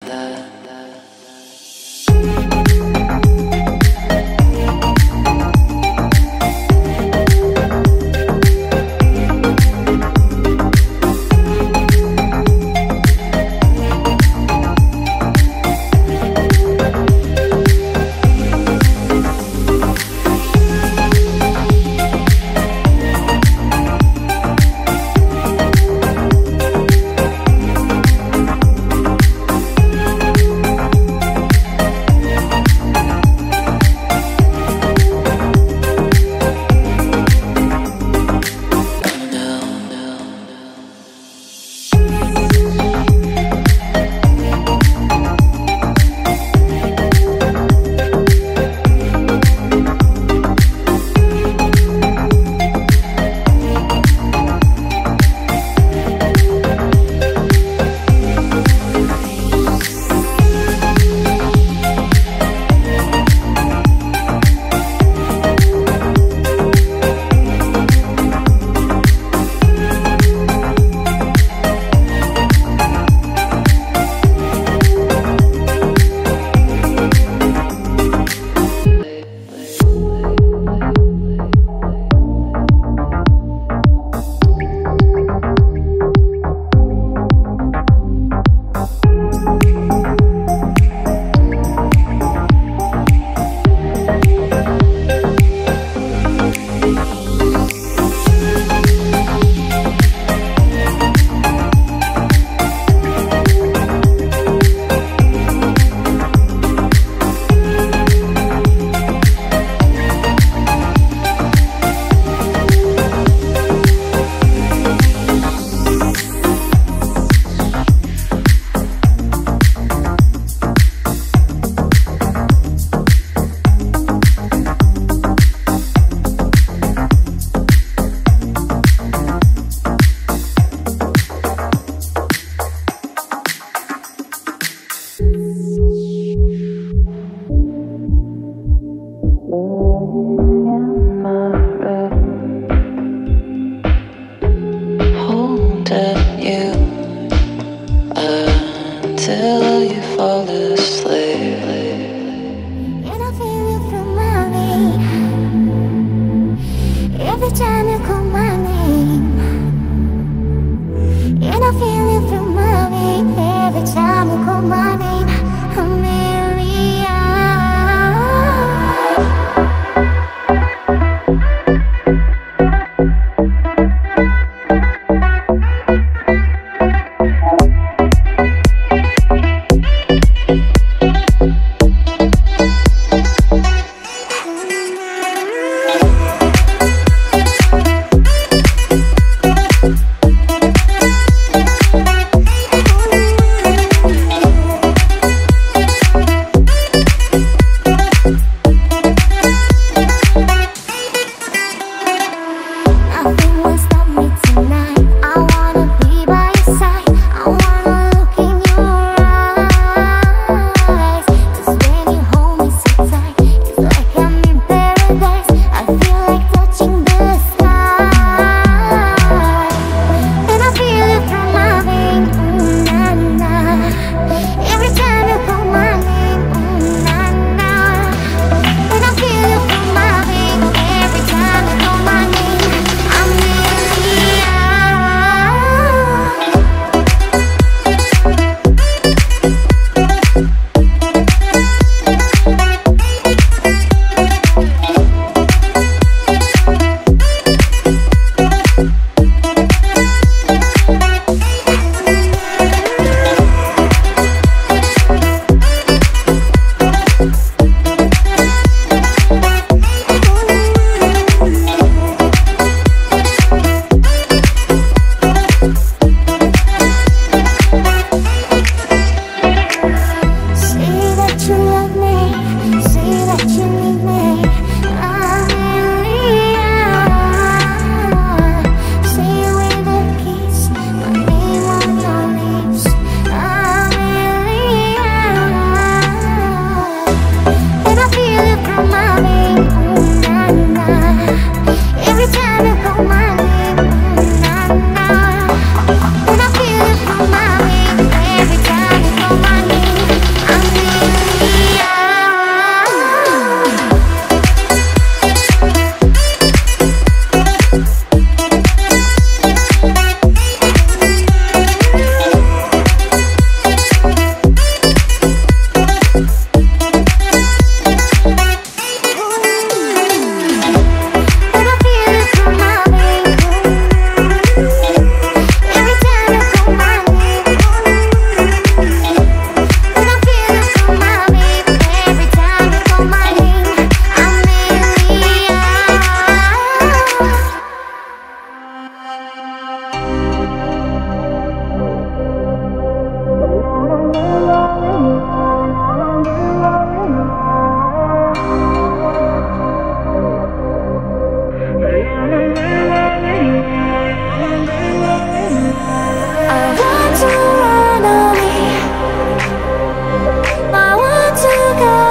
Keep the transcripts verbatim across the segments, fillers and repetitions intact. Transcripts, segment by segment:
We'll be right back.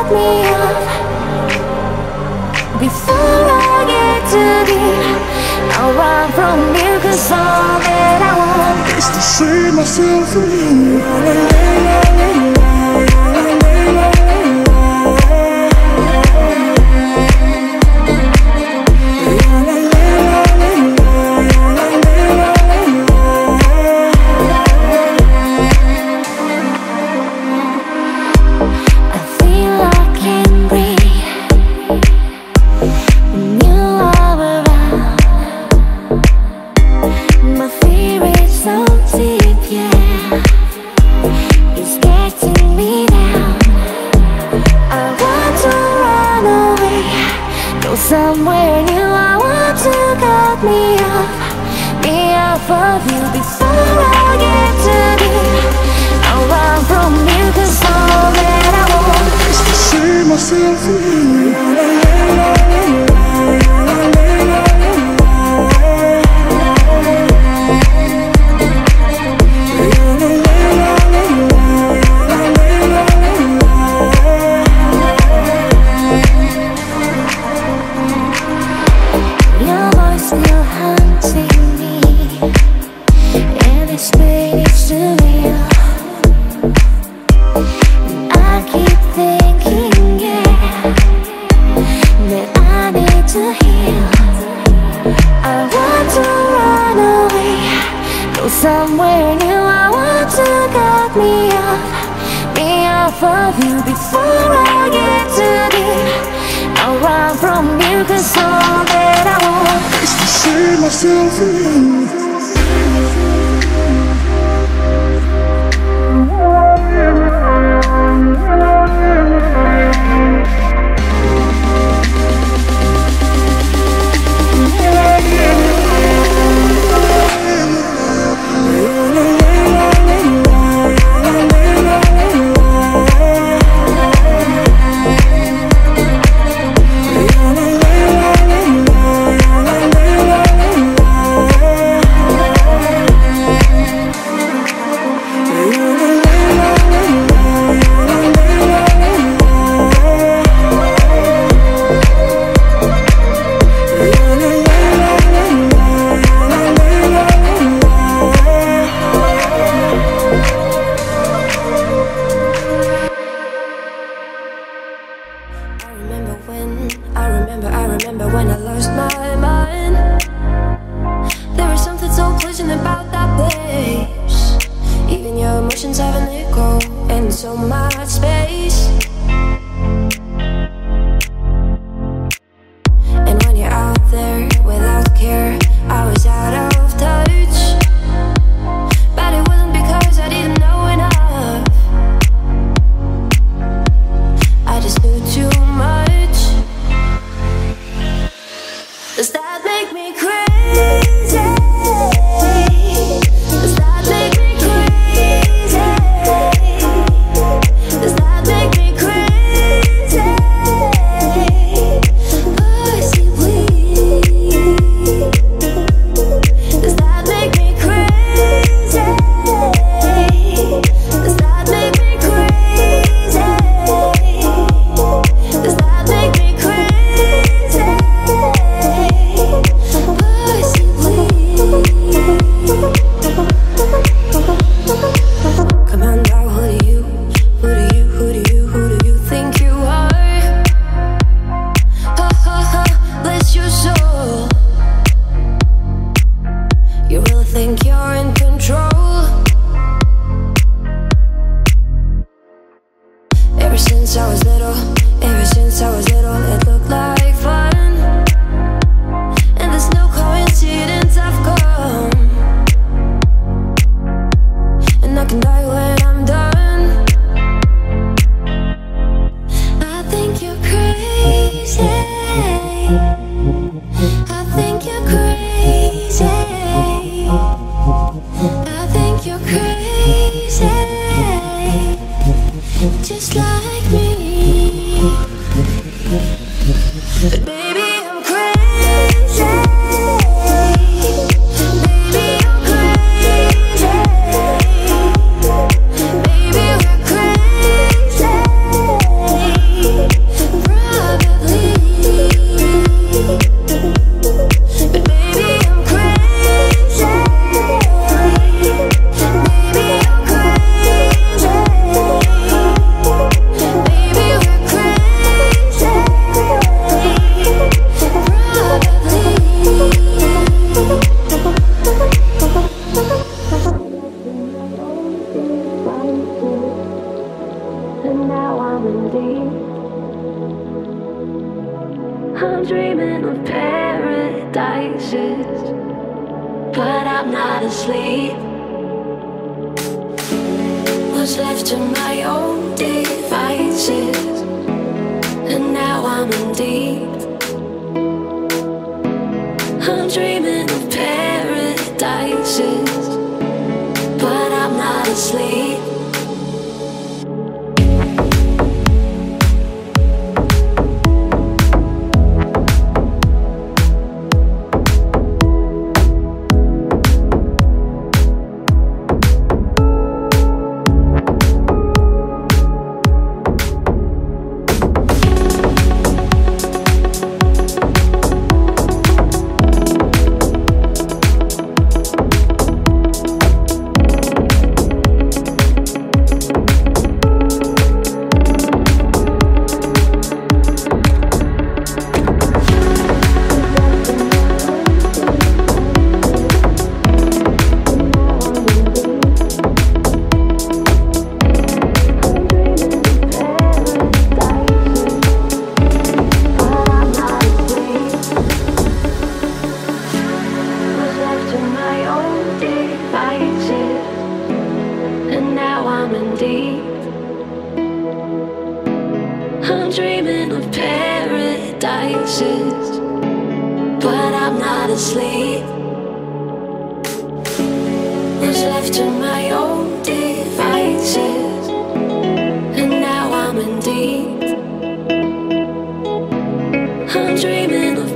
me up before I get too deep. I'll run from you, 'cause all that I want is to save myself from you. Somewhere new, I want to cut me off, me off of you before I get too deep. I'll run from you, 'cause all that I want is to save myself from you. Somewhere new, I want to cut me off, me off of you before I get too deep. I'll run from you, 'cause all that I want is to save myself from you. So much space, and when you're out there without care, I was out of touch. But it wasn't because I didn't know enough, I just knew too much. Does that make me crazy? Does that make me crazy? Does that make me crazy? Possibly. Does that make me crazy? Does that make me crazy? Does that make me crazy? Possibly. Come on now, who do you? Who do you, who do you, who do you think you are? Ha ha ha, bless your soul. You really think you're in control? Ever since I was little, ever since I was little, it looked like fun. And there's no coincidence I've come, and I can die when I'm done. I think you're crazy. I think you're crazy. I think you're crazy, just like me. But baby, I'm crazy. Baby, I'm crazy. Baby, we're crazy. and now I'm in deep. I'm dreaming of paradises, but I'm not asleep. Was left to my own devices, and now I'm in deep. I'm dreaming of paradises, but I'm not asleep. I'm dreaming of paradises, but I'm not asleep. Was left to my own devices, and now I'm in deep. I'm dreaming of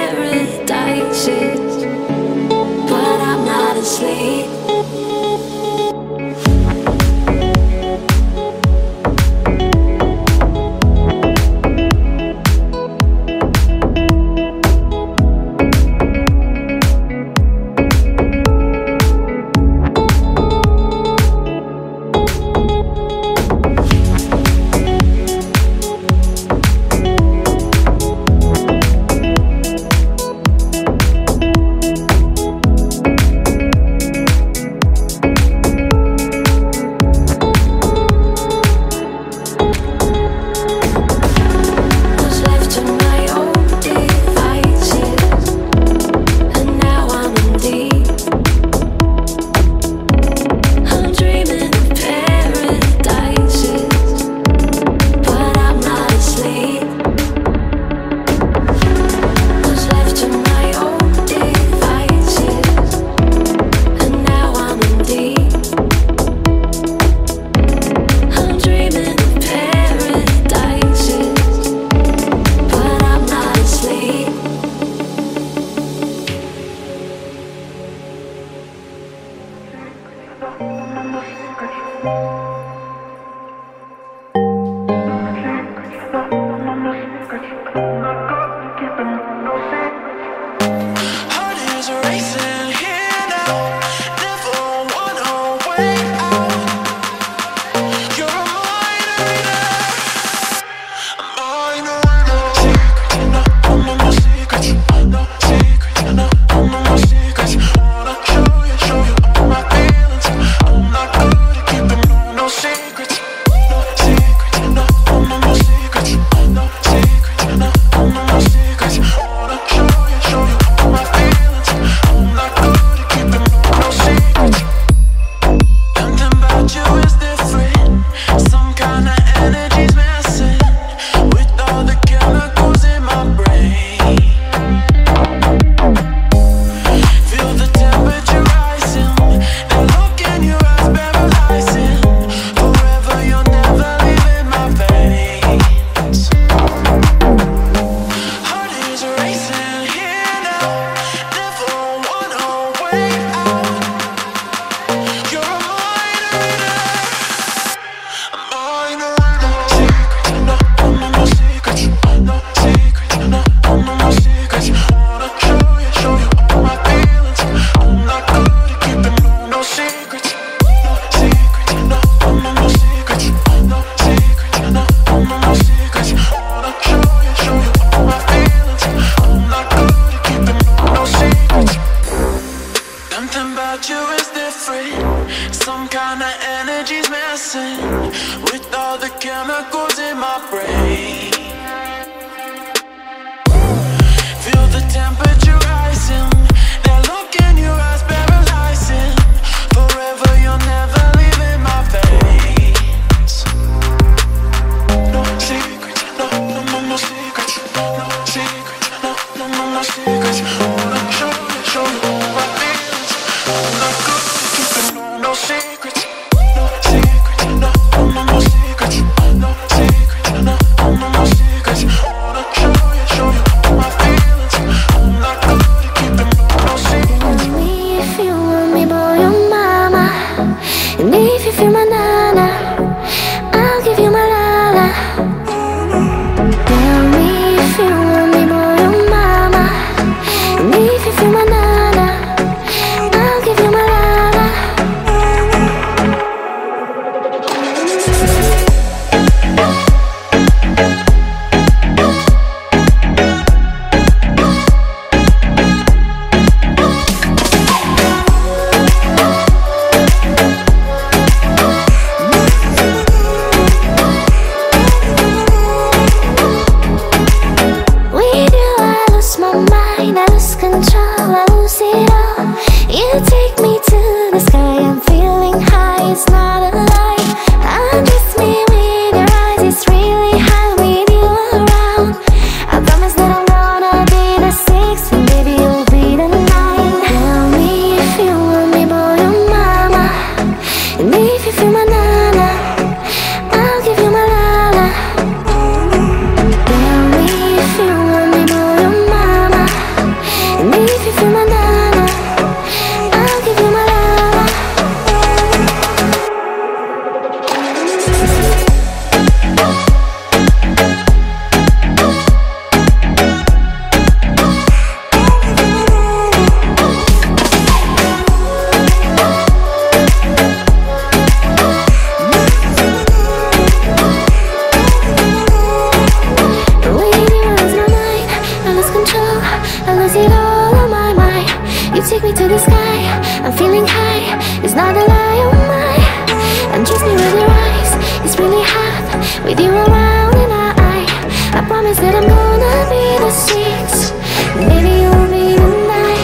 paradises, but I'm not asleep. Some kind of energy's messing with all all the chemicals in my brain. Feel the temperature rising. That look in your eyes paralyzing. Forever you'll never leave in my veins. No secrets, no, no, no, no secrets. No secrets, no, no, no, no secrets. I wanna show you, show you all my feelings. I'm not good at keeping no, no secrets. No secrets, no, no, no, no secrets. No secrets, no, no, no, no secrets. I wanna show you, show you all my feelings. I'm not good at keeping no, no secrets. Tell me if you want me, boy, your mama. And if you feel my nana, I'll give you my lala. Tell me if you want me, boy, your mama. And if you feel my nana, I'll give you my lala. With you I lose my mind, I lose control, I lose it all. You take me to the sky, I'm feeling high, it's not a lie. Undress me with your eyes, it's really high with you around. I promise that I'm gonna be the six, and baby you'll be the nine. Tell me if you want me, boy, your mama. And if you feel my nana, I'll give you my lala. Tell me if you want me, boy, your mama. And if you feel my nana, I'll give you my lala. With you I lose my mind, I lose control, I lose it all on my mind. You take me to the sky, I'm feeling high, it's not a lie, oh my. Undress me with your eyes, it's really hot, with you around and I I promise that I'm gonna be the six, and maybe you'll be the nine.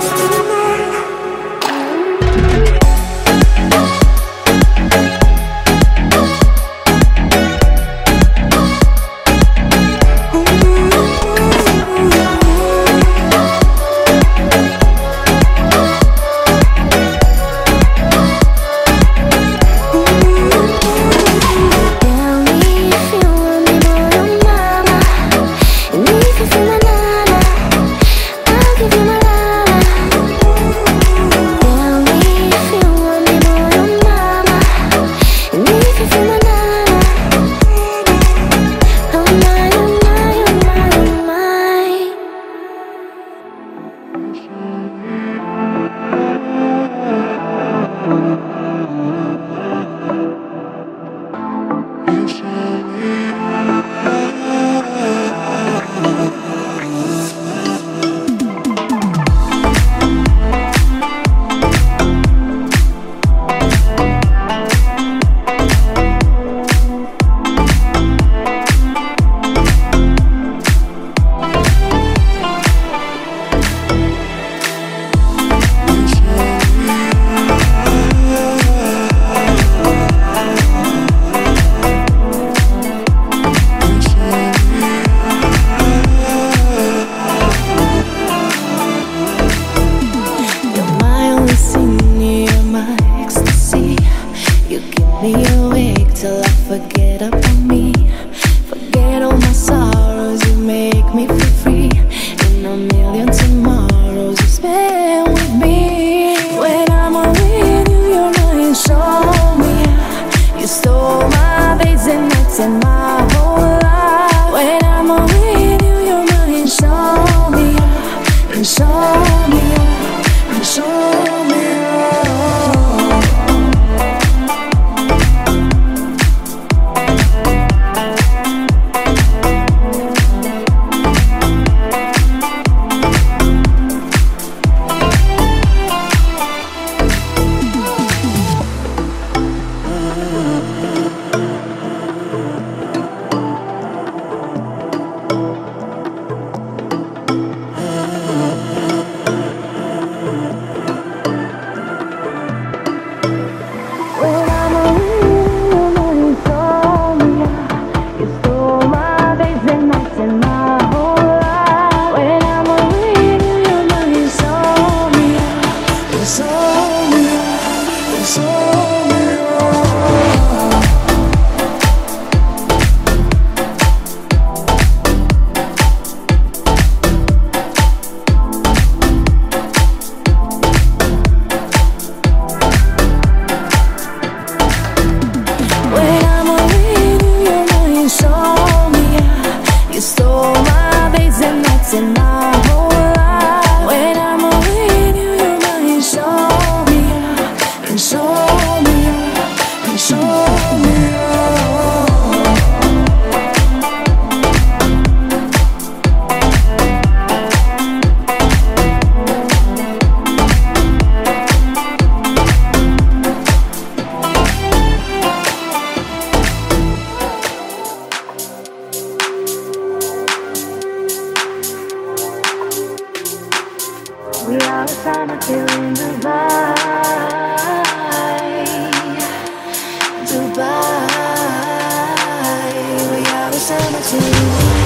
Tell me if you want me, boy, your mama. And if you feel my nana, I'll give you my lala. Tell me if you want me, boy, your mama. And if you feel my nana, oh my, oh my, oh my, oh my. You're my only sin, you're my ecstasy. You keep me awake till I forget about me. Forget all my sorrows, you make me feel free. In a million tomorrows you spend with me. When I'm with you, you're my show me. You stole my days and nights and my whole life. When I'm with you, you're my show me. And show me, and show me. summer too.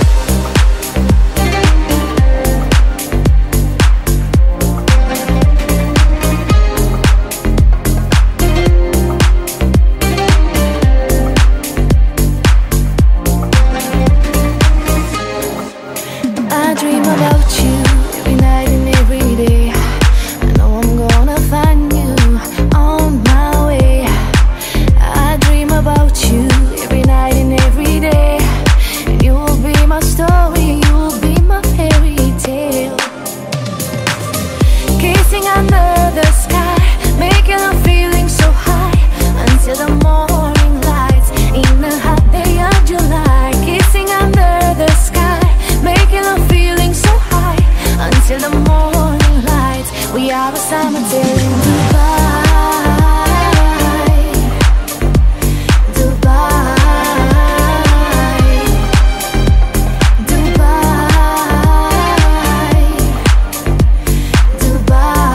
I dream about you every night and every day. I know I'm gonna find you on my way. I dream about you every night and every day. And you will be my story, you will be my fairy tale. Kissing under the sky, making a feeling so high until the morning lights in the hot day of July. Kissing under the sky, making a feeling so high until the morning lights. We are a summer day in Dubai, Dubai, Dubai, Dubai.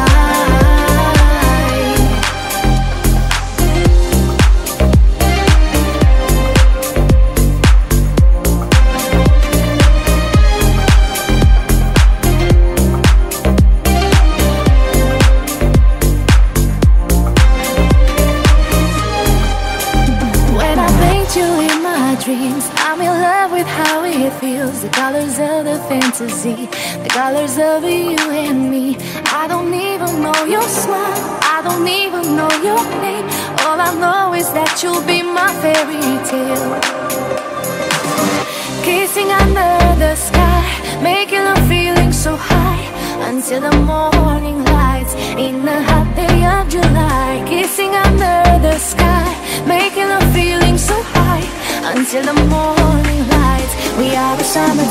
When I paint you in my dreams, I'm in love with how it feels. The colors of the fantasy, the colors of you and me. I don't even know your smile, I don't even know your name. All I know is that you'll be my fairy tale. Kissing under the sky, making a feeling so high until the morning lights in the hot day of July. Kissing under the sky, making a feeling so high until the morning lights. We are the summer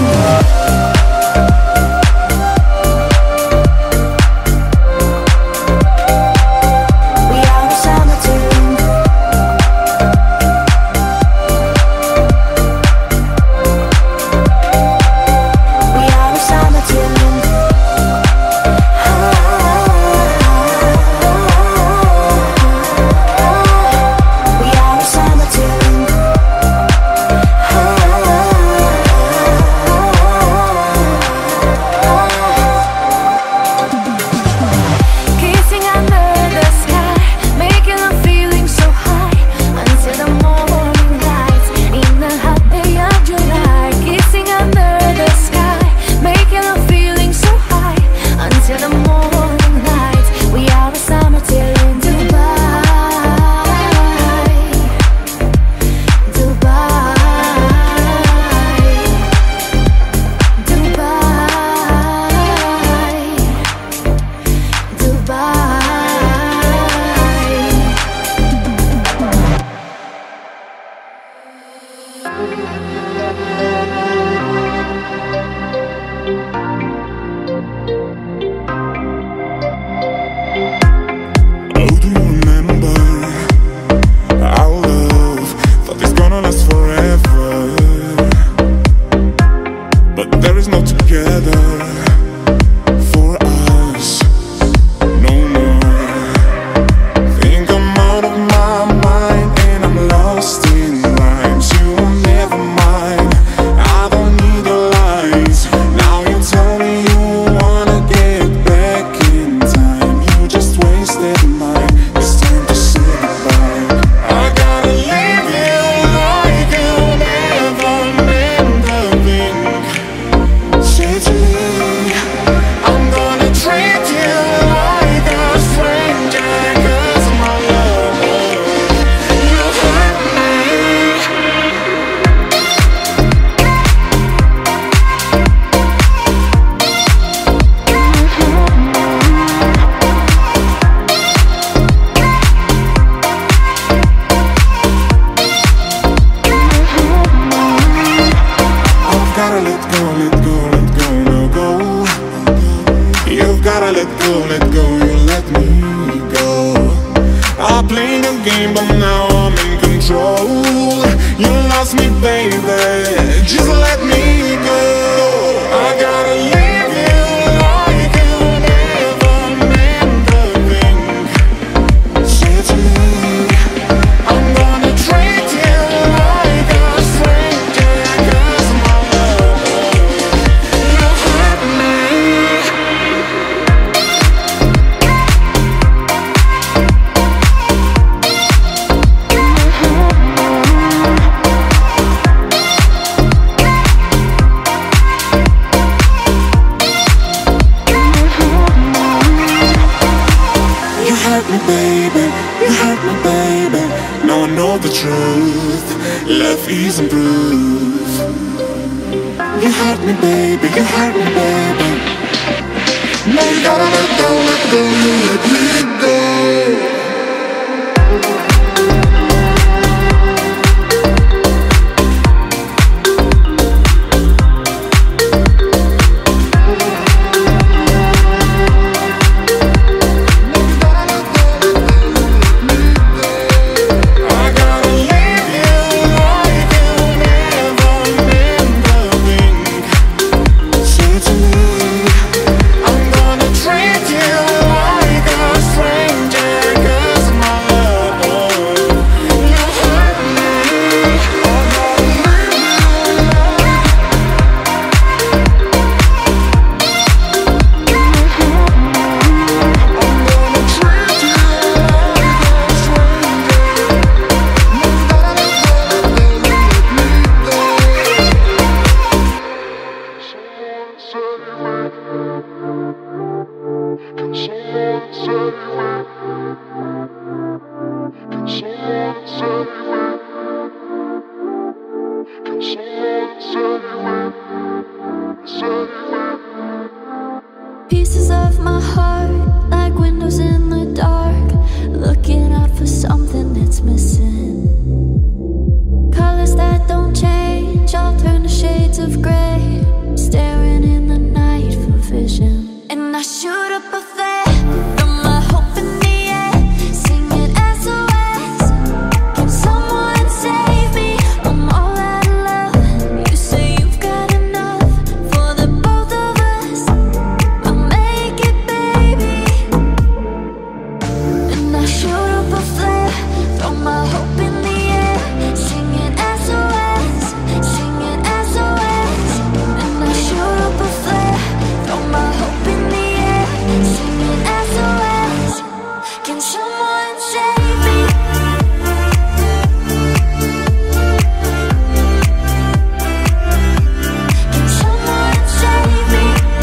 too. I'm gonna treat you like a stranger. of ease and bruise. You hurt me, baby, you hurt me, baby. Now you gotta let go, let go, let me go. Pieces of my heart, like windows in the dark, looking out for something that's missing. Colors that don't change, all turn to shades of gray, staring in the night for vision. And I shoot up a flare, throw my hope in the air, singing S O S. Can someone save me? I'm all out of love. You say you've got enough for the both of us. I'll make it, baby. And I shoot up a flare, throw my hope in the air, singing S O S, singing S O S. And I shoot up a flare, throw my hope in the air, singing S O S. Can someone save me? Can someone save me?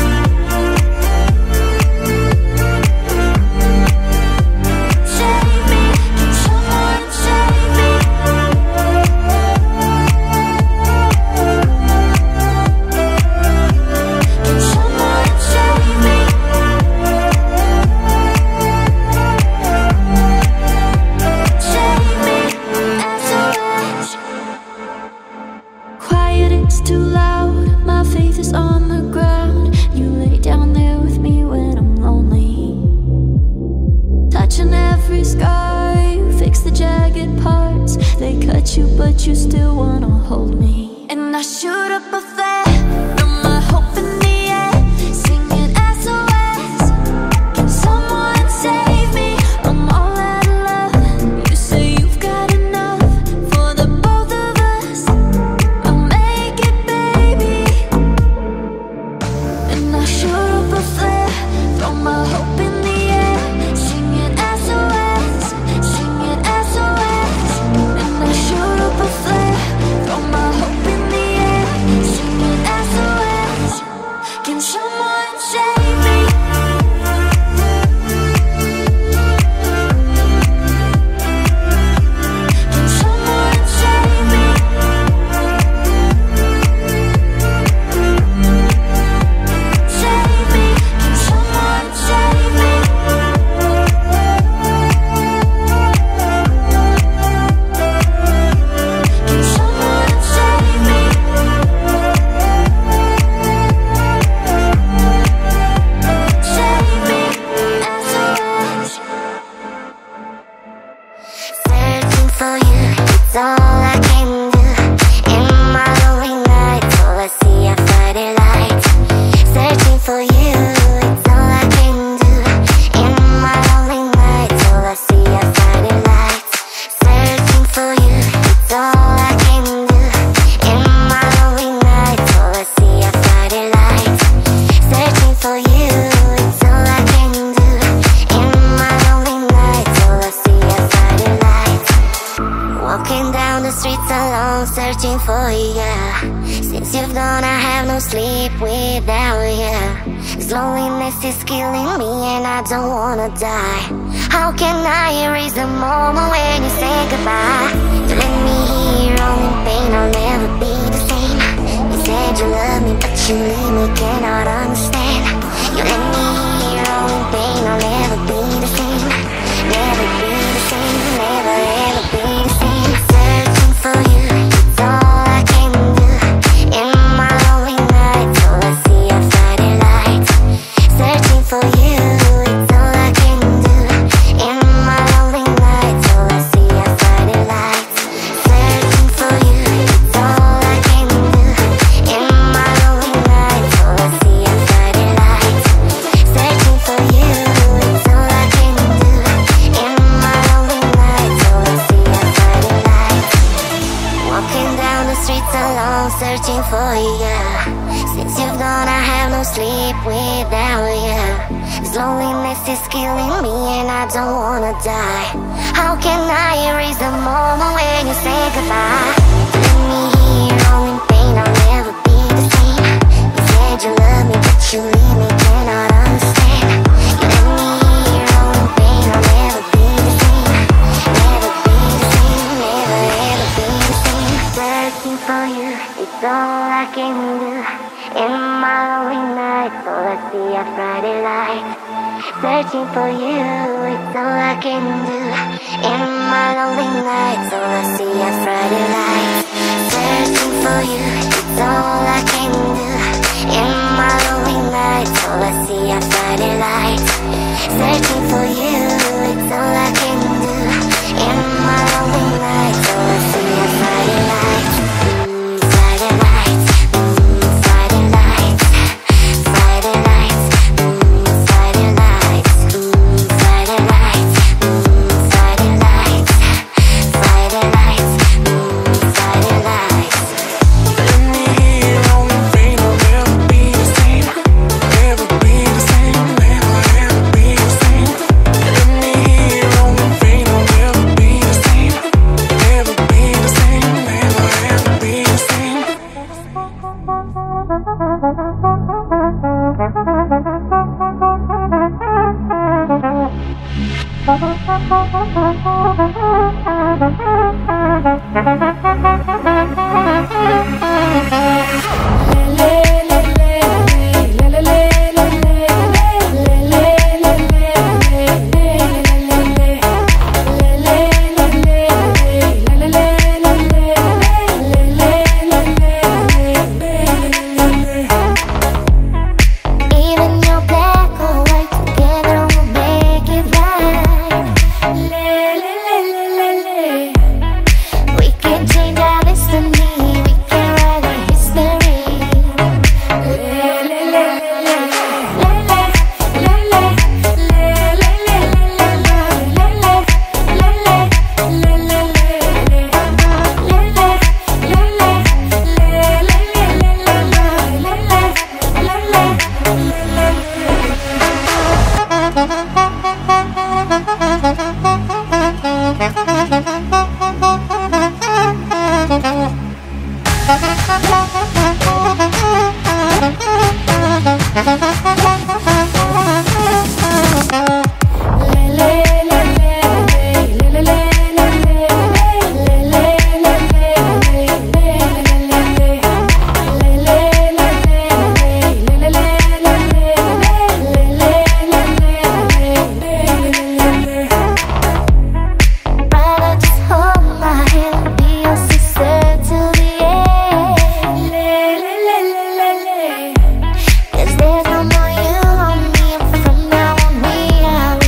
Save me. Can someone save me? Can someone save me? Save me, S O S. Quiet, it's too loud. My faith is on the ground. You lay down there with me when I'm lonely, touching every scar. You fix the jagged parts. They cut you, but you still wanna hold me. And I shoot up a flare, throw my hope in the air, singing S O S. Can someone save me? I'm all out of love. You say you've got enough for the both of us. I'll make it, baby. And I shoot up a flare, throw my hope in the air, singing S O S, singing S O S. And I shoot up a flare, throw my hope in the air, singing S O S. Can someone save me? Can someone save me? Save me. Can someone save me? Can someone save me? Save me, S O S. Searching for you, it's all I can do. In my lonely nights, all I see are Friday lights. Searching for you, it's all I can do. In my lonely nights, all I see are Friday lights. Searching for you, it's all I can do. In my lonely nights, all I see are Friday lights. Searching for you, it's all I can do. In my lonely nights, all I see are Friday lights. Walking down the streets alone, searching for you. Since you've gone, I have no sleep without you. This loneliness is killing me and I don't wanna die. How can I erase the moment when you say goodbye? let me hear all in pain, I'll never be the same. You said you love me, but you leave me, cannot understand. You let me hear all in pain, I'll never be the same. Never be the same, never ever be the same. Searching for you, it's all I can do. In my lonely nights, all I see are Friday lights. Searching for you, it's all I can do. In my lonely nights, all I see are Friday lights. Searching for you, it's all I can do. In my lonely nights, all I see are Friday lights. Searching for you, it's all I can do. In my lonely nights, all I see are Friday lights. Walking down the streets alone, searching for you. Since you've gone, I have no sleep without you. This loneliness is killing me and I don't wanna die. How can I erase the moment when you say goodbye? Let me hear all in pain, I'll never be the same. You said you love me, but you leave me, cannot understand. You let me hear all in pain, I'll never be the same. Never be the same, never ever be the same. Searching for you, it's all I can do. In my lonely nights, all I see are Friday lights. Searching for you, it's all I can do. In my lonely nights, all I see are Friday lights. Searching for you, it's all I can do. In my lonely nights, all I see are Friday lights. Searching for you, it's all I can do. In my lonely nights, all I see are Friday lights. Mm, Friday lights. Mm, Friday lights. Friday lights. Mm, Friday lights. Mm, Friday lights. Mm, Friday lights. Friday lights. Mm, Friday lights. Let me hear all in pain, I'll never be the same. Never be the same, never ever be the same. Let me hear all in pain, I'll never be the same. Never be the same, never ever be the same. Even your black or white, together we'll make it right. We can change our destiny, we can write our history. Brother, just hold my hand, be your sister till the end. 'Cause there's no more you on me, and from now on we are we.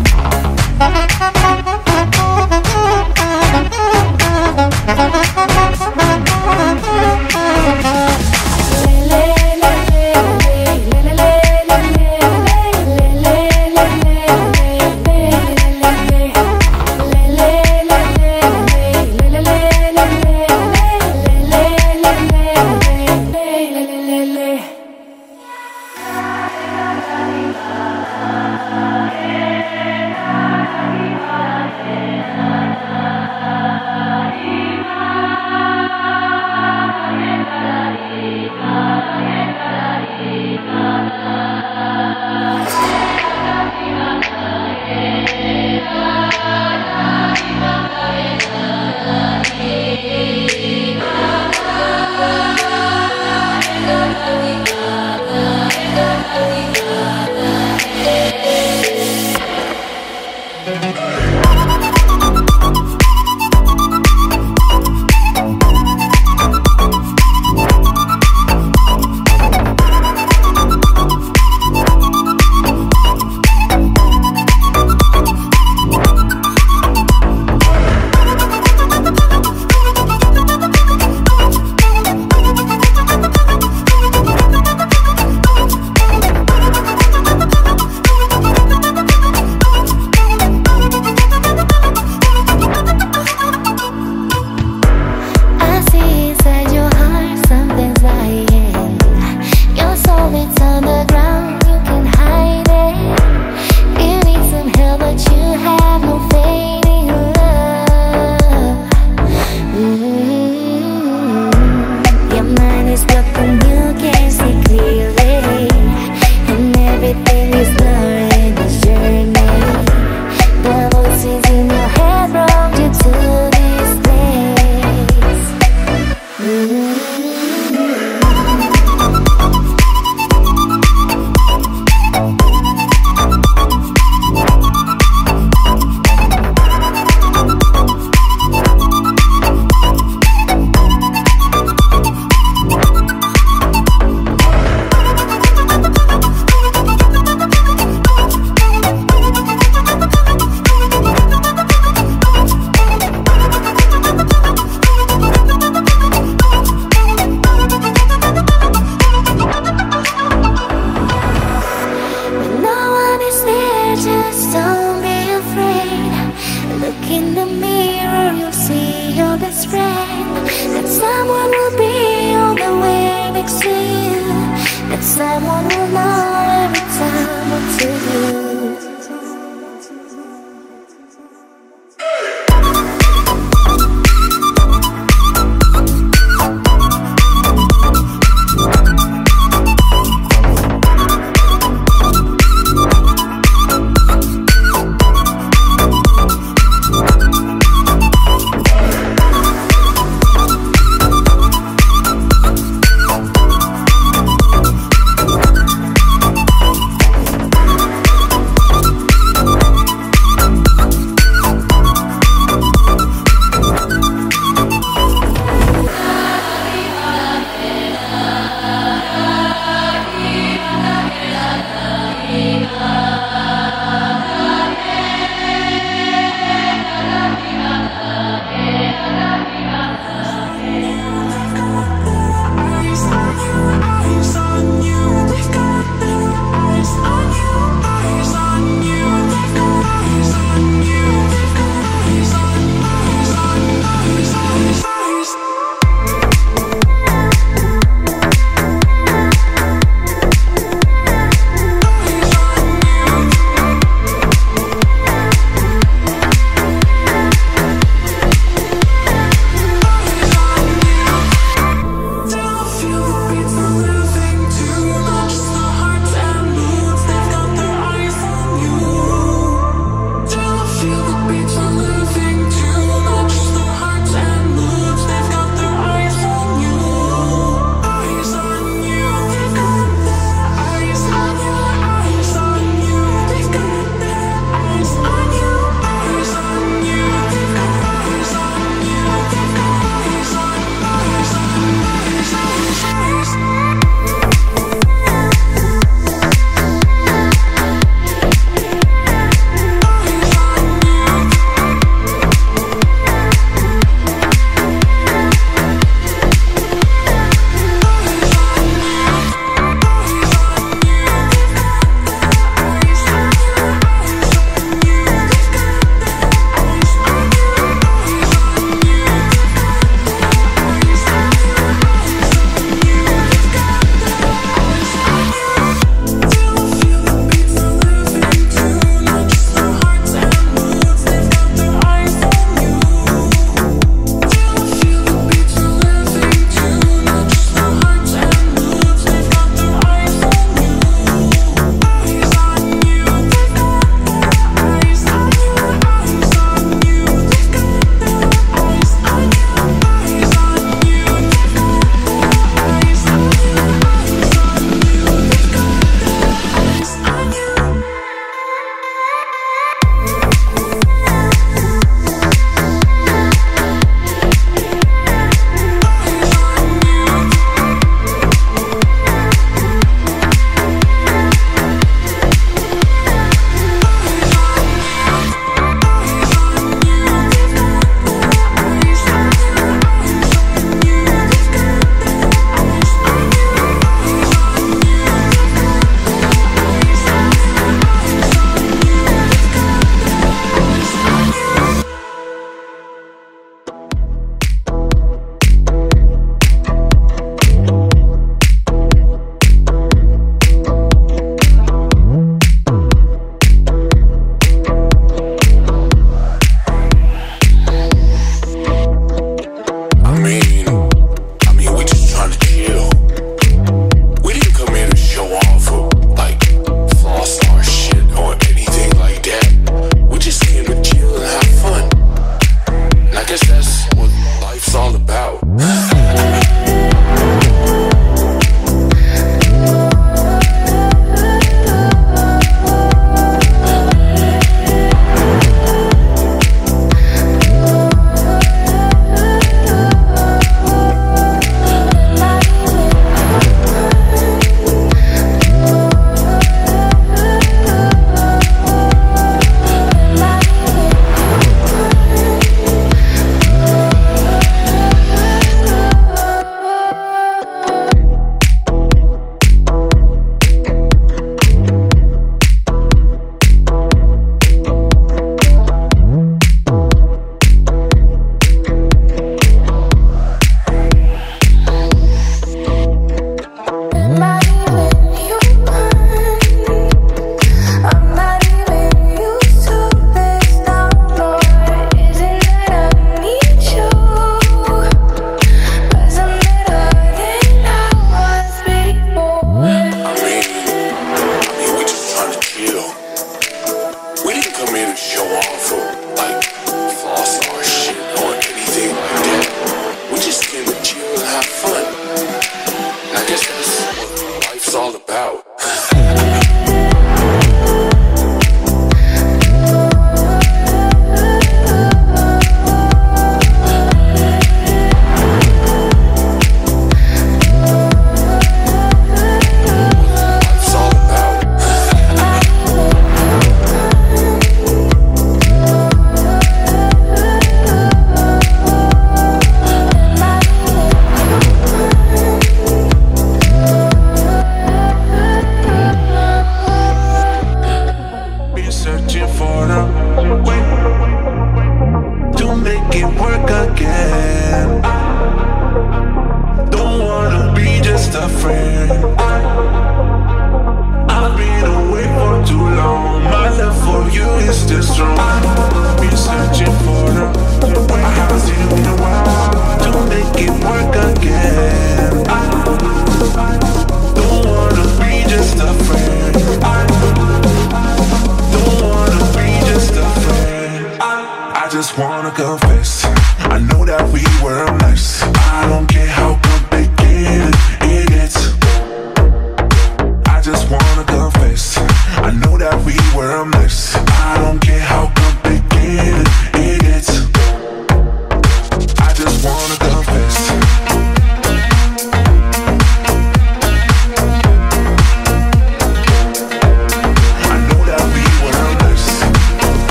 Thank you.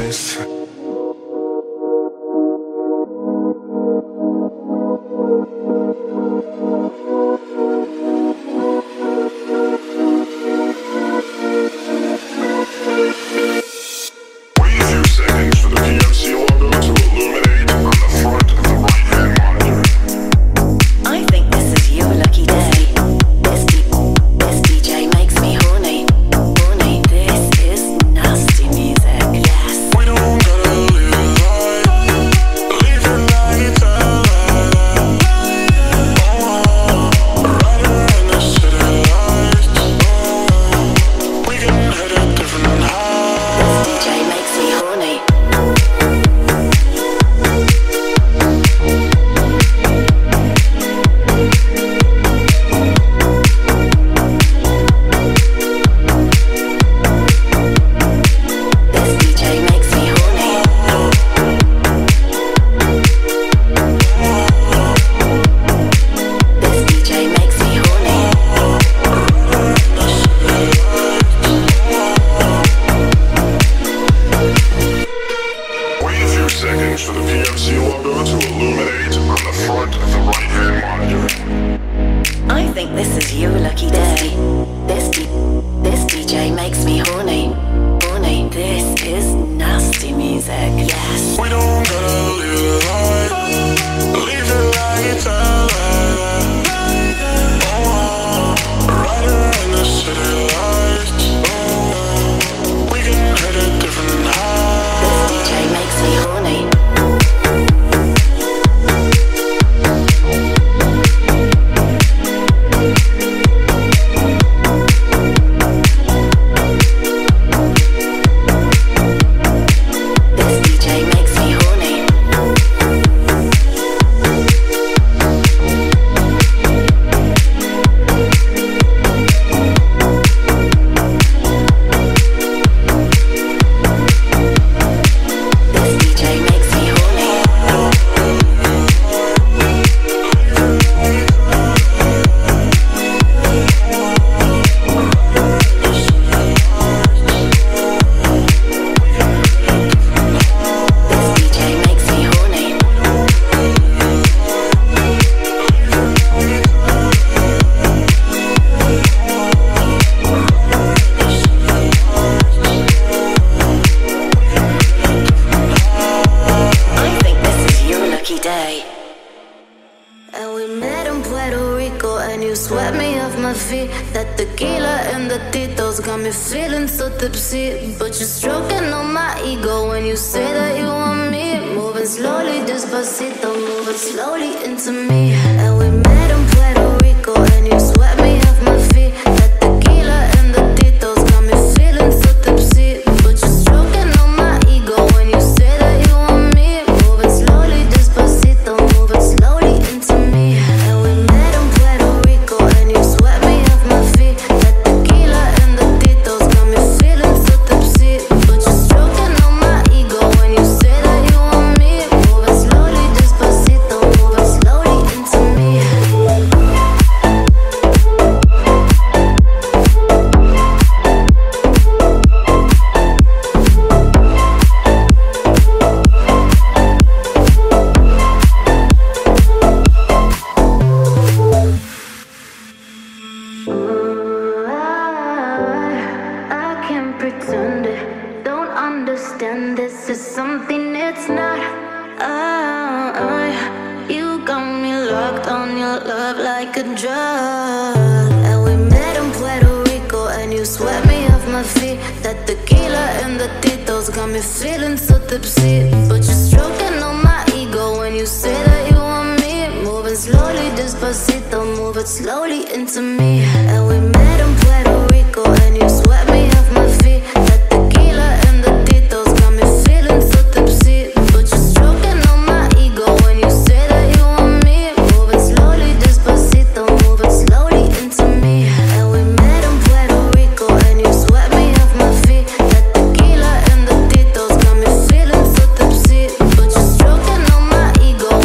eyes.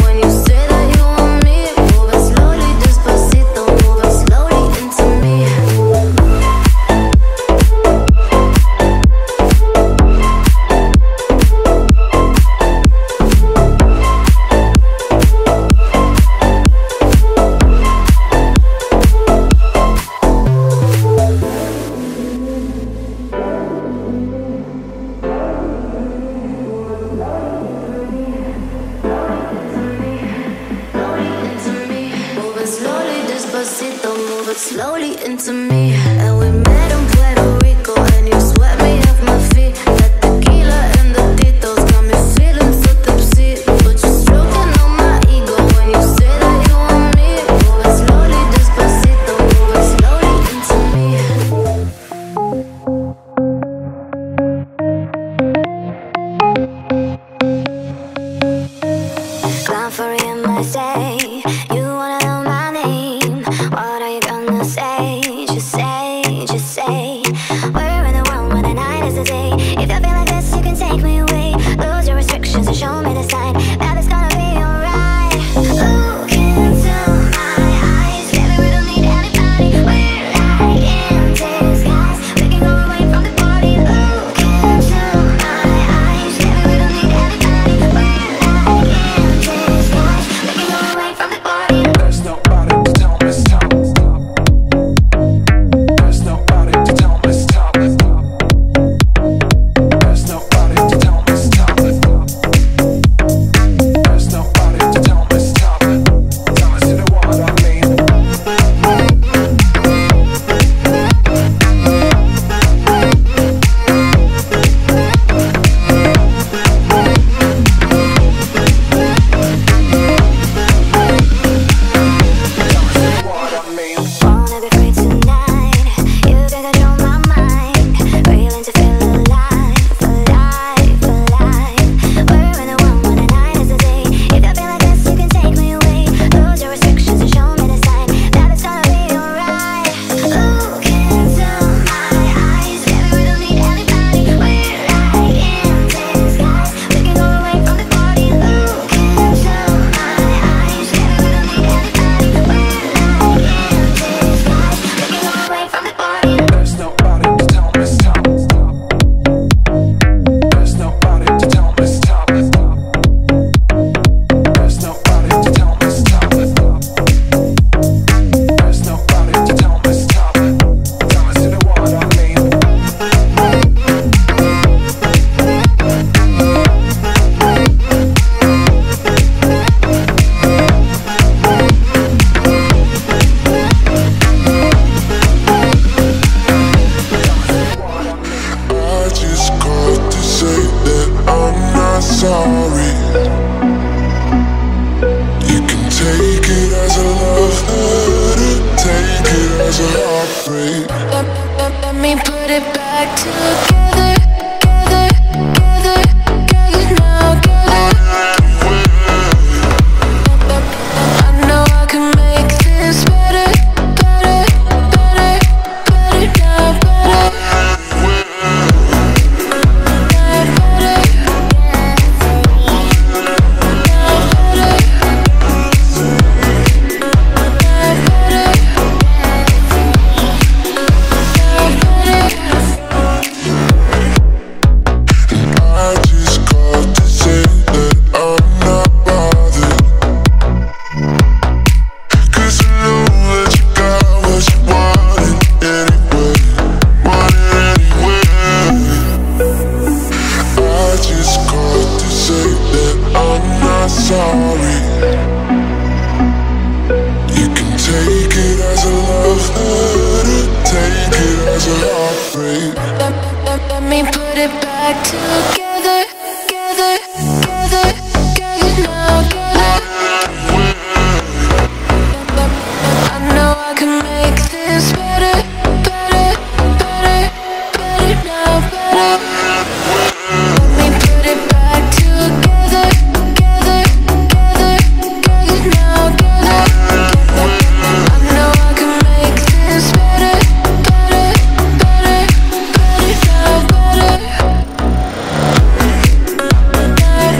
Me slowly into me. And we met in Puerto Rico, and you swept me off my feet. That tequila and the titos got me feeling so tipsy. But you're stroking on my ego when you say that you want me. Move it slowly, despacito, move it slowly into me. Ground for you must say, you wanna know my name. What are you gonna say? Just say, just say. Where in the world when the night is the day? If you feel like this, you can take me away. Lose your restrictions and show me the sign that it's gonna be alright. Look into my eyes, baby, we don't need anybody. We're like in disguise, we can go away from the party. Look into my eyes, baby, we don't need anybody. We're like in disguise, we can go away from the party. There's nobody to tell me stop. There's nobody to tell me stop. There's nobody to tell me stop. There's nobody to tell me stop. Tell me see the what I mean. Wanna be free tonight, you can control my mind. Feeling to feel alive, alive, alive. We're in the world when the night is the day. If you feel like this, you can take me away. Lose your restrictions and show me the sign that it's gonna be alright. Look into my eyes, baby, we don't need anybody. We're like in disguise, we can go away from the party. Look into my eyes, baby, we don't need anybody. We're like in disguise, we can go away from the party. There's nobody to tell me stop. There's nobody to tell me stop. There's nobody to tell me stop. There's nobody to tell me stop. Tell me see the what I mean. I just called to say that I'm not sorry. You can take it as a love letter, take it as a heartbreak. Let, let, let me put it back together, together, together, together now, together. I know I can make this better, better, better, better now, better. I just called to say that I'm not bothered. 'Cause I know that you got what you wanted anyway, wanted anyway. I just called to say that I'm not sorry. You can take it as a love letter, take it as a heartbreak. Let, let, let me put it back together, together, together, together now, together. I know I can make this better, better, better, better now, better. Let me put it back together, together, together, together now, together. I know I can make this better, better, better, better now, better.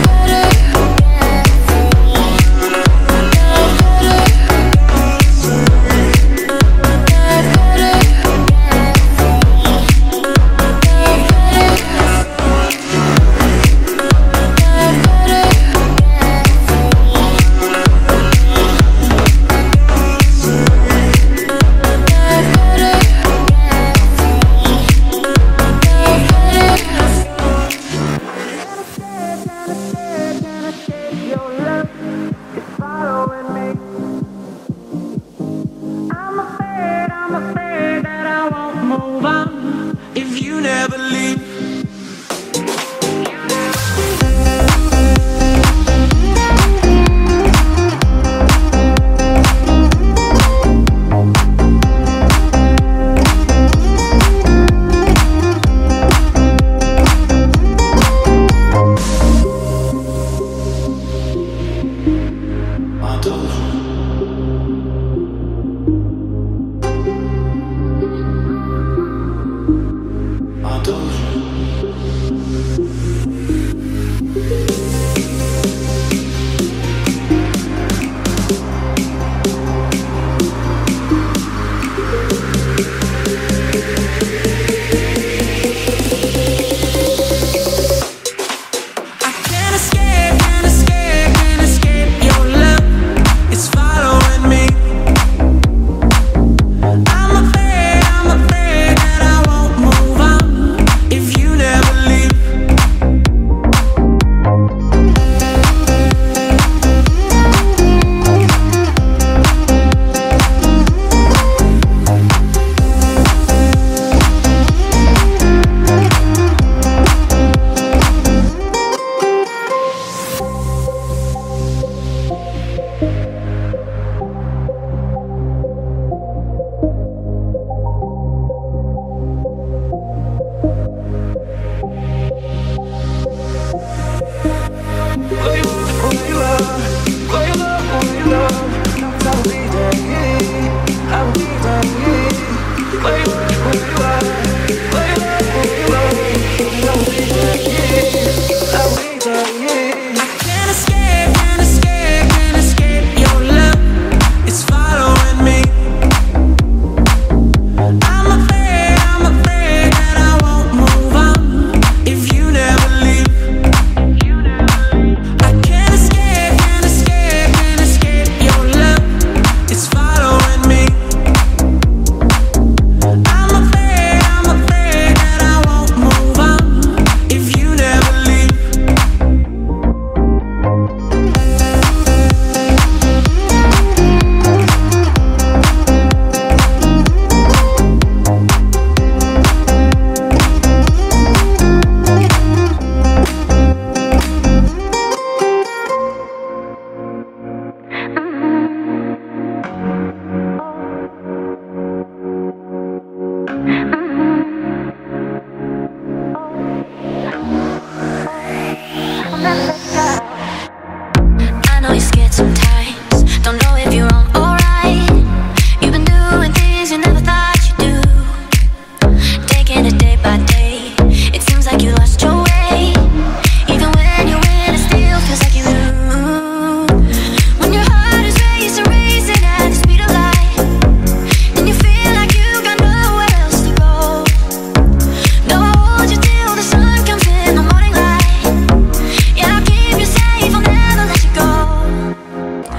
I know you're scared sometimes, don't know if you're wrong or right. You've been doing things you never thought you'd do, taking it day by day. It seems like you lost your way. Even when you win, it still feels like you lose. When your heart is racing, racing at the speed of light, and you feel like you got nowhere else to go. No, I'll hold you till the sun comes in the morning light. Yeah, I'll keep you safe, I'll never let you go.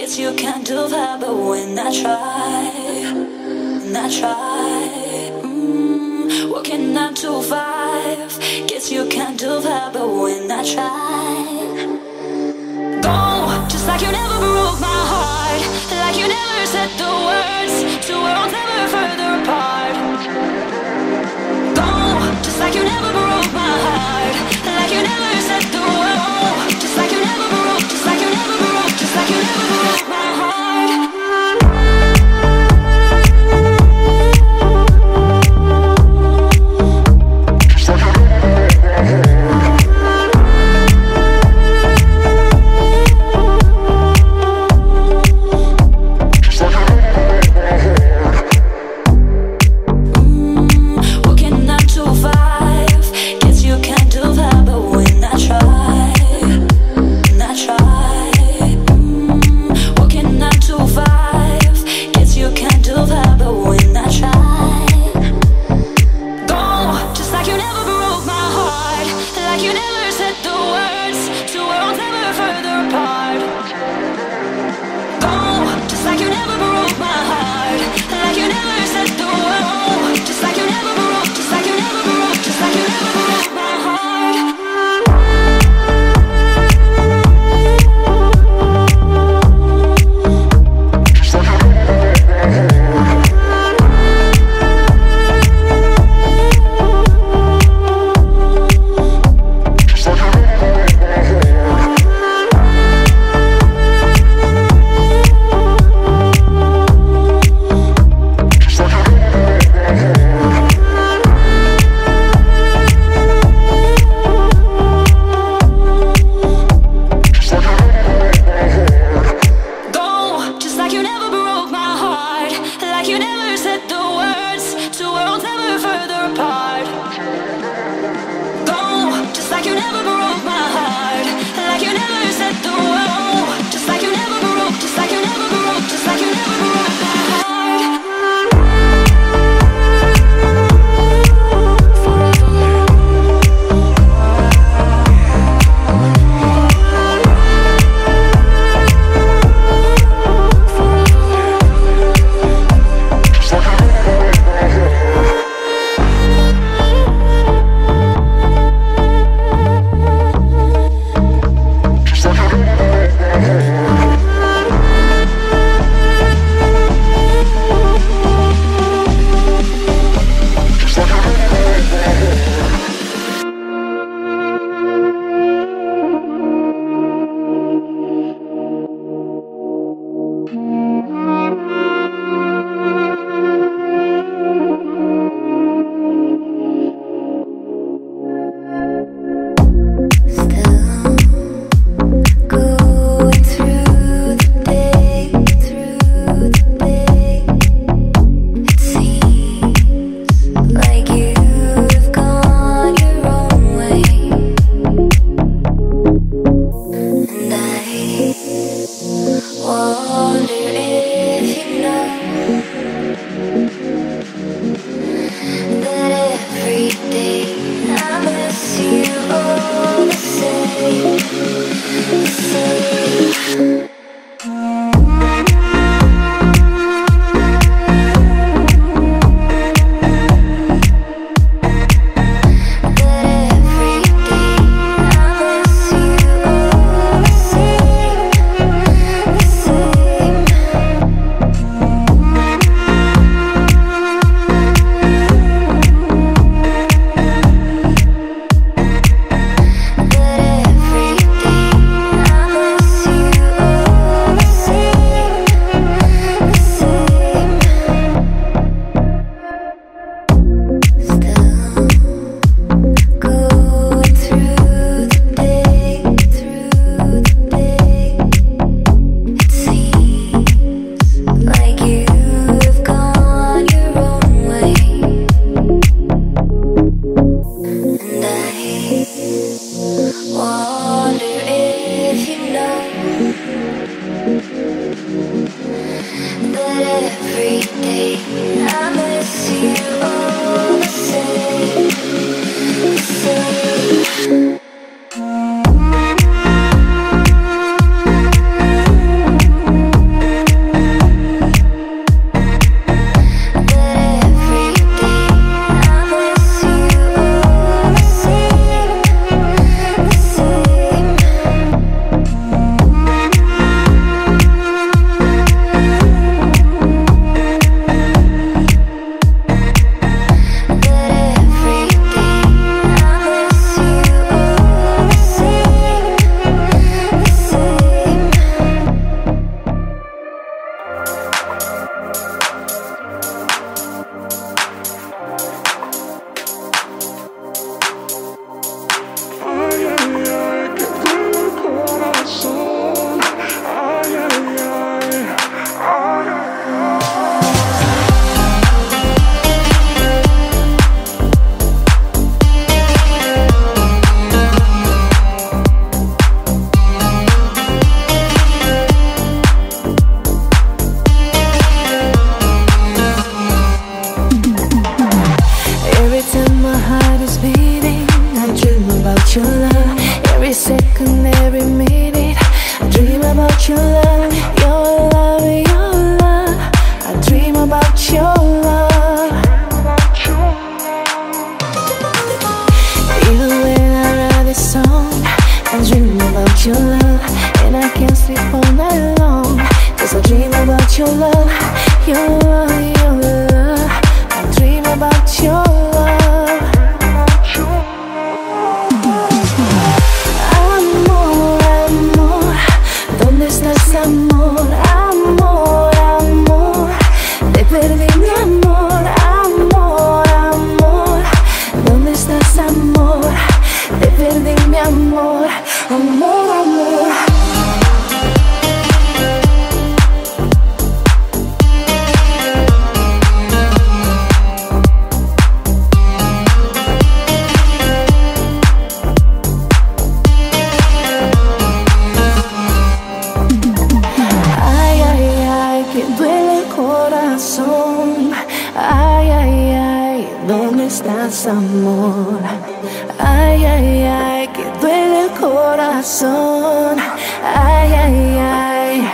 Guess you can't do that, but when I try, and I try, mm, working nine to five. Guess you can't do that, but when I try, go just like you never broke my heart, like you never said the words to where I'll never further apart. Go just like you never broke my heart, like you never said the words, just like you never broke, just like you never broke, just like you never broke my heart. about your love, your love, your love. I dream about your love. Amor, amor, ¿dónde estás, amor? Amor, amor, te perdí, mi amor. Amor, amor, ¿dónde estás, amor? Te perdí, mi amor. Amor, amor. Ay, ay, ay, ¿dónde estás, amor? Ay, ay, ay, que duele el corazón. Ay, ay, ay.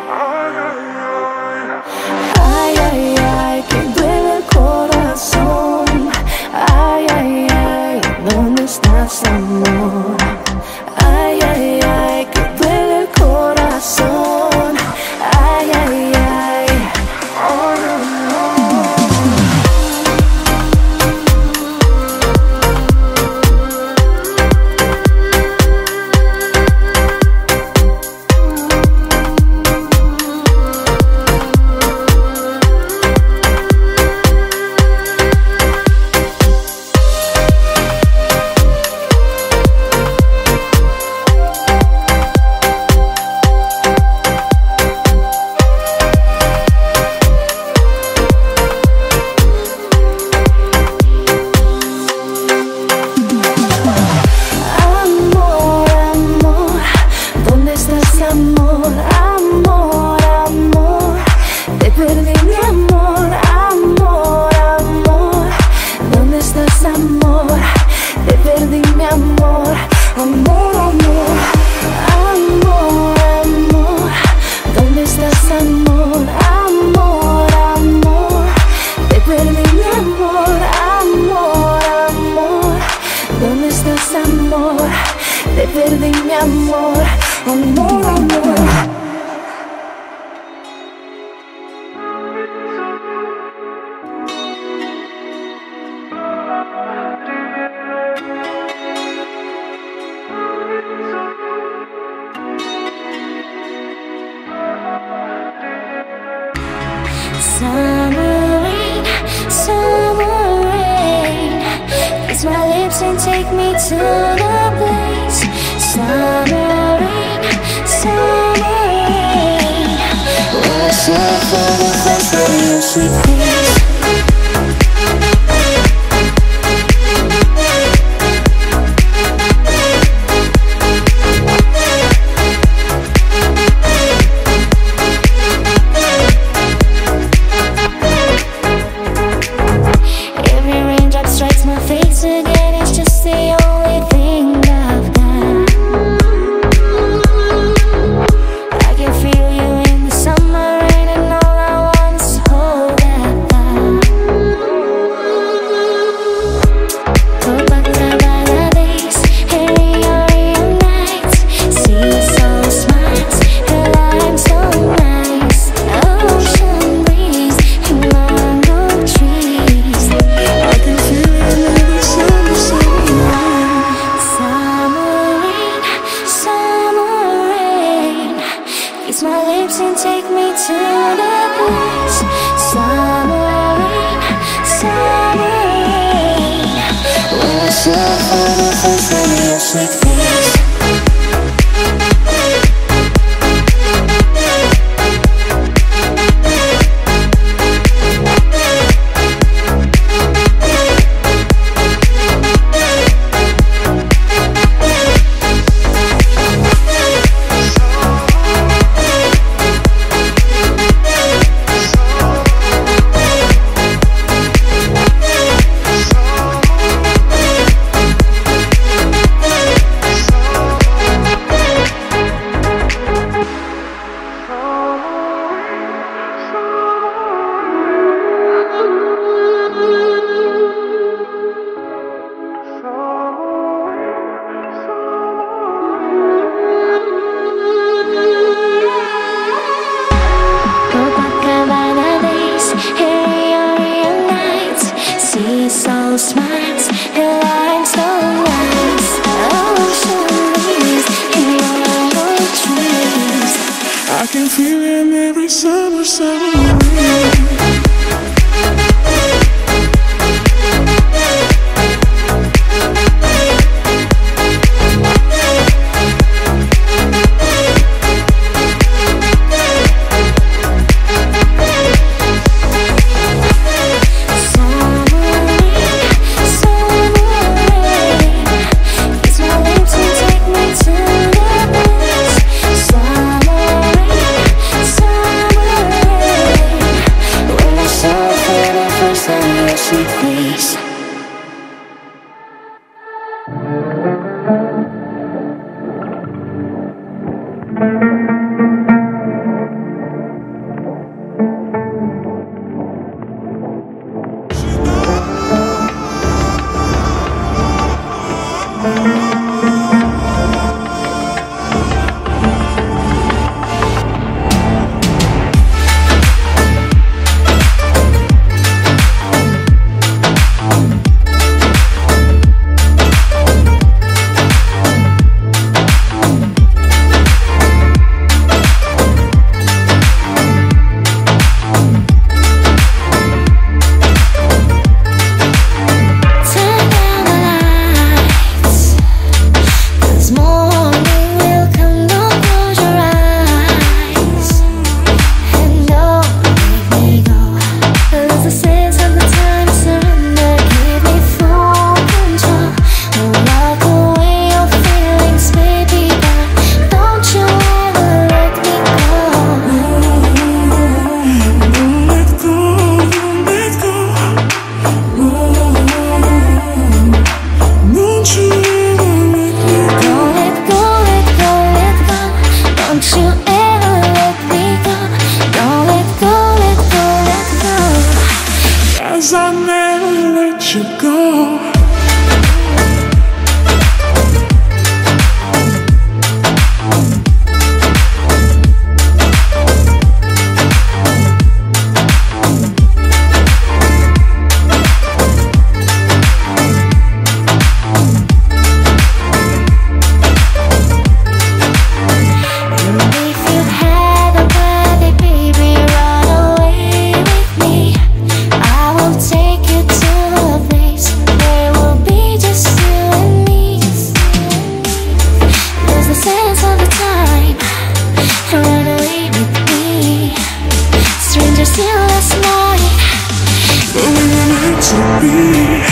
Ay, ay, ay, que duele el corazón. Ay, ay, ay, ¿dónde estás, amor? Ay, ay, ay, que duele el corazón. Ay, ay, ay. Oh, no, no. Amor, amor, amor, te perdí, mi amor. Amor, amor, ¿dónde estás, amor? Te perdí, mi amor. Amor, amor, amor, amor, ¿dónde estás, amor? Amor, amor, te perdí, mi amor. Amor, amor, ¿dónde estás, amor? Te perdí, mi amor. Amor, amor. Summer rain, summer rain, kiss my lips and take me to the place. Summer rain, summer rain, worship for the first of your sweet face. every summer, summer rain. Please. I'll never let you go. Still last night, but we were meant to be.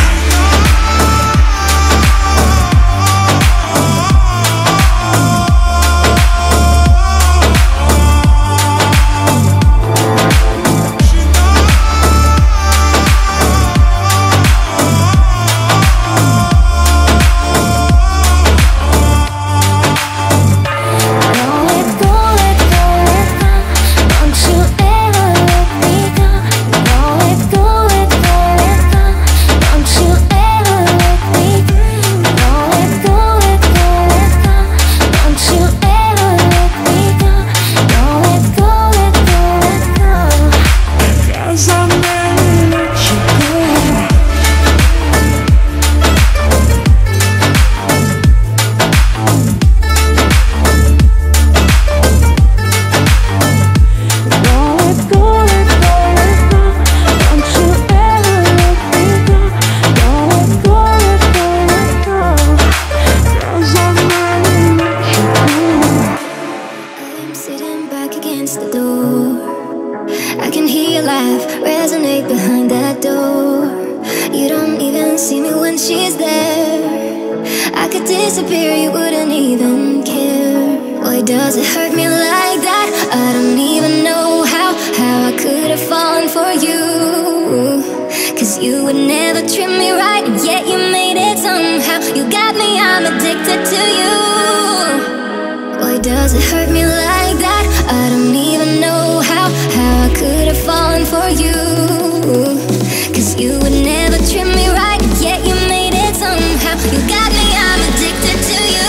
Resonate behind that door. You don't even see me when she's there. I could disappear, you wouldn't even care. Why does it hurt me like that? I don't even know how How I could have fallen for you. Cause you would never treat me right, and yet you made it somehow. You got me, I'm addicted to you. Why does it hurt me like that? I don't even know how How I could have fallen for you. Cause you would never treat me right, and yet you made it somehow. You got me, I'm addicted to you.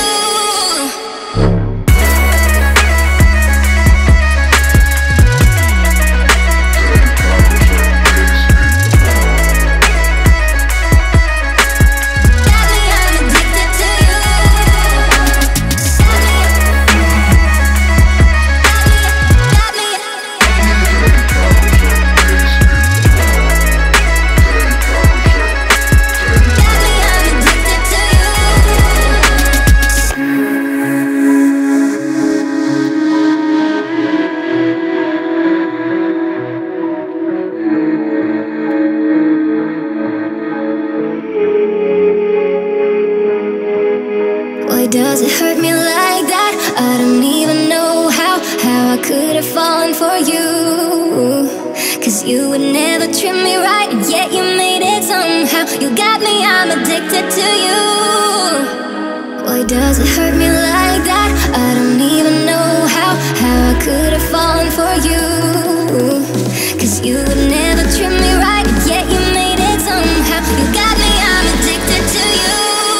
Cause you would never treat me right, and yet you made it somehow. You got me, I'm addicted to you. Why does it hurt me like that? I don't even know how, how I could have fallen for you. Cause you would never treat me right, and yet you made it somehow. You got me, I'm addicted to you.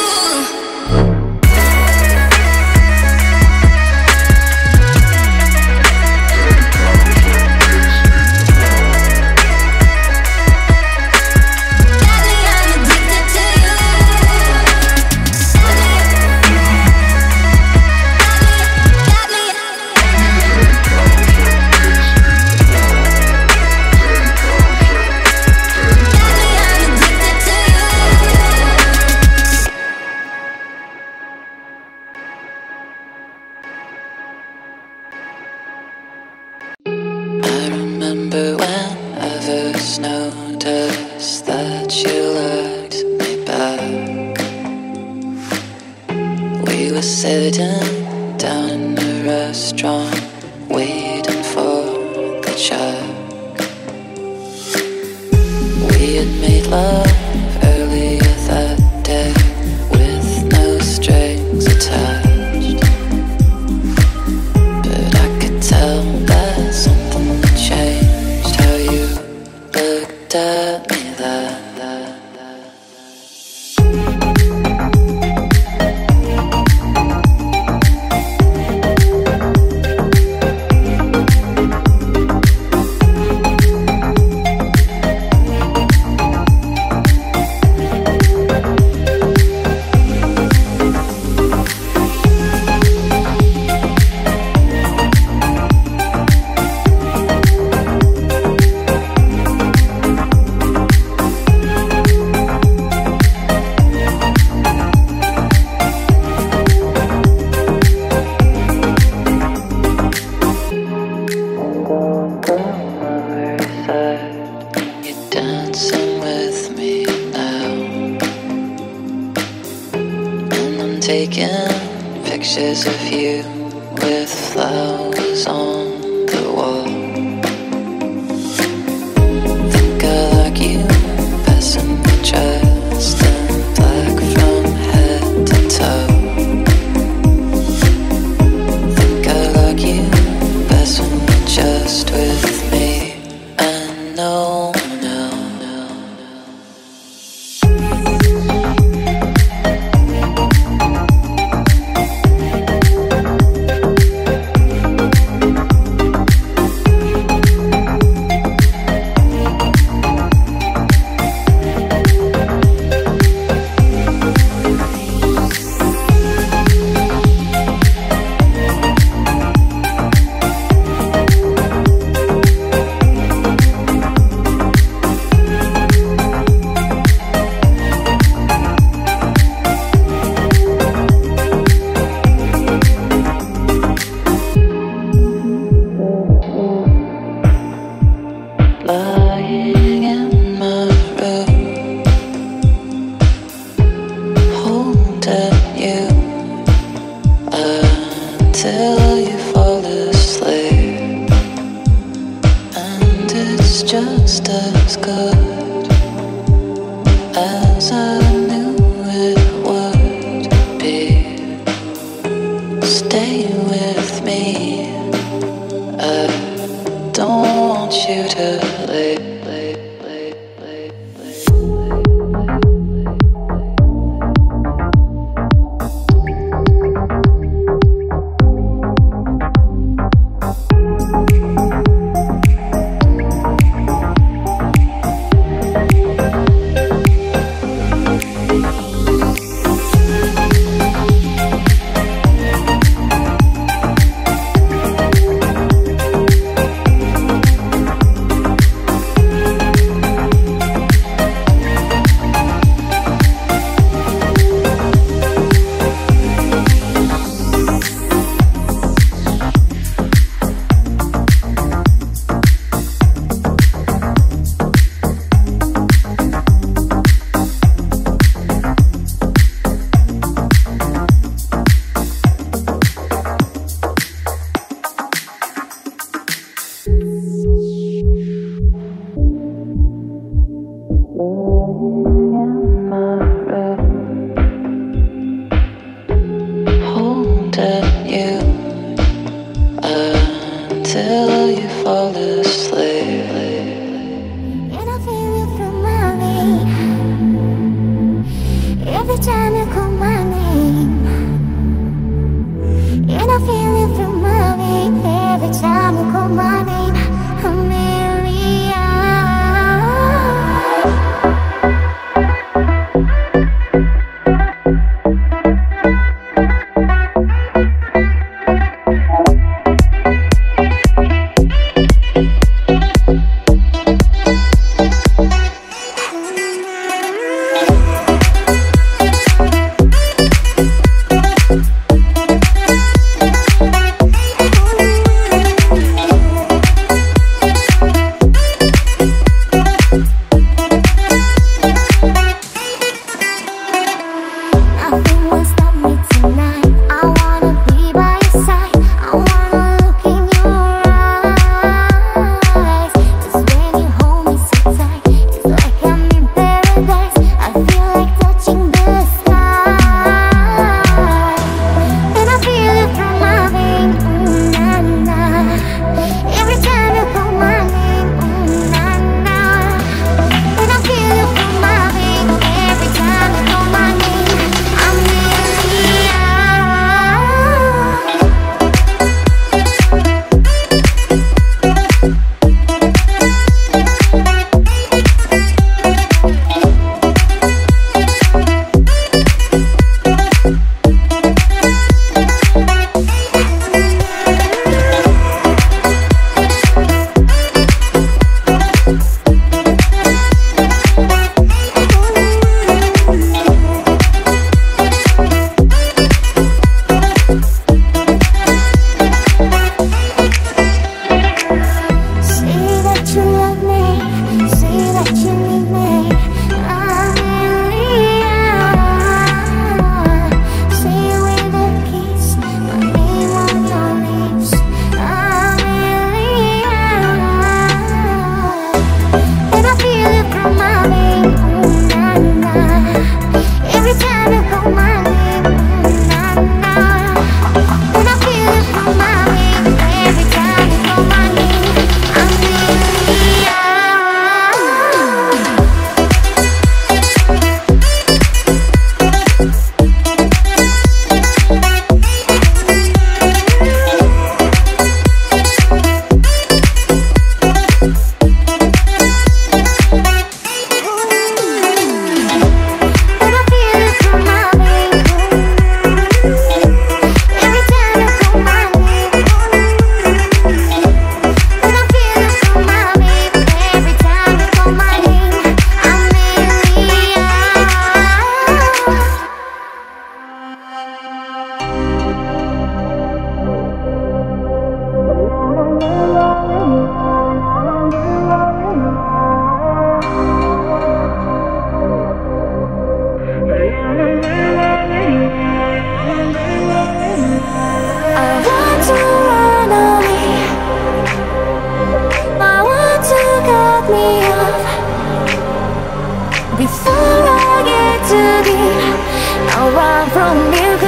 Noticed that you liked me back. We were sitting down in a restaurant, waiting for the chat. We had made love earlier that day, with no strings attached. But I could tell that something had changed, how you looked at me that, that, that. Taking pictures of you with flowers on the wall. Think I like you, passing me dressed in black from head to toe. Think I like you, best when you're just with me and no one else. Lying in my room, holding you until you fall asleep. And it's just as good as I knew it would be. Stay with me, I don't want you to leave.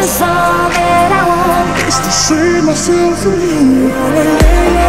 cause all that I want is to see myself in you.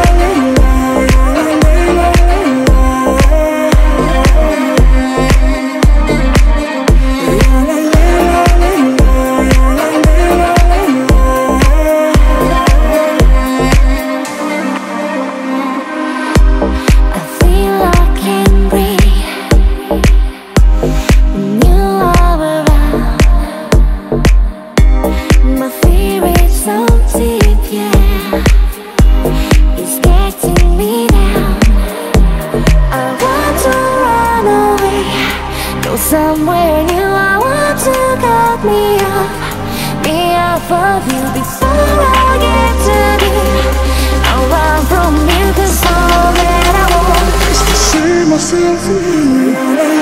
Somewhere new, I want to cut me off, me off of you before I get too deep. I'll run from you cause all that I want is to see myself in you.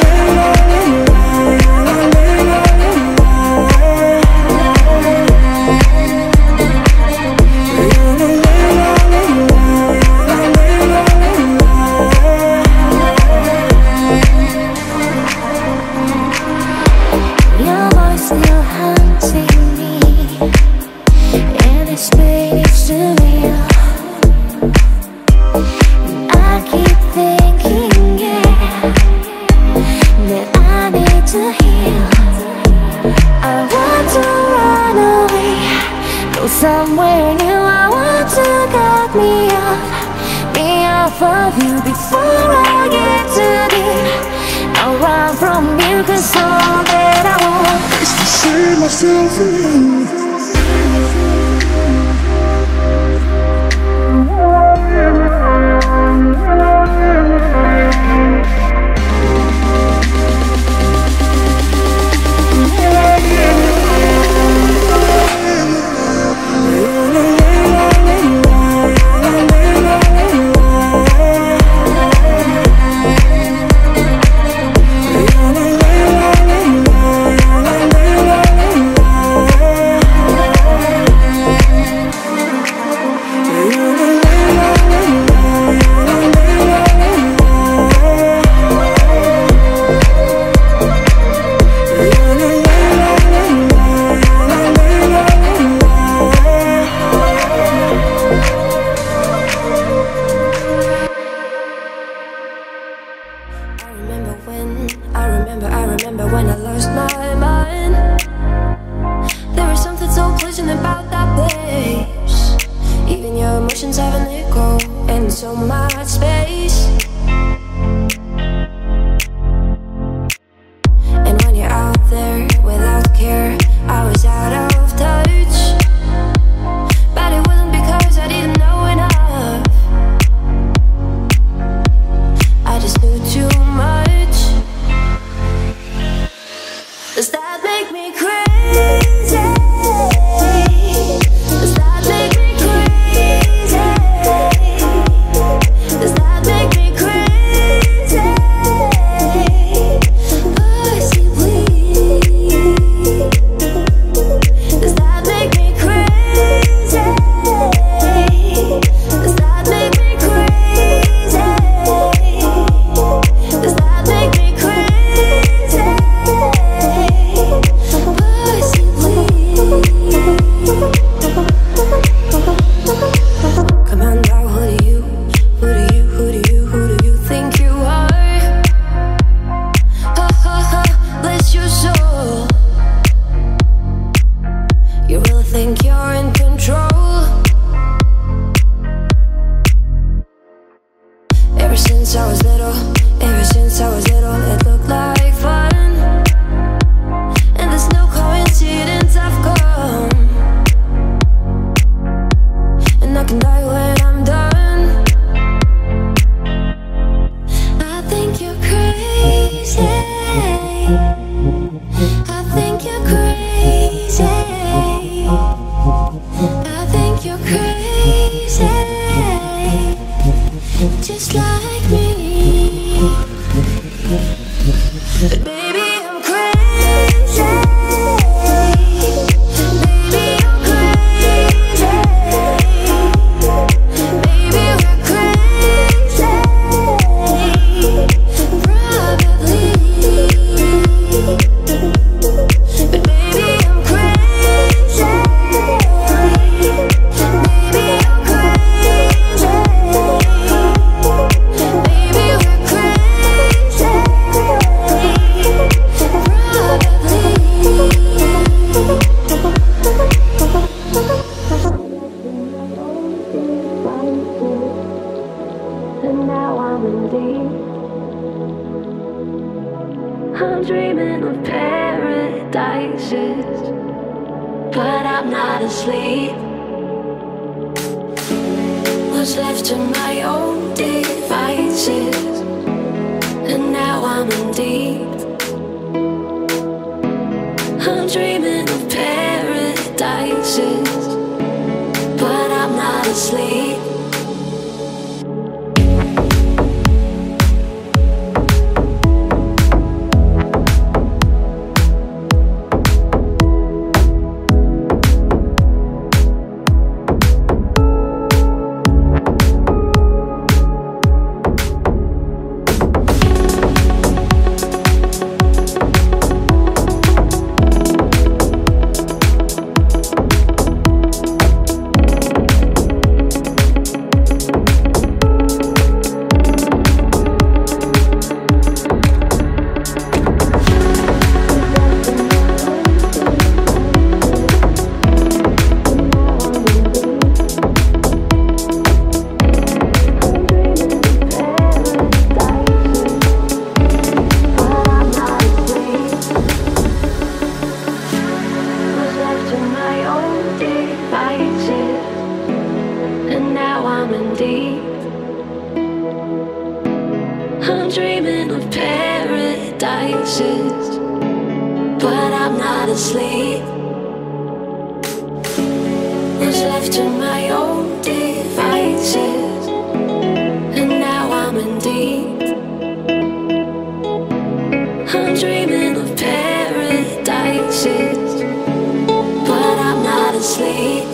Somewhere new, I want to cut me off, me off of you before I get too deep. I'll run from you cause all that I want is to see myself in you. Just like me. But baby, I'm crazy. dream. I'm dreaming of paradises, but I'm not asleep. Was left to my own devices, and now I'm in deep. I'm dreaming of paradises, but I'm not asleep. I'm dreaming of paradises, but I'm not asleep. Was left to my own devices, and now I'm in deep. I'm dreaming of paradises, but I'm not asleep.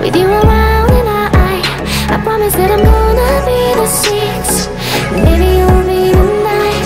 With you around and I, I promise that I'm gonna be the six. Maybe you'll be the night.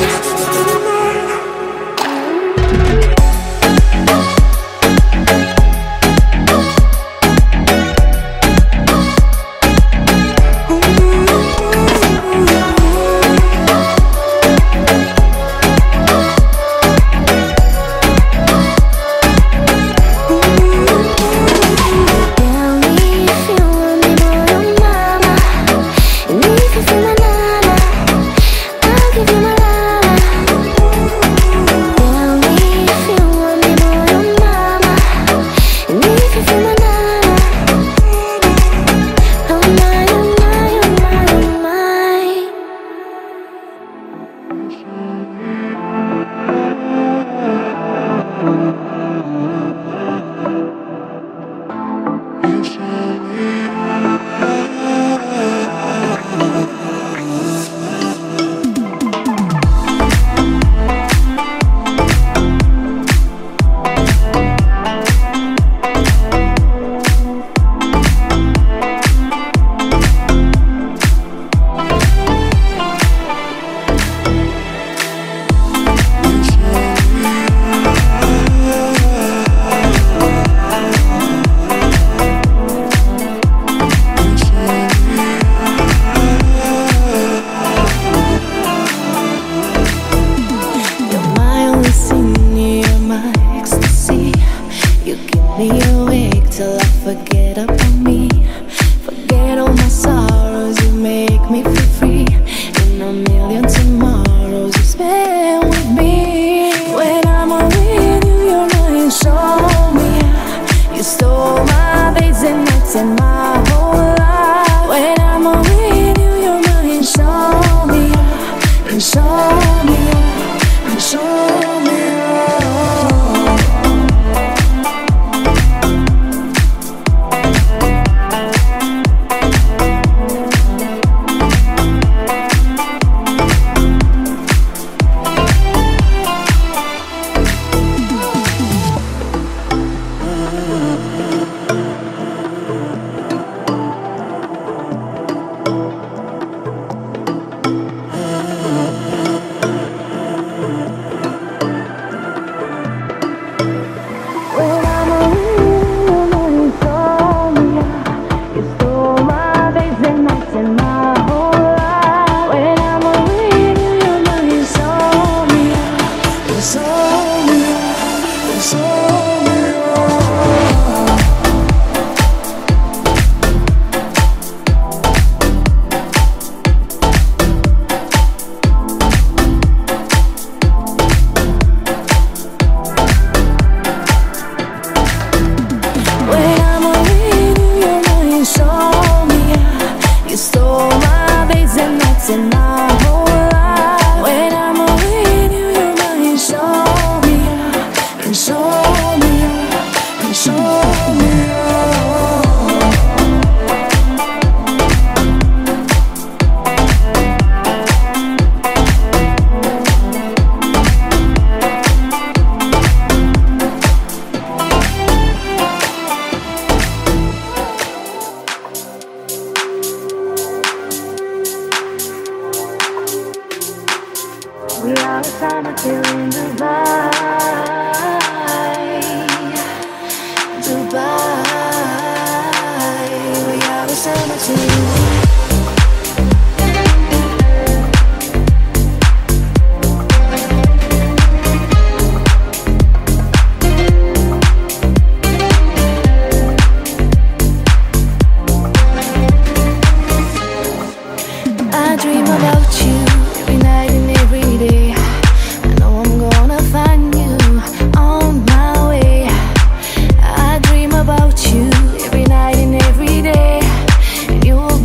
You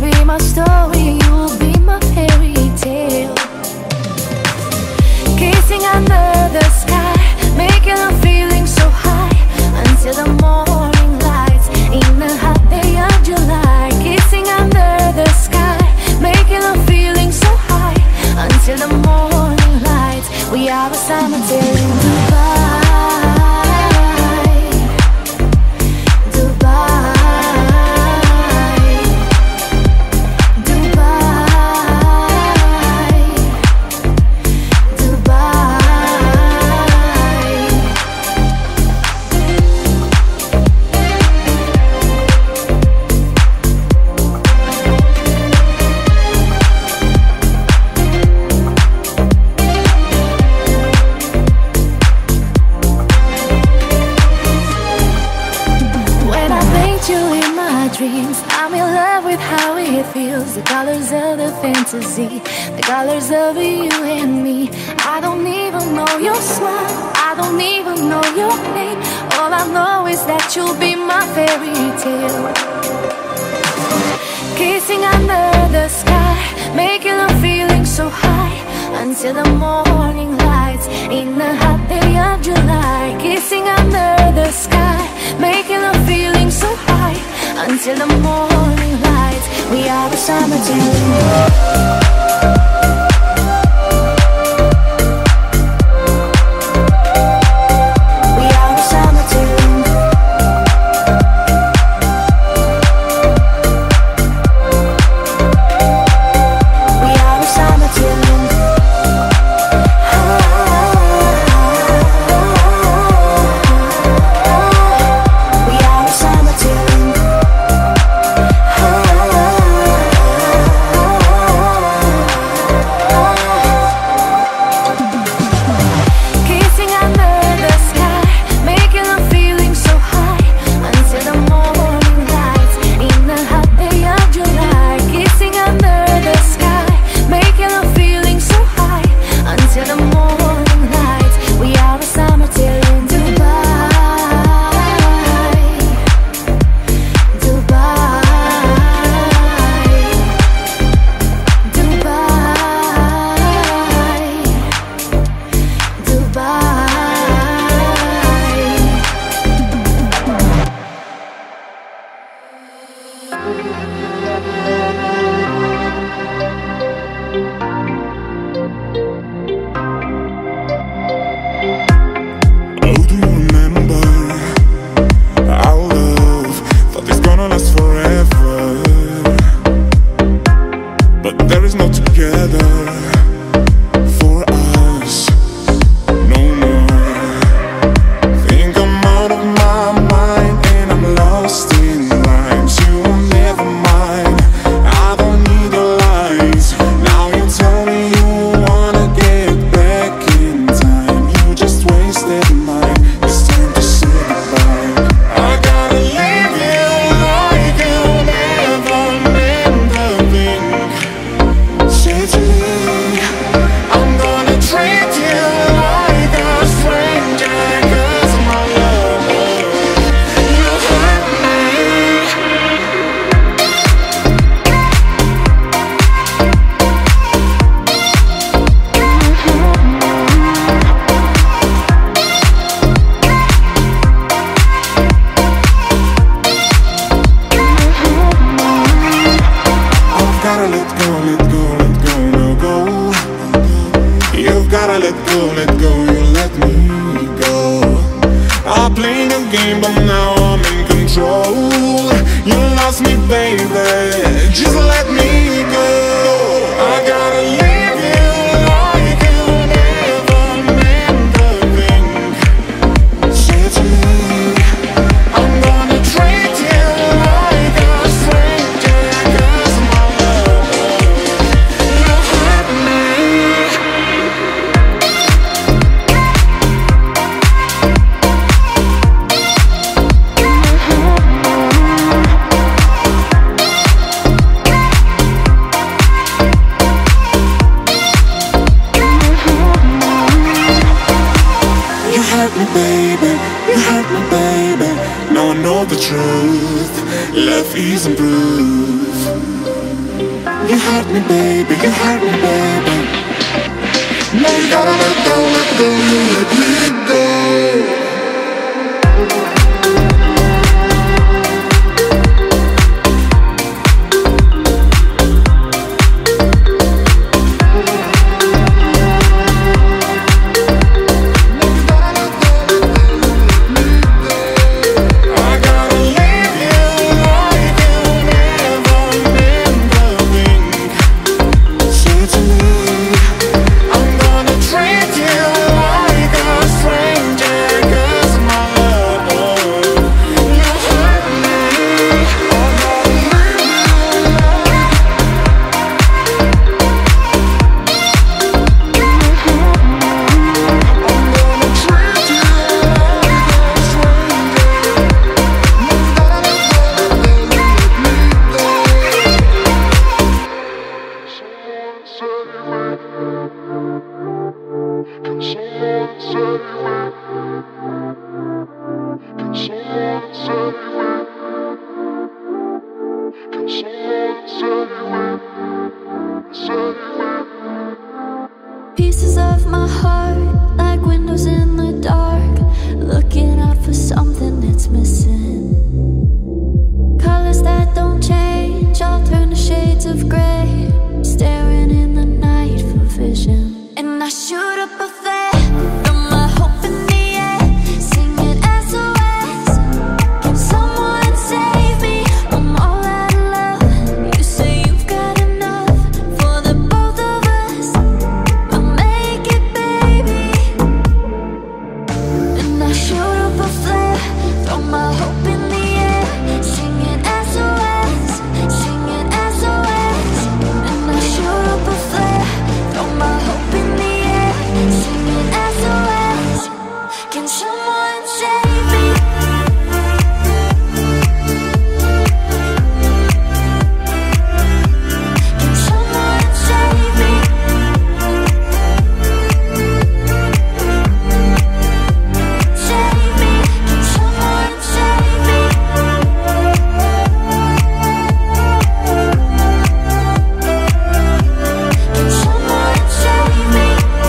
how it feels. The colors of the fantasy, the colors of you and me. I don't even know your smile, I don't even know your name. All I know is that you'll be my fairy tale. Kissing under the sky, making a feeling so high until the morning lights in the hot day of July. Kissing under the sky, making a feeling so high until the morning lights. We are the summer tune. I'm gonna treat you like a stranger. Pieces of my heart, like windows in the dark, looking out for something that's missing. Colors that don't change, all turn to shades of gray, staring in the night for vision. And I shoot up a flare, throw my hope in the air, singing S O S. Can someone save me? I'm all out of love. You say you've got enough for the both of us. I'll make it, baby. And I shoot up a flare, throw my hope in the air, singing S O S, singing S O S. And I shoot up a flare, throw my hope in the air, singing S O S. Can someone save me? Can someone save me? Save me. Can someone save me? Can someone save me?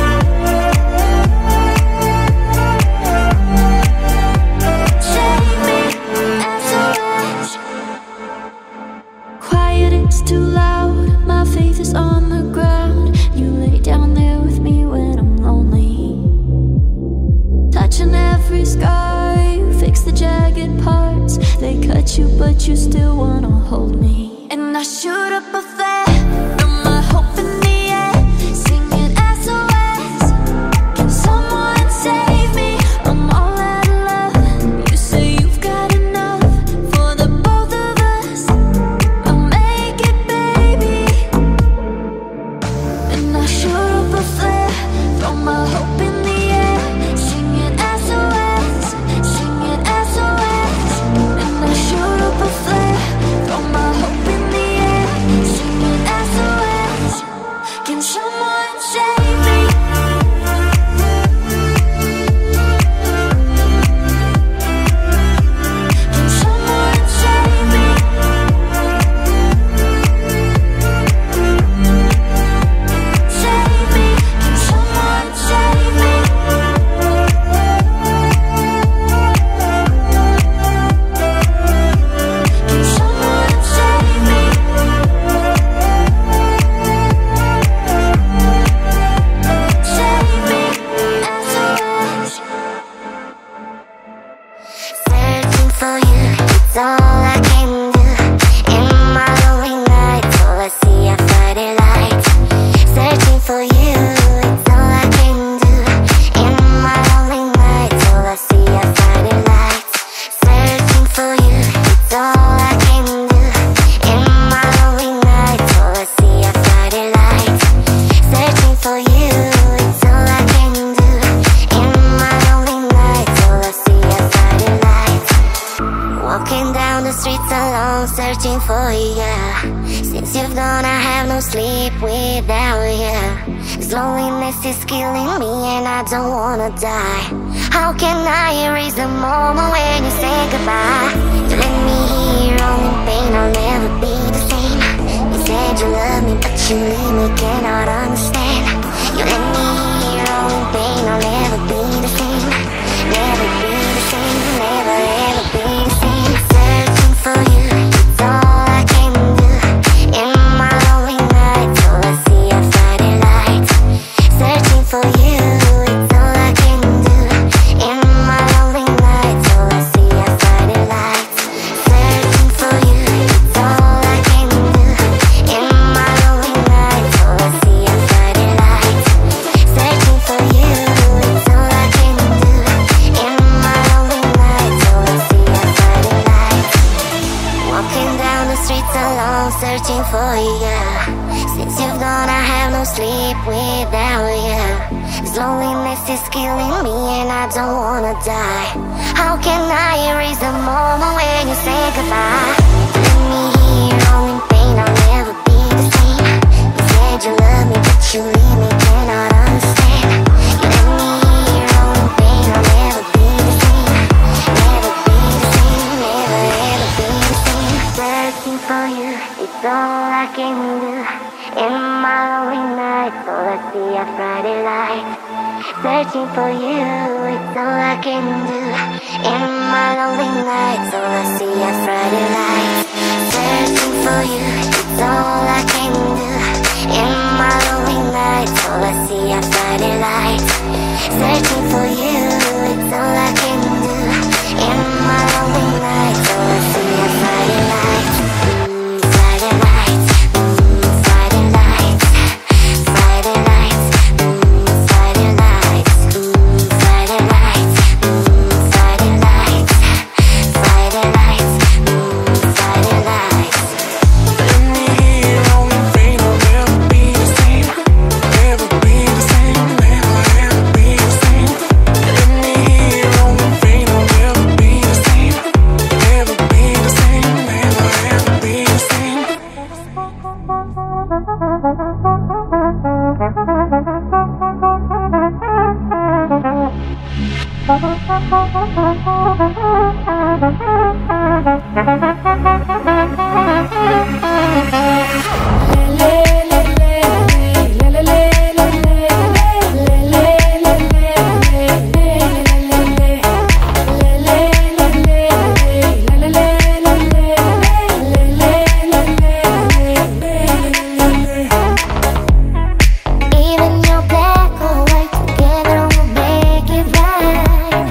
Save me, S O S. Quiet, it's too loud. My faith is on the ground. You lay down there with me when I'm lonely, touching every scar. You fix the jagged parts. They cut you, but you still wanna hold me. And I shoot up a flare, throw my hope in the air, singing S O S. Can someone save me? I'm all out of love. You say you've got enough for the both of us. I'll make it, baby. And I shoot up a flare, throw my hope in the air, singing S O S, singing S O S. And I shoot up a flare, throw my hope in the air, singing S O S. Can someone save me? Can someone save me? Save me. Can someone save me? Can someone save me? Save me, S O S. Searching for you, it's all I can do. In my lonely nights, all I see are Friday lights. Searching for you, it's all I can do. In my lonely nights, all I see are Friday lights. Searching for you, it's all I can do. In my lonely nights, all I see are Friday lights. Searching for you, it's all I can do. In my lonely nights, all I see are Friday lights. Walking down the streets alone, searching for you. Since you've gone, I have no sleep without you. This loneliness is killing me and I don't wanna die. How can I erase the moment when you say goodbye? You let me here all in pain, I'll never be the same. You said you love me, but you leave me, cannot understand. You let me here all in pain, I'll never be the same. Never be the same, never ever be the same. Searching for you, it's all I can do. In my lonely nights, all I see are Friday lights. Searching for you, it's all I can do. In my lonely nights, all I see are Friday lights. Searching for you, it's all I can do. In my lonely nights, all I see are Friday lights. Searching for you, it's all I can do. In my lonely nights, all I see are Friday lights. Walking down the streets alone, searching for you. Since you've gone, I have no sleep without you. This loneliness is killing me and I don't wanna die. How can I erase the moment when you say goodbye? Let me here all in pain, I'll never be the same. You said you love me, but you leave me, cannot understand. You let me here all in pain, I'll never be the same. Never be the same, never ever be the same. Searching for you, it's it's all I can do. In my lonely nights, all I see are Friday lights. Searching for you, it's all I can do. In my lonely nights, all I see are Friday lights. Searching for you, it's all I can do. In my lonely nights, all I see are Friday lights. Searching for you, it's all I can do. In my lonely nights, all I see are Friday lights. Mm, Friday lights, mm, Friday lights, Friday lights, mm, Friday lights, mm, Friday lights, mm, Friday lights, Friday lights, mm, Friday lights. Let me hear on the radio, never be the same, never be the same, never ever be the same. Let me hear on the radio, never be the same, never be the same, never ever be the same. Even your black or white, together we'll make it right.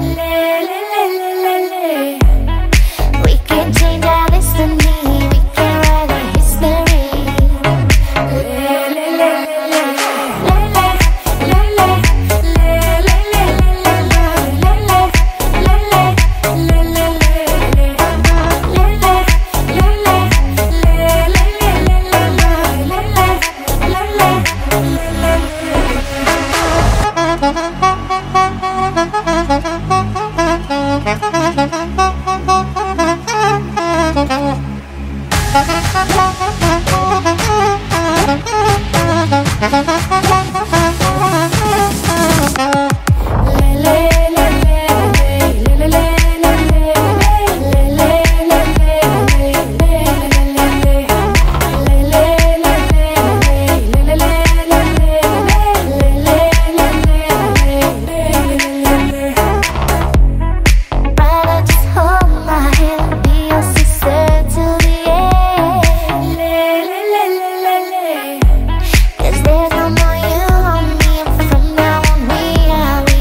We can change our destiny, we can write our history. Brother, just hold my hand, be your sister till the end. 'Cause there's no more you on me, and from now on we are we.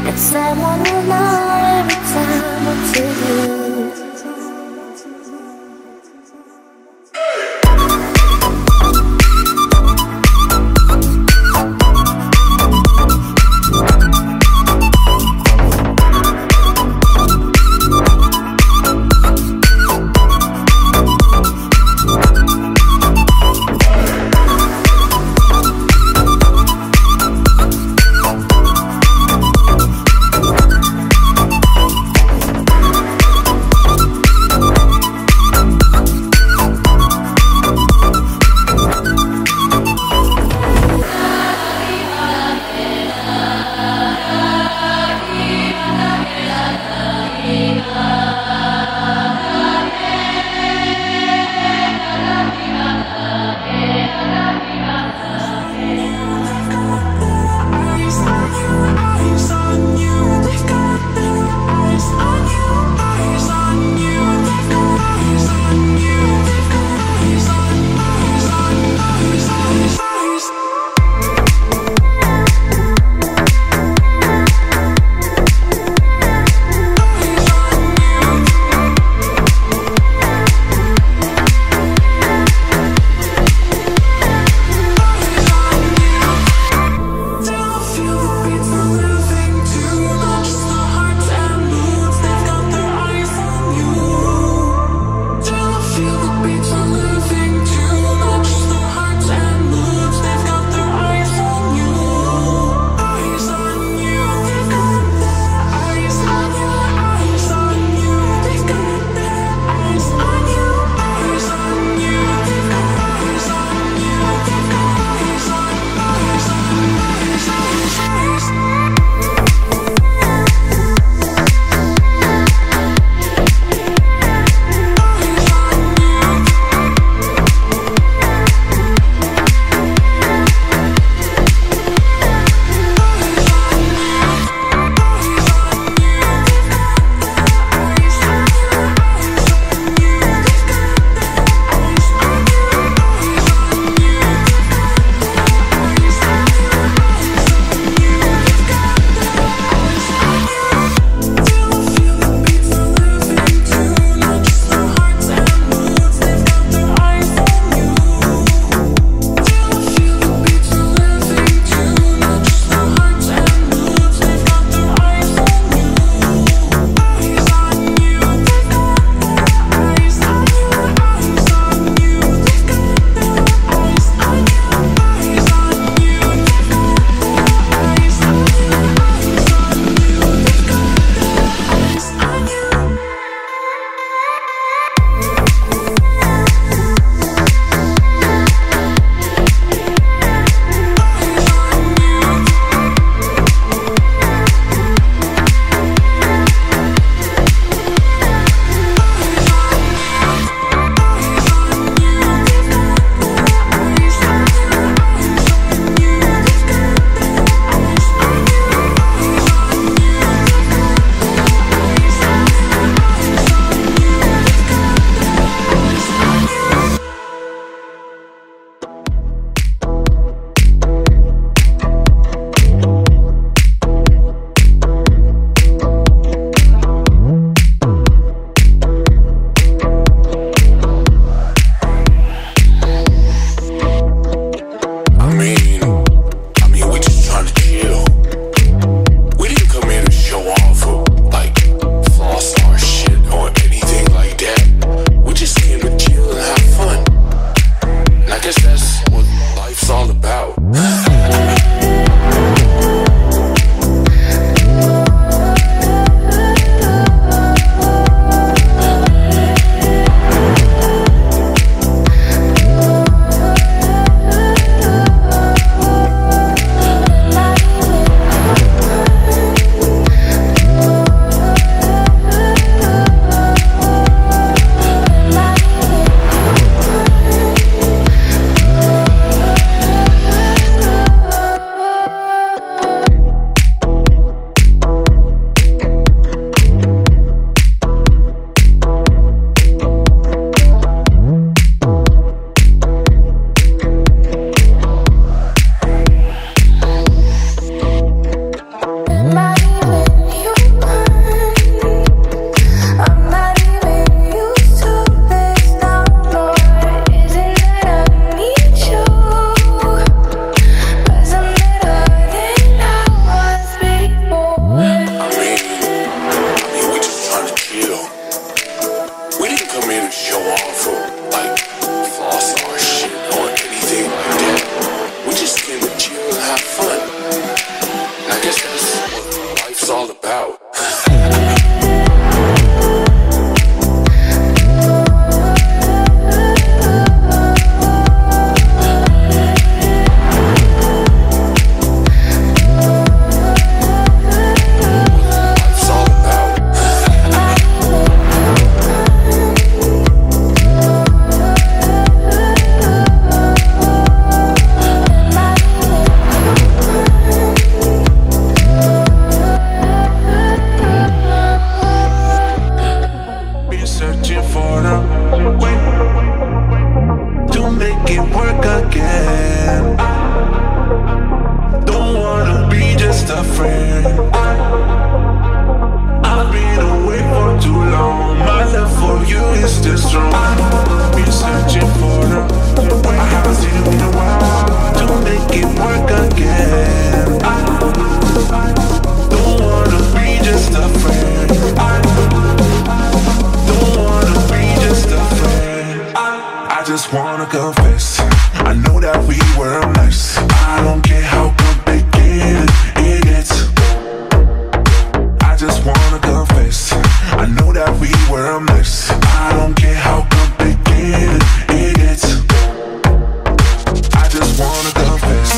that someone will know every time what to do. wanna confess, I know that we were a mess. I don't care how complicated it gets. I just wanna confess, I know that we were a mess. I don't care how complicated it gets. I just wanna confess.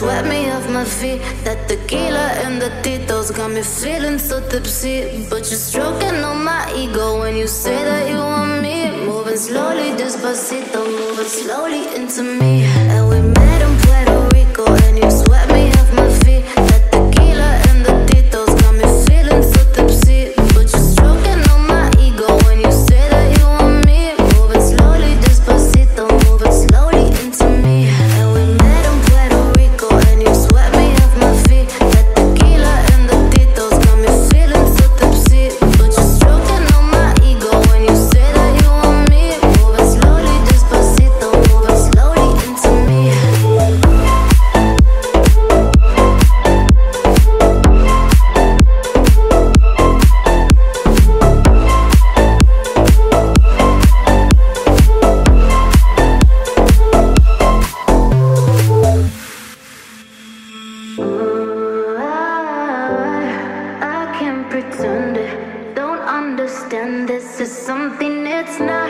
swept me off my feet. That tequila and the Tito's got me feeling so tipsy. But you're stroking on my ego when you say that you want me. Moving slowly, despacito, moving slowly into me. And we met in Puerto Rico and you swept me off my feet. That tequila and the Tito's got me feeling so tipsy. But you're stroking on my ego when you say that you want me. Moving slowly, despacito, moving slowly into me. And we met in Puerto Rico and you swept me off my feet. That tequila and the Tito's got me feeling so tipsy. But you're stroking on my ego when you say that you want me. Moving slowly, despacito, moving slowly into me. I can't pretend it, don't understand this is something it's not.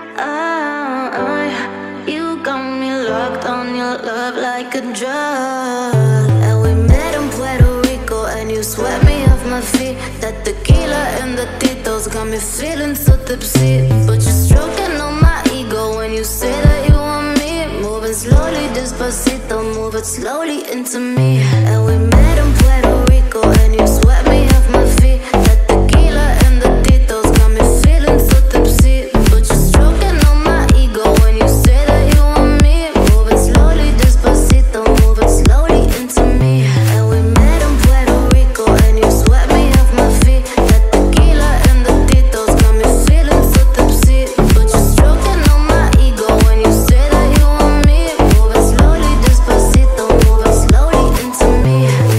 I, you got me locked on your love like a drug. And we met in Puerto Rico and you swept me off my feet. That tequila and the Tito's got me feeling so tipsy. But you're stroking on my ego when you say that you want me. Moving slowly, despacito, move it slowly into me. And we met in Puerto Rico and you swept me off my feet. That tequila and the Tito's got me feeling so tipsy. But you're stroking on my ego when you say that you want me. Moving slowly, despacito, move it slowly into me. And we met in Puerto Rico and you swept me off my feet. That tequila and the Tito's got me feeling so tipsy. But you're stroking on my ego when you say that you want me. Moving slowly, despacito, moving slowly into me.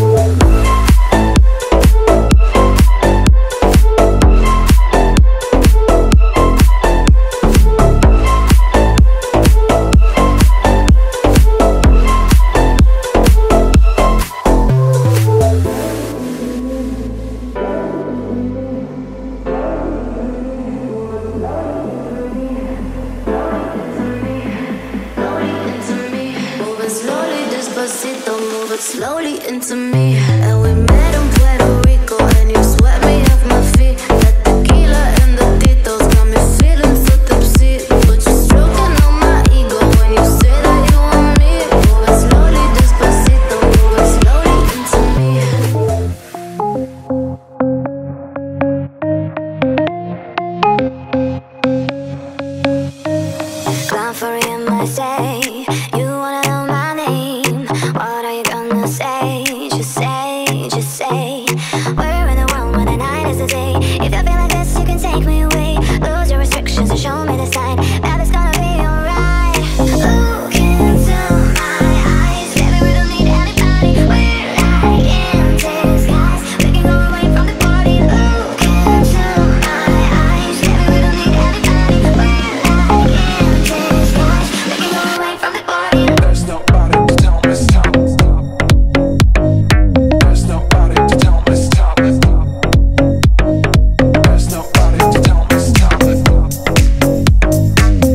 Moving slowly, despacito, move it slowly into me. And we met in Puerto Rico and you swept me off my feet. That tequila and the Tito's got me feeling so tipsy. But you're stroking on my ego when you say that you want me. Moving slowly, despacito, move it slowly into me. Gone for him, I say. You wanna know my name? What are you gonna say? Just say, just say. Where in the world when the night is the day? If you feel like this, you can take me away. Lose your restrictions and show me the sign that it's gonna be alright. Look into my eyes, baby, we don't need anybody. We're like in disguise. We can go away from the party. Look into my eyes, baby, we don't need anybody. We're like in disguise. We can go away from the party. There's nobody to tell me stop. There's nobody to tell me stop. There's nobody to tell me stop.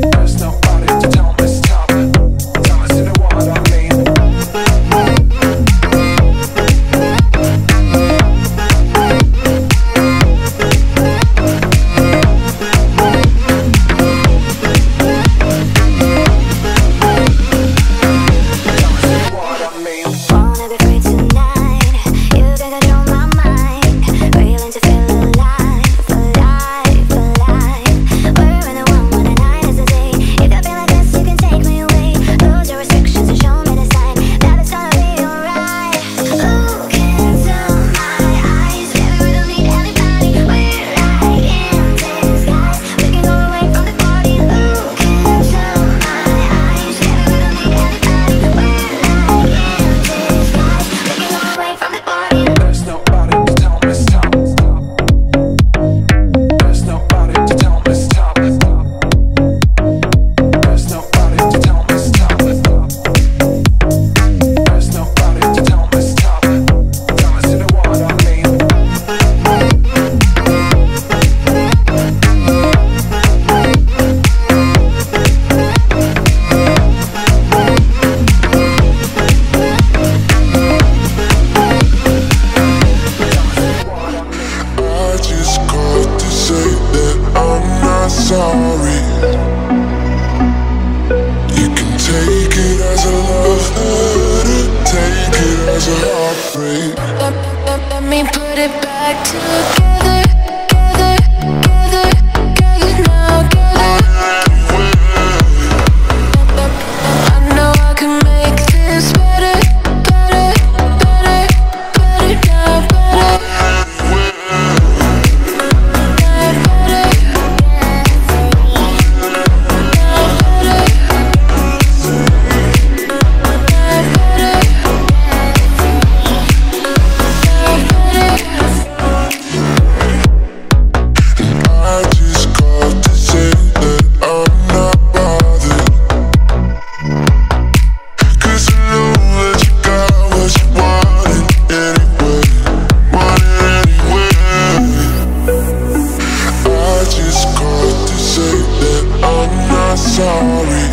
sorry.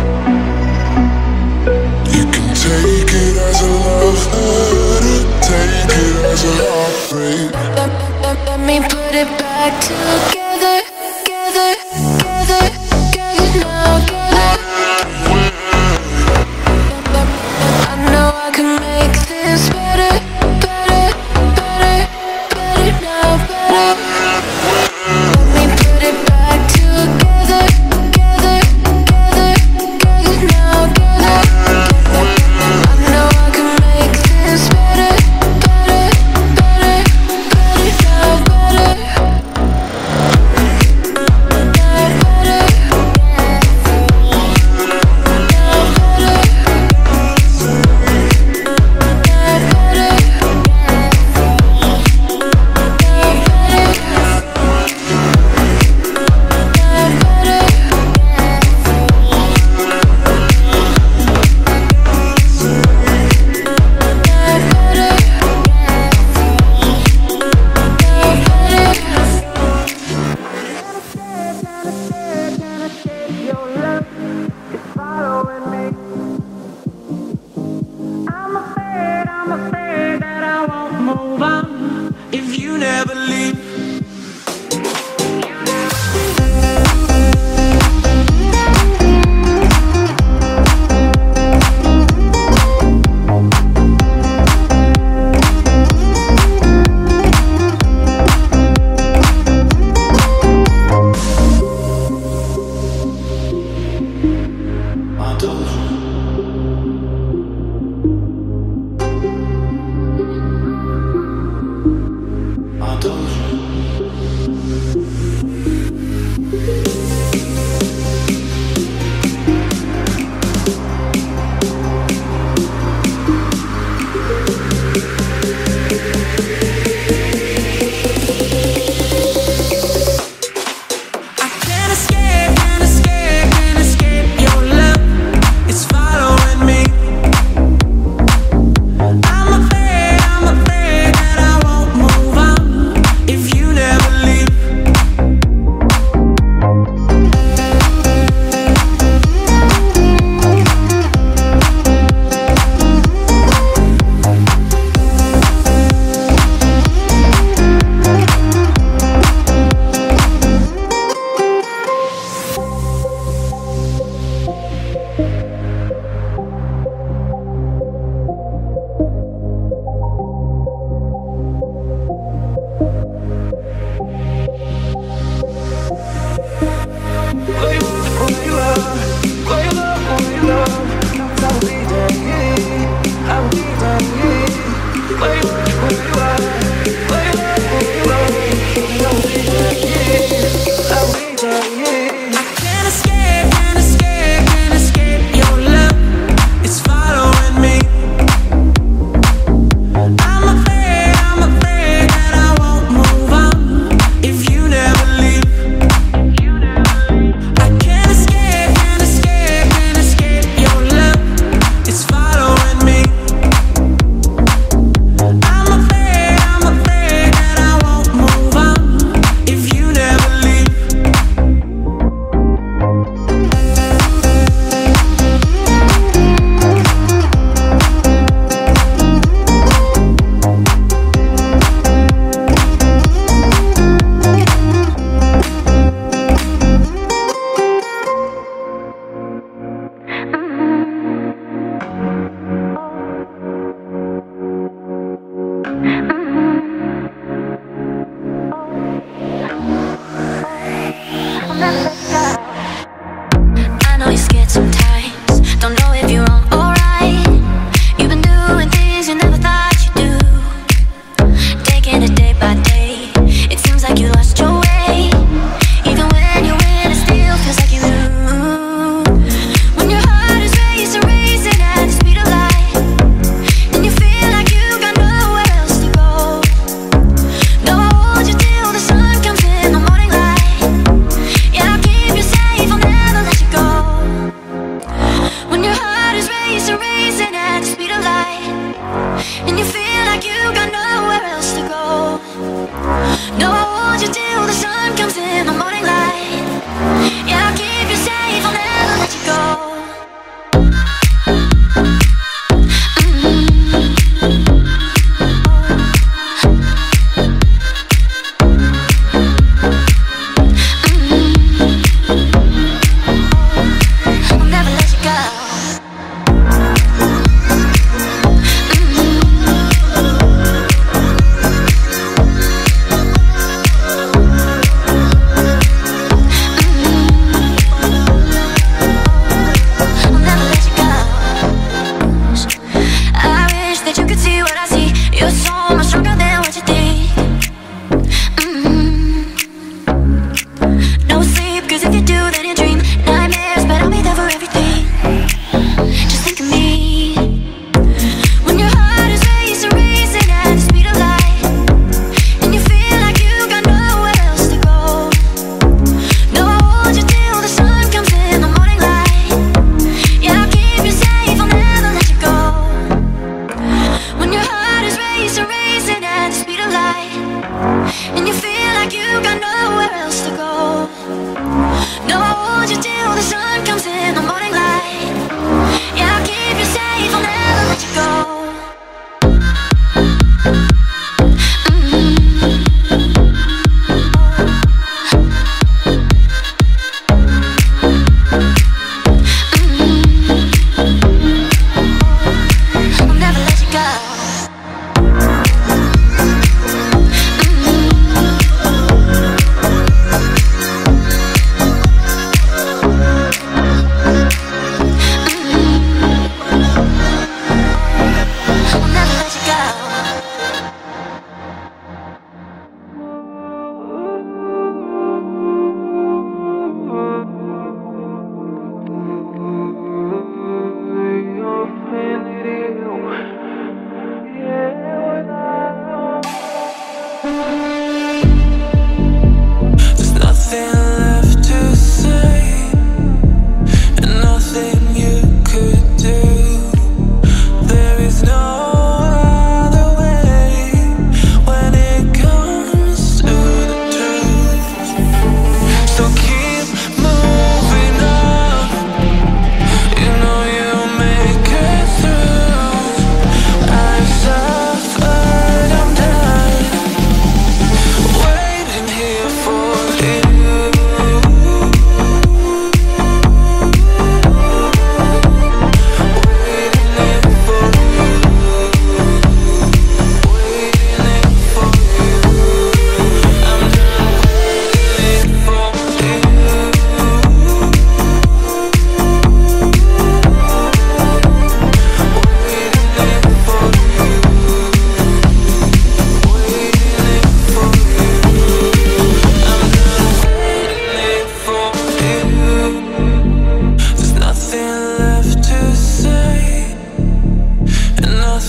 You can take it as a love letter, take it as a heartbreak. Let, let, let me put it back together, together, together, together now, together. I know I can make this better, better, better, better now, better. Let me put it back together, together, together, together now, together. I know I can make this better, better, better, better now, better.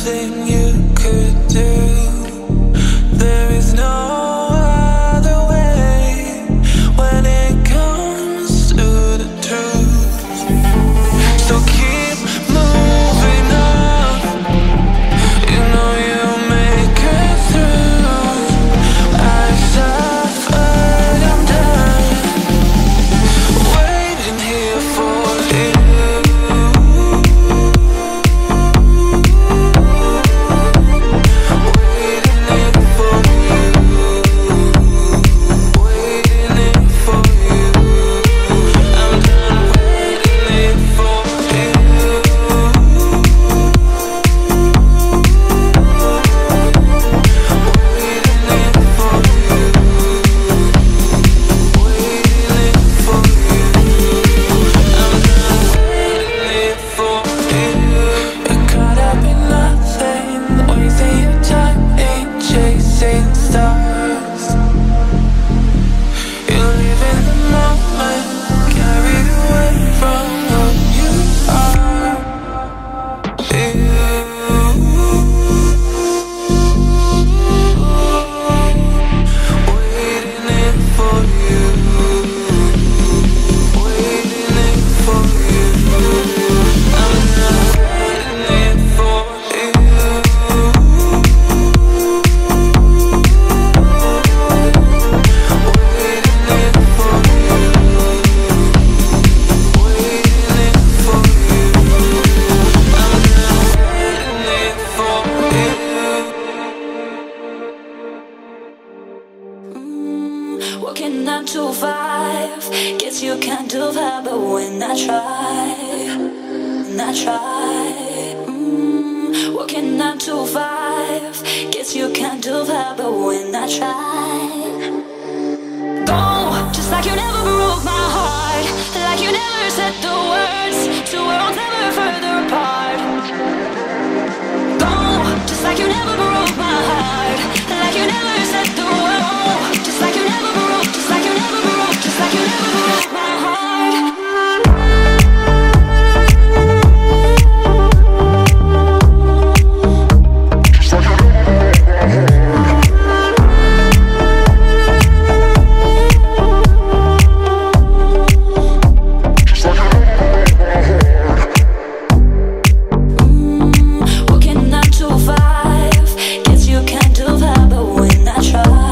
nothing you could do. There is no other way when it comes to the truth. So keep moving on. You know you'll make it through. I suffered, I'm done waiting here for you. Working nine to five, guess you can't do that, but when I try, and I try. Mm, working nine to five, guess you can't do that, but when I try. Go, just like you never broke my heart, like you never said the words, two worlds never further apart. Go, just like you never broke my heart, like you never said the words, just like you never broke, just like you never broke, just like you never broke my heart. Working nine to five, guess you can't do that, but when I try.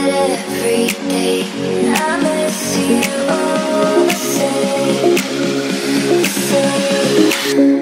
every day I miss you all the same, the same.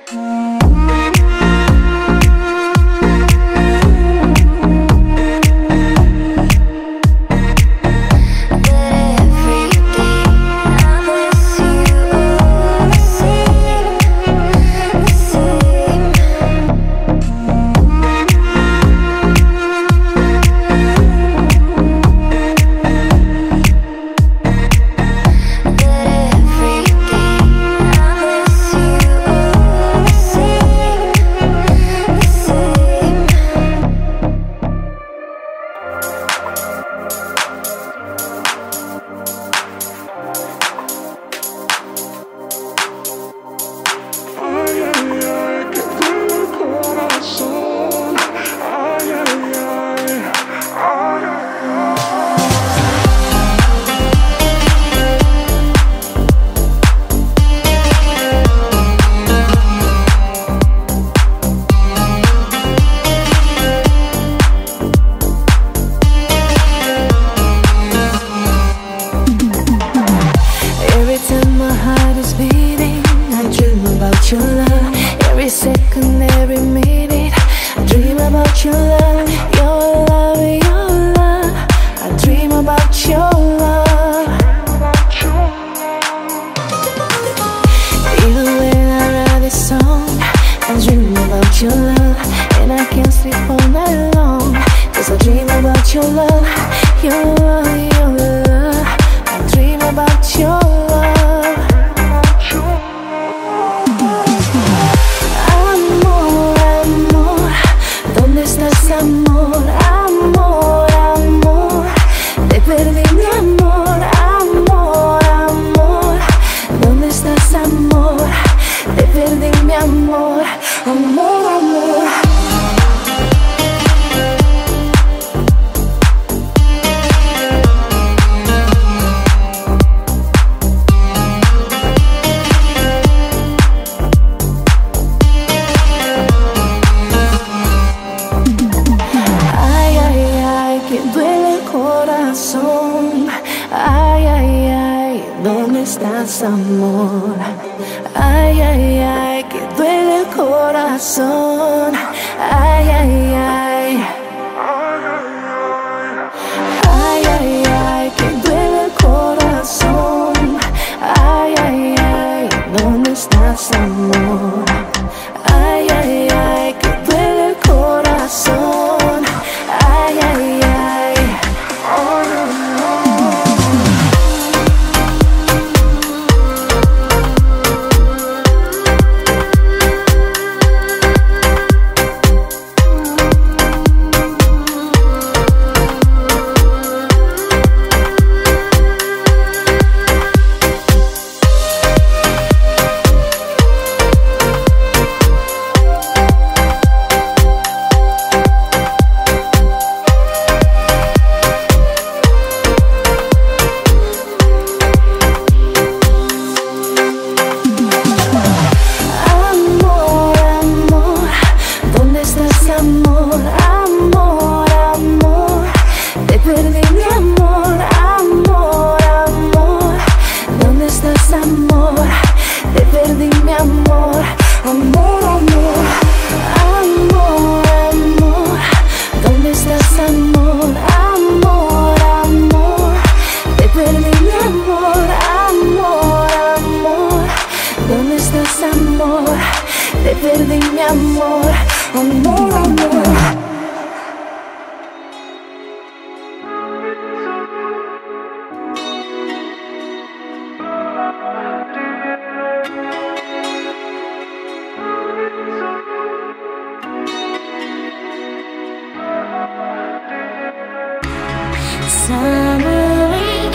Summer rain,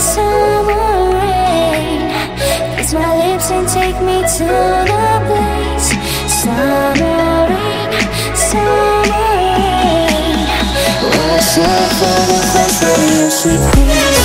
summer rain, kiss my lips and take me to the place. Summer rain, summer rain, worship for the first time you sweet things.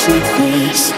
so please.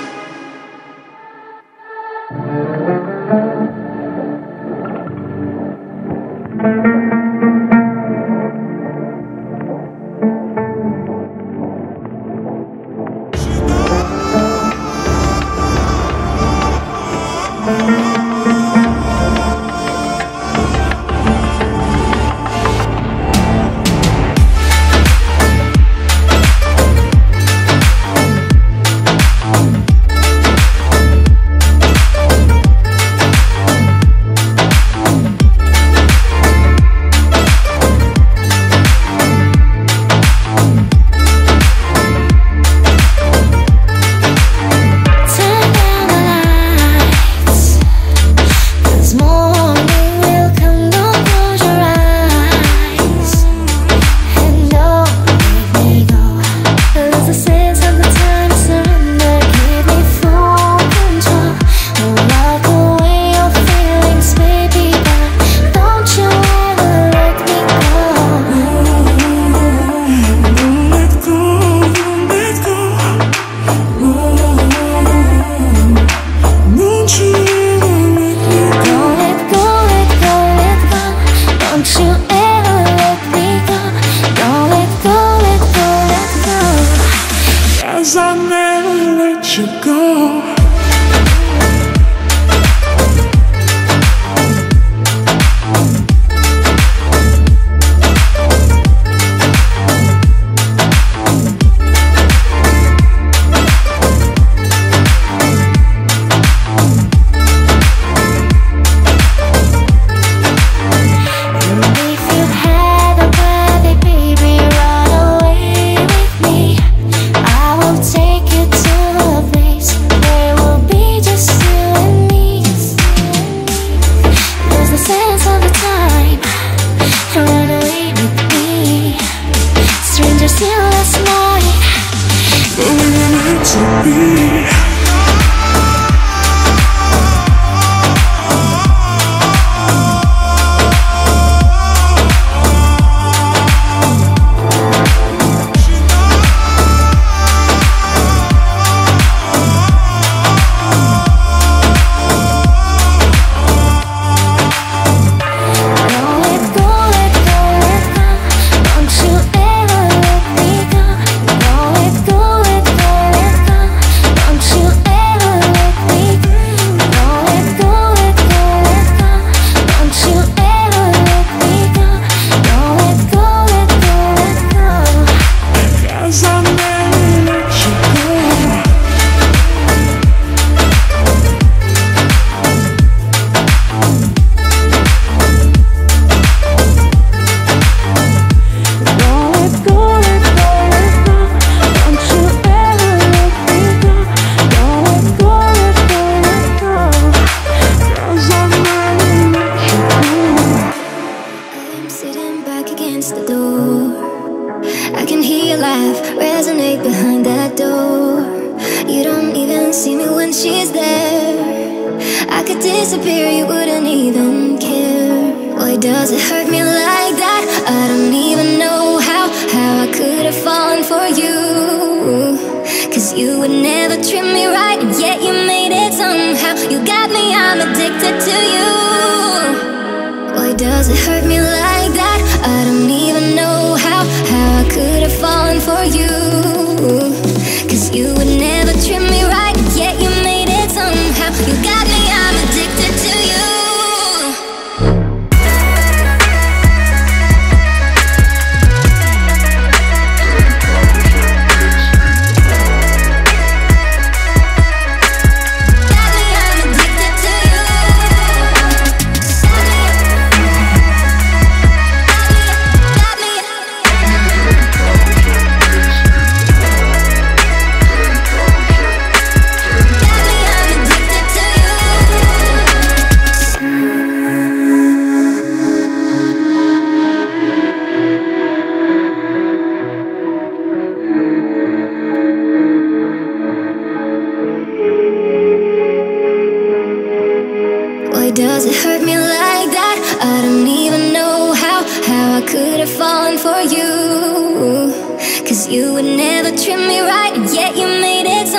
Does it hurt me like that? I don't even know how, how I could have fallen for you. Cause you would never treat me right, and yet you made it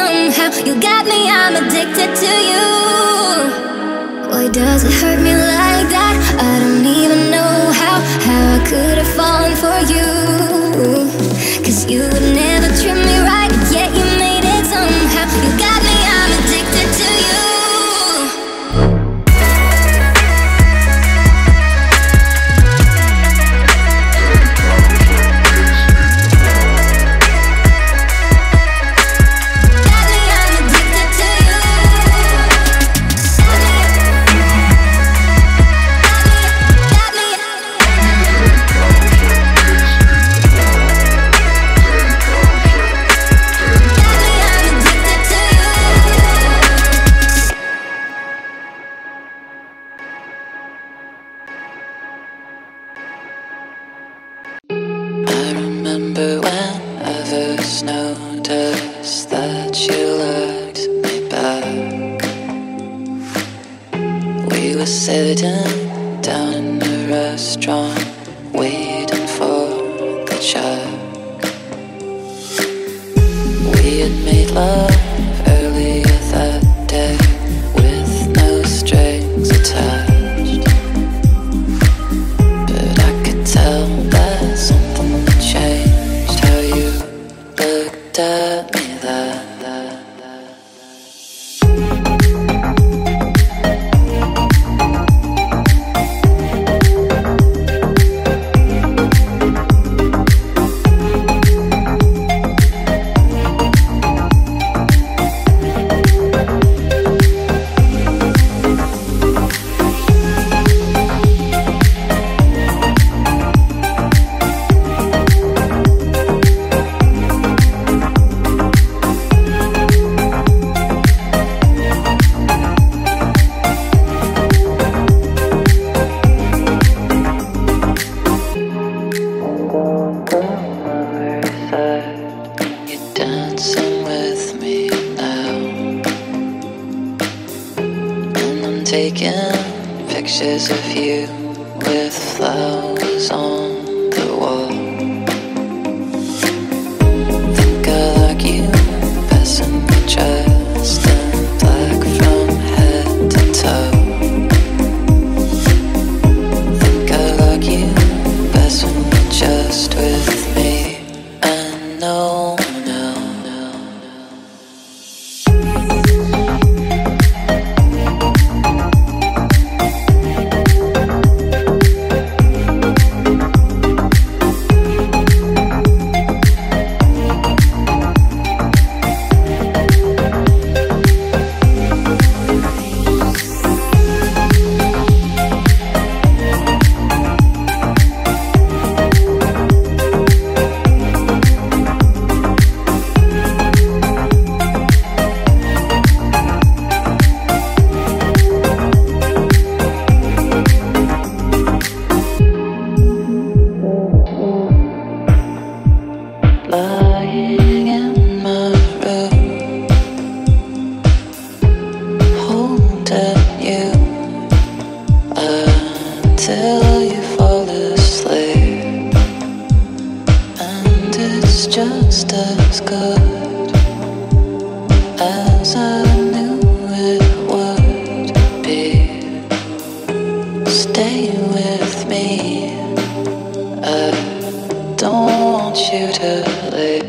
You got me, I'm addicted to you. Why does it hurt me like that? I don't even know how, how I could have fallen for you. Cause you would never treat me right, yet you made it somehow. You got me, I'm addicted to you. Noticed that you liked me back. We were sitting down in a restaurant, waiting for the check. We had made love earlier that day with no strings attached, but I could tell that something had changed. How you looked at me that, that, that. You're dancing with me now, and I'm taking pictures of you with flowers on the wall. Think I like you, passing me dressed in black from head to toe. Think I like you best when you're just with me. No, no, no, no. Lying in my room, holding you until you fall asleep, and it's just as good as I knew it would be. Stay with me, I don't want you to leave.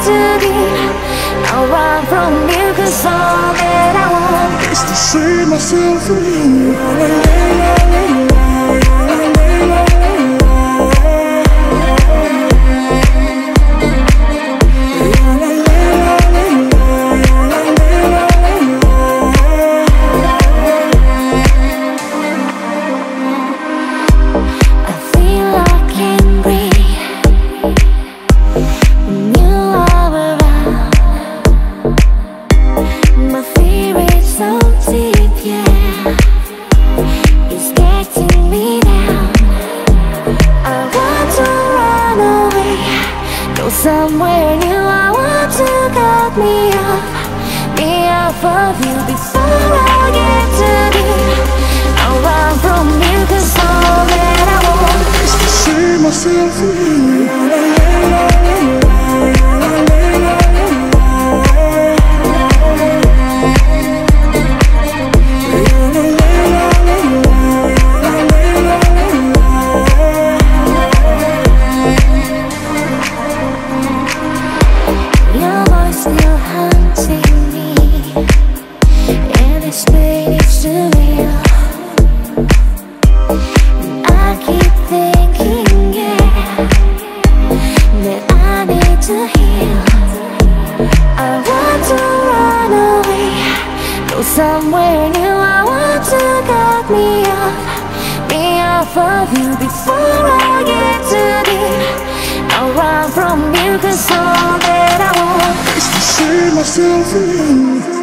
too deep. I'll run from you, cause all that I want is to save myself from you. Somewhere new, I want to cut me off, me off of you before I get too deep. I'll run from you, cause all that I want is to save myself from you. Somewhere new, I want to cut me off, me off of you before I get too deep. I'll run from you, cause all that I want is to save myself from you.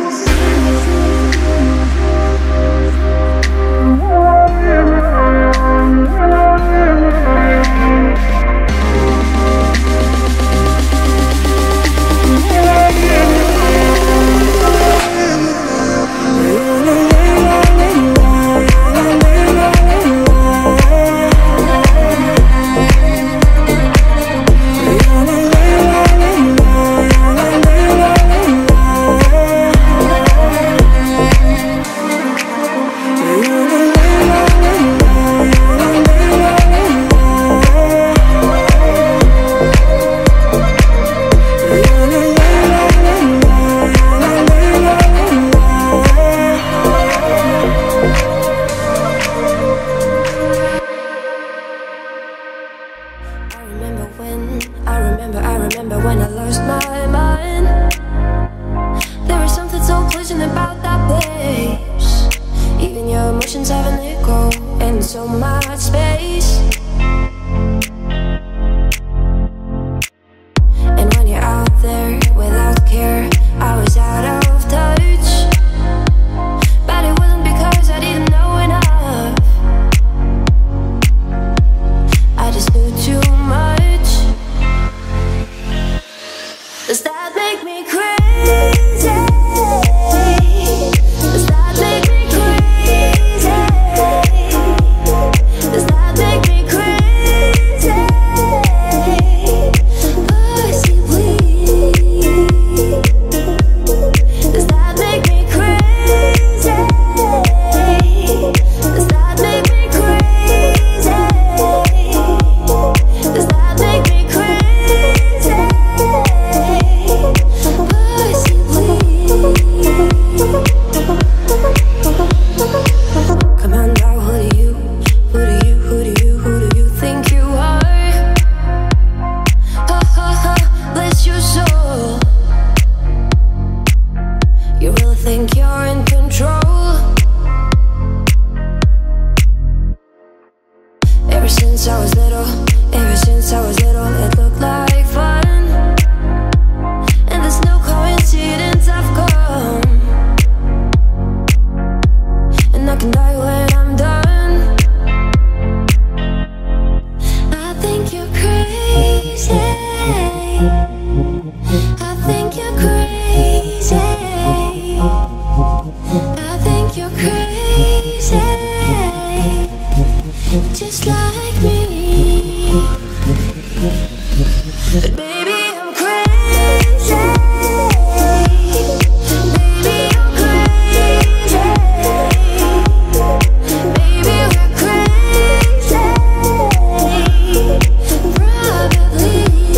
Probably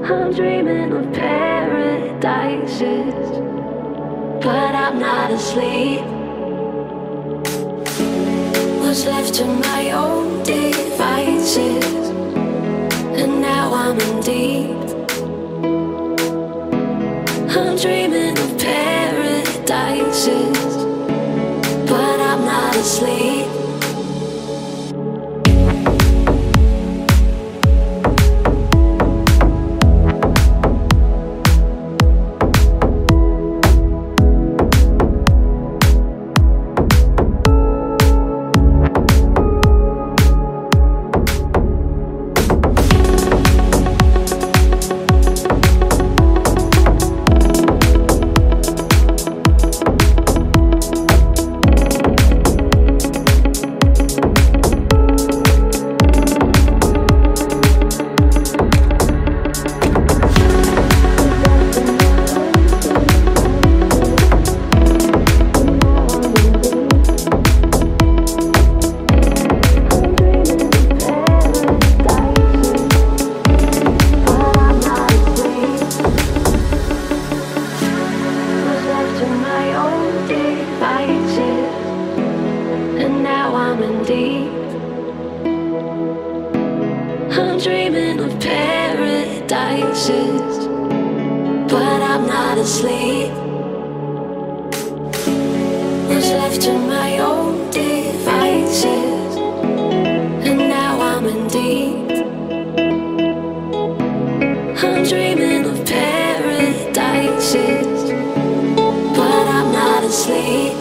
I'm dreaming of paradises, but I'm not asleep. Was left to my own devices, and now I'm in deep. I'm dreaming of paradises, but I'm not asleep. I'm dreaming of paradises, but I'm not asleep. Was left to my own devices, and now I'm in deep. I'm dreaming of paradises, but I'm not asleep.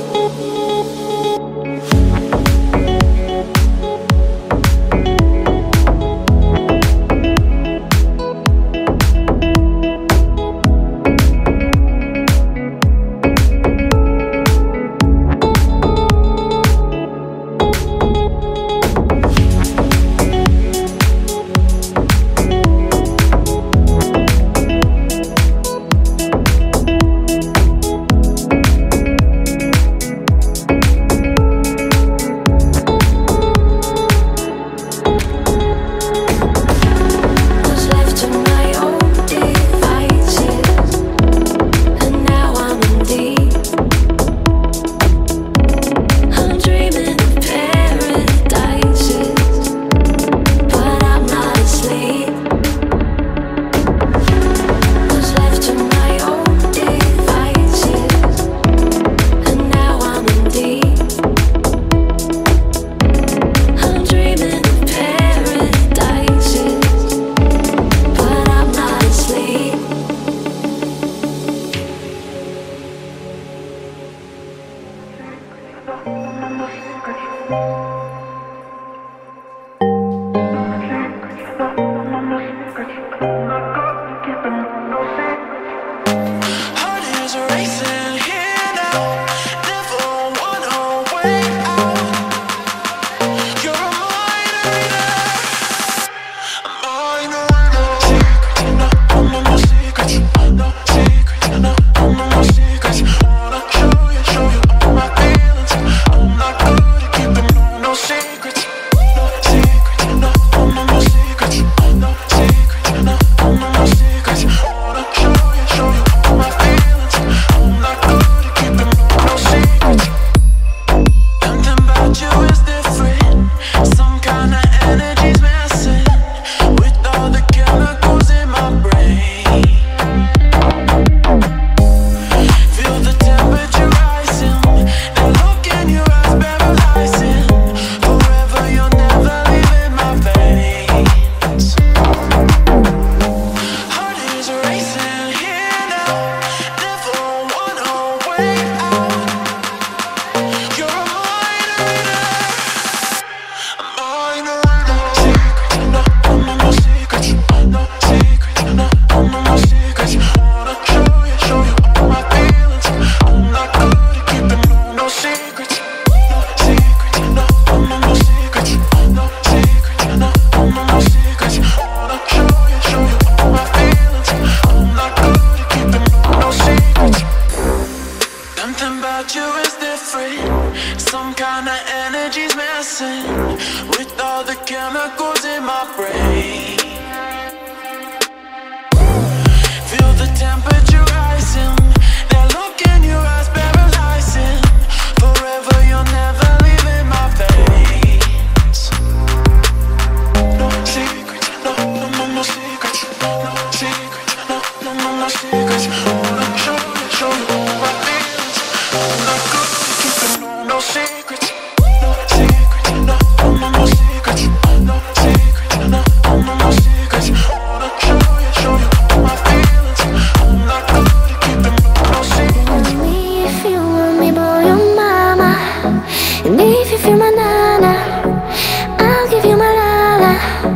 my secrets. Wanna show you, show you all my feelings. I'm not good at keeping no, no secrets. No secrets, no, no, no secrets. No secrets, no, no, no secrets. Wanna show you, show you all my feelings. I'm not good at keeping no, no secrets. Tell me if you want me, boy, or mama. And if you feel my nana, I'll give you my lala.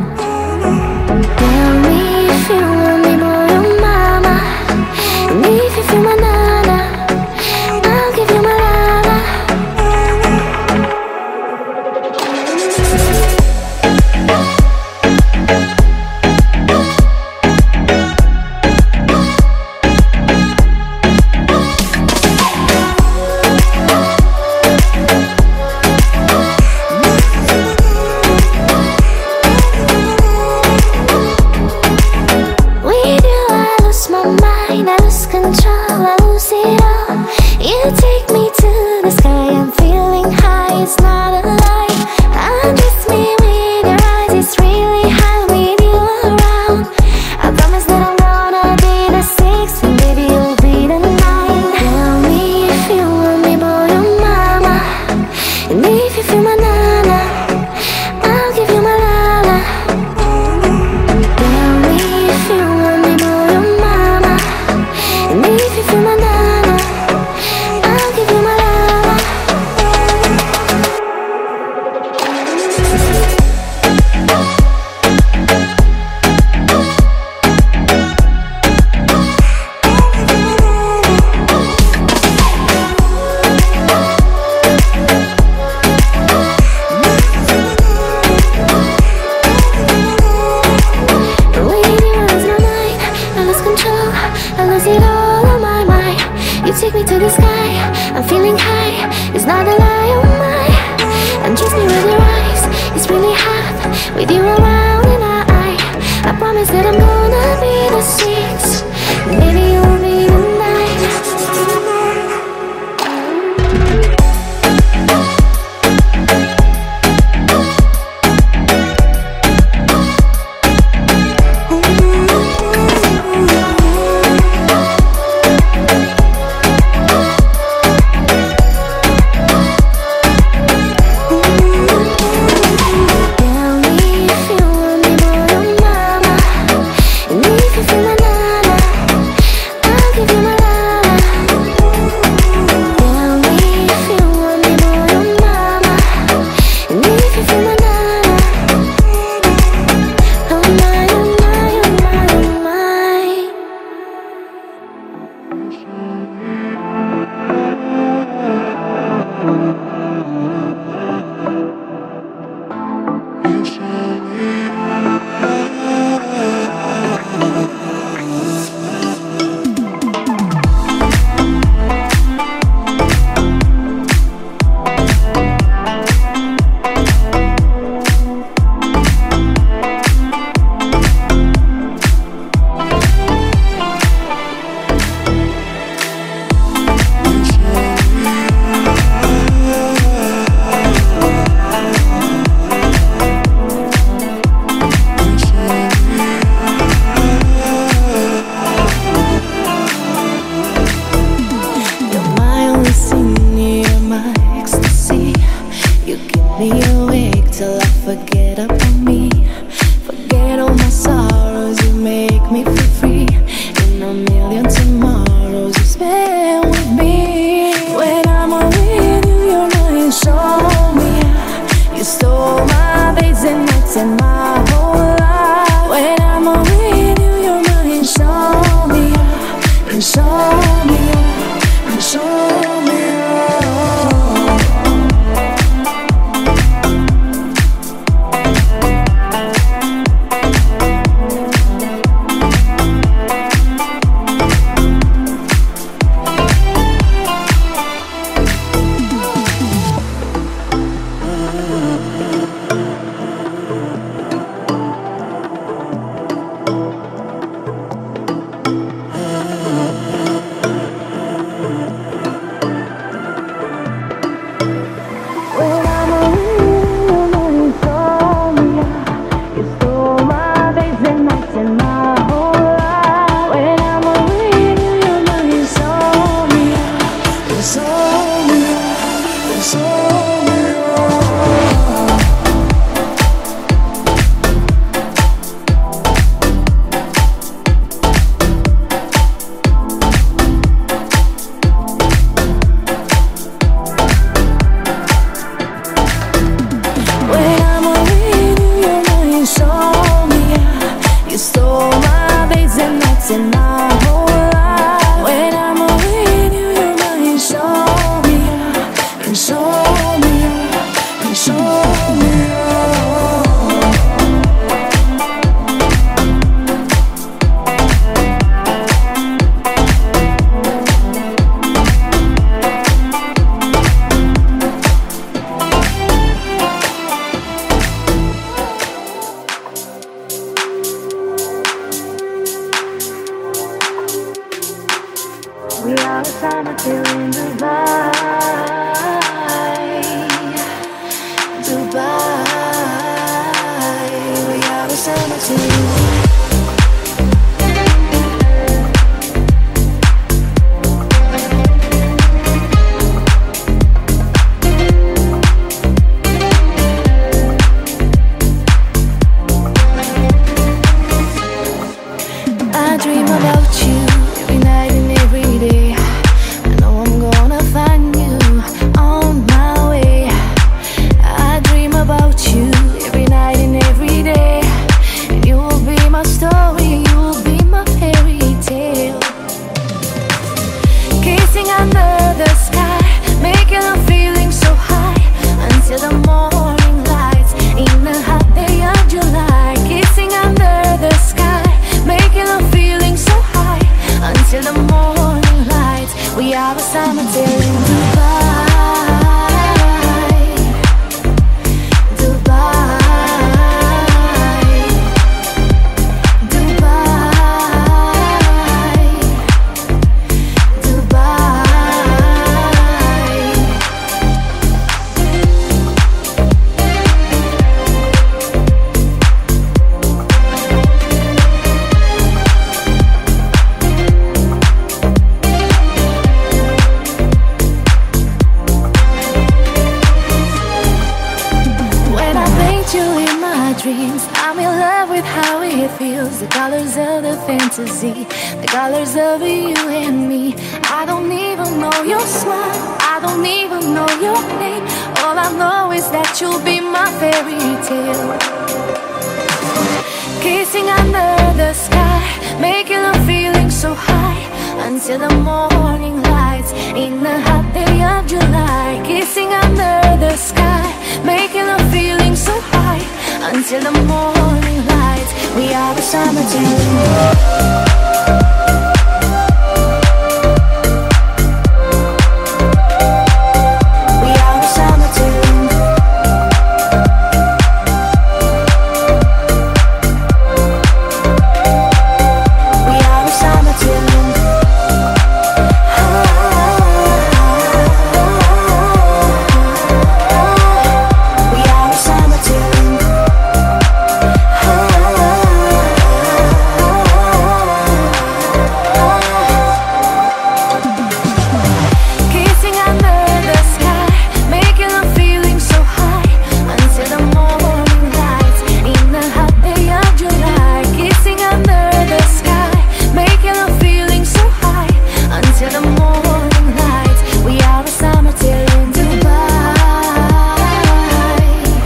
Tell me if you want me, boy, or mama. And if you feel my nana, I'll give you my lala. With you I lose my mind, I lose control, I lose it all. You take me to the sky, I'm feeling high, it's not a lie. Undress me with your eyes, it's really high with you around. I promise that I'm gonna be the six, and baby you'll be the nine. Tell me if you want me, boy, or mama. And if you feel my nana, I'll give you my lala. Tell me if you want me, boy, or mama. And if you feel my nana, I'll give you my lala. With you I lose my mind, I lose control, I lose it all on my mind. You take me to the sky, I'm feeling high, it's not a lie, oh my. Undress me with your eyes, it's really hot, with you around and I I promise that I'm gonna be the six, and baby you'll be the nine. Tell me if you want me, boy, or mama. And if you feel my nana, summer till in Dubai, Dubai. We have a summer till. I dream about you every night and every day. I know I'm gonna find you on my way. I dream about you every night and every day. And you will be my story, you will be my fairy tale. Kissing under the sky, making a feeling so high until the morning lights in the hot day of July. Kissing under the sky, making a feeling so high until the morning lights. We have a summer till in Dubai, Dubai, Dubai, Dubai. When I paint you in my dreams, I'm in love with how it feels. The colors of the fantasy, the colors of you and me. I don't even know your smile, I don't even know your name. All I know is that you'll be my fairy tale. Kissing under the sky, making a feeling so high until the morning lights in the hot day of July. Kissing under the sky, making a feeling so high until the morning lights. We are the summer till. We are the summer till. We are the summer till. We are the summer till. Kissing under the sky, making a feeling so high until the morning lights in the hot day of July. Kissing under the sky, making a feeling so high until the morning lights. We are the summer till in Dubai,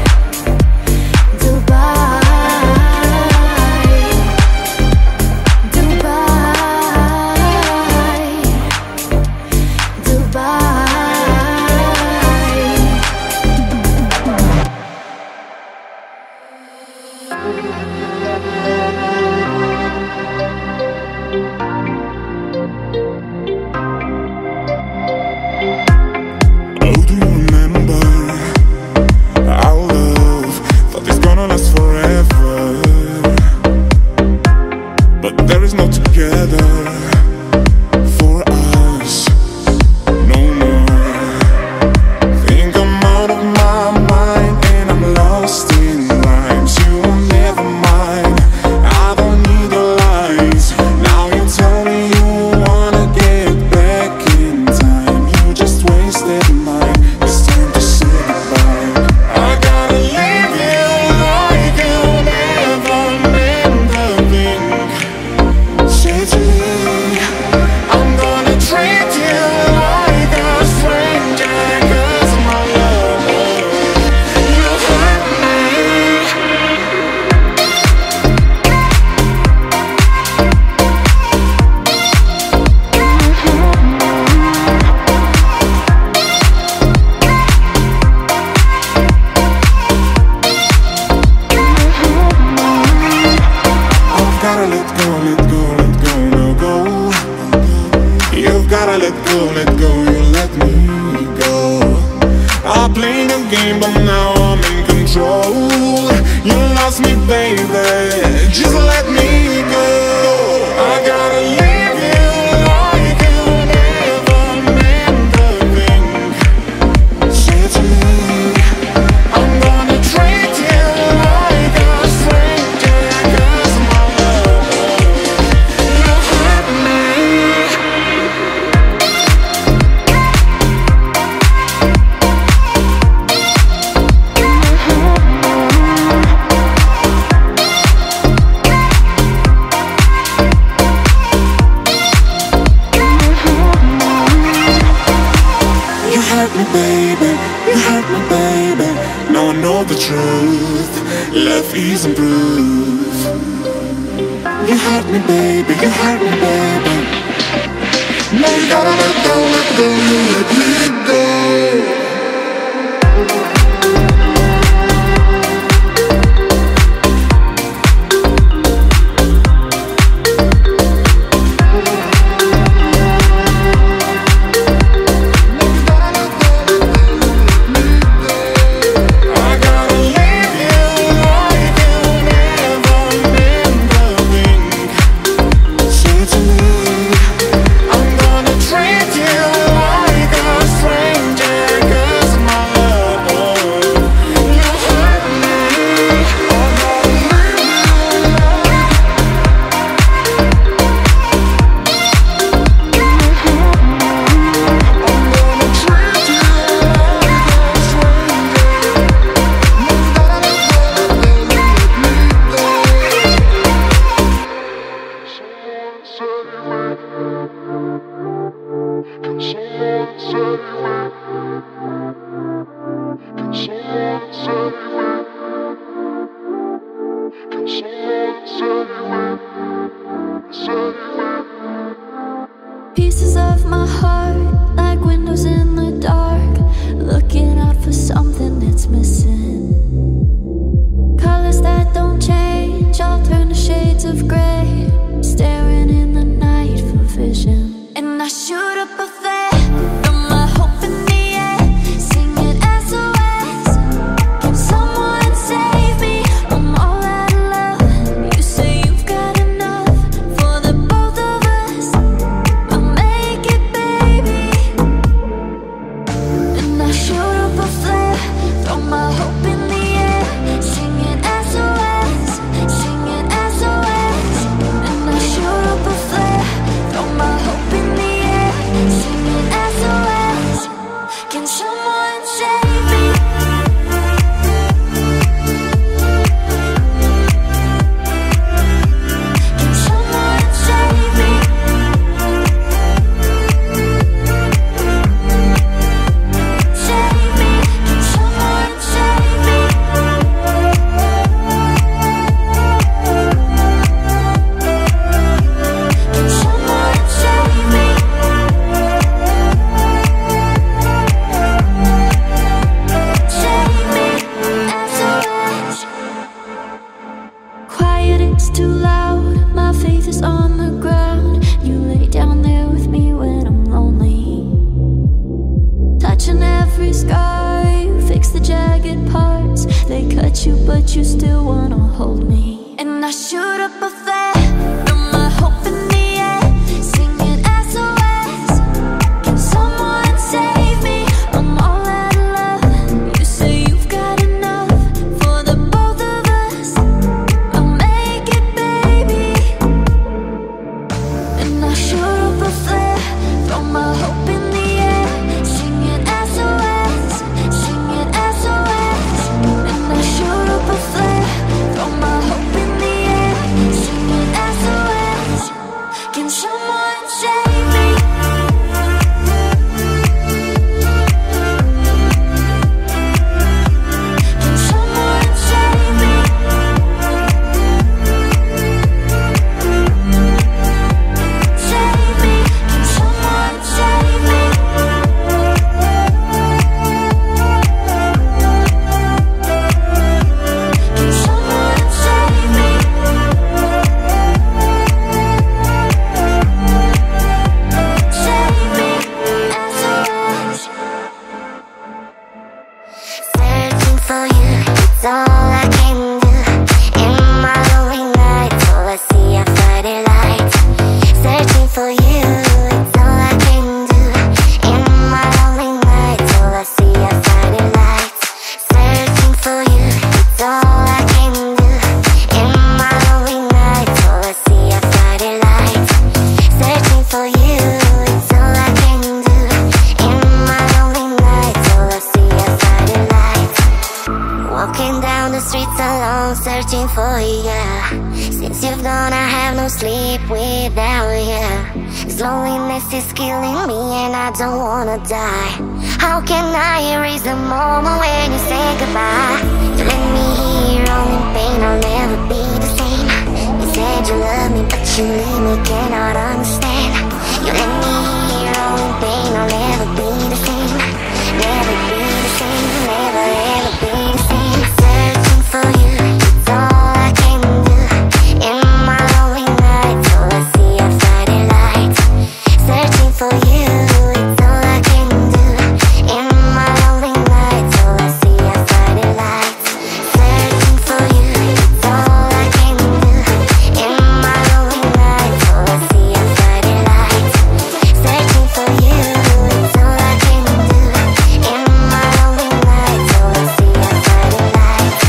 Dubai, Dubai, Dubai. Oh, do you remember our love? Thought it's gonna last forever, but there is no together for us no more. Think I'm out of my mind and I'm lost in rhymes. You are never mine, I don't need your lies. Now you tell me you wanna get back in time. You just wasted mine, it's time to say goodbye. I gotta leave you like you never meant a thing. Say to me, I'm gonna treat you like a stranger, 'cause my love, you hurt me. I've gotta let go, let go, let go, no go. You've gotta let go, let go, you let me go. I played a game, but now I'm in control. You lost me, baby, just let me go. I gotta leave you like you never You hurt me, baby, you hurt me, baby. Now you gotta let go, let go, let me go. Pieces of my heart, like windows in the dark, looking out for something that's missing. Colors that don't change, all turn to shades of gray, staring in the night for vision. And I shoot up a flare from my hope in the air, singing S O S. Can someone save me? I'm all out of love. You say you've got enough for the both of us. I'll make it, baby. And I shoot up a flare from my hope in the air, singing S O S, singing S O S. And I shoot up a flare from my hope in the air, singing S O S. Can someone save me? Can someone save me? Save me. Can someone save me? Can someone save me? Save me, S O S. Quiet, it's too loud. My faith is on the ground. You lay down there with me when I'm lonely, touching every scar. You fix the jagged parts. They cut you, but you still wanna hold me. And I shoot up a flare from my hope in the air, singing S O S. Can someone save me? I'm all out of love. You say you've got enough for the both of us. I'll make it, baby. And I shoot up a flare from my hope in the air, singing S O S, singing S O S. And I shoot up a flare from my hope in the air, singing S O S. Can someone save me? Can someone save me? Save me. Can someone save me? Can someone save me? Save me, S O S. Searching for you, it's all I can do. In my lonely nights, all I see are flooded lights. Searching for you, it's all I can do. In my lonely nights, all I see are flooded lights. Searching for you, it's all I can do. In my lonely nights, all I see are flooded lights. Searching for you, it's all I can do. In my lonely nights, all I see are flooded lights. Walking down the streets alone, searching for you. Since you've gone, I have no sleep without you. This loneliness is killing me and I don't wanna die. How can I erase the moment when you say goodbye? You let me here all in pain, I'll never be the same. You said you love me, but you leave me, cannot understand. You let me hear all in pain, I'll never be the same. Never be the same, never ever be the same. Searching for you, it's all I can do. In my lonely nights, all I see are Friday lights. Searching for you, it's all I can do. In my lonely nights, all I see are Friday lights. Searching for you, it's all I can do. In my lonely nights, all I see are Friday lights. Searching for you, it's all I can do. In my lonely nights, all I see are Friday lights.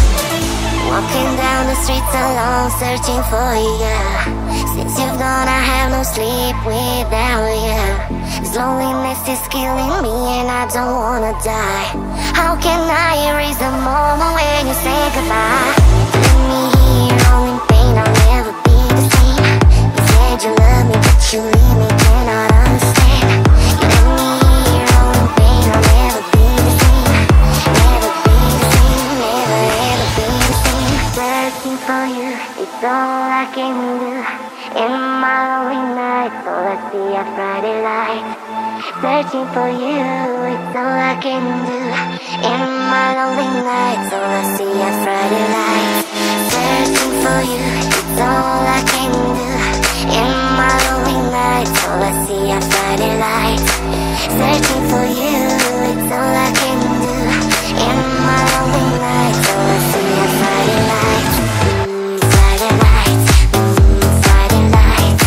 Walking down the streets alone, searching for you. Since you've gone, I have no sleep without you. This loneliness is killing me and I don't wanna die. How can I erase the moment when you say goodbye? Let me hear all in pain, I'll never be the same. You said you love me, but you leave me, cannot understand. You let me hear all in pain, I'll never be the same. Never be the same, never ever be the same. Searching for you, it's all I can do. In my lonely nights, all I see are Friday lights. Searching for you, it's all I can do. In my lonely nights, all I see are Friday lights. Searching for you, it's all I can do. In my lonely nights, all I see are Friday lights. Searching for you, it's all I can do. In my lonely nights, all I see are Friday lights. Mm, Friday lights. Mm, Friday lights.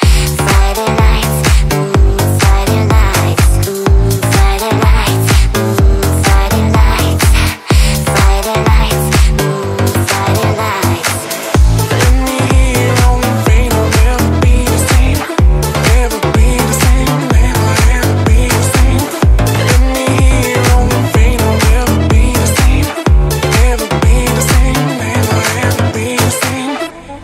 Friday lights. Mm, Friday lights. Mm, Friday lights. Mm, Friday lights. Friday lights. Mm, Friday lights. Let me hear all in pain, I'll never be the same. Never be the same, never ever be the same. Let me hear all in pain, I'll never be the same. Never be the same, never ever be the same.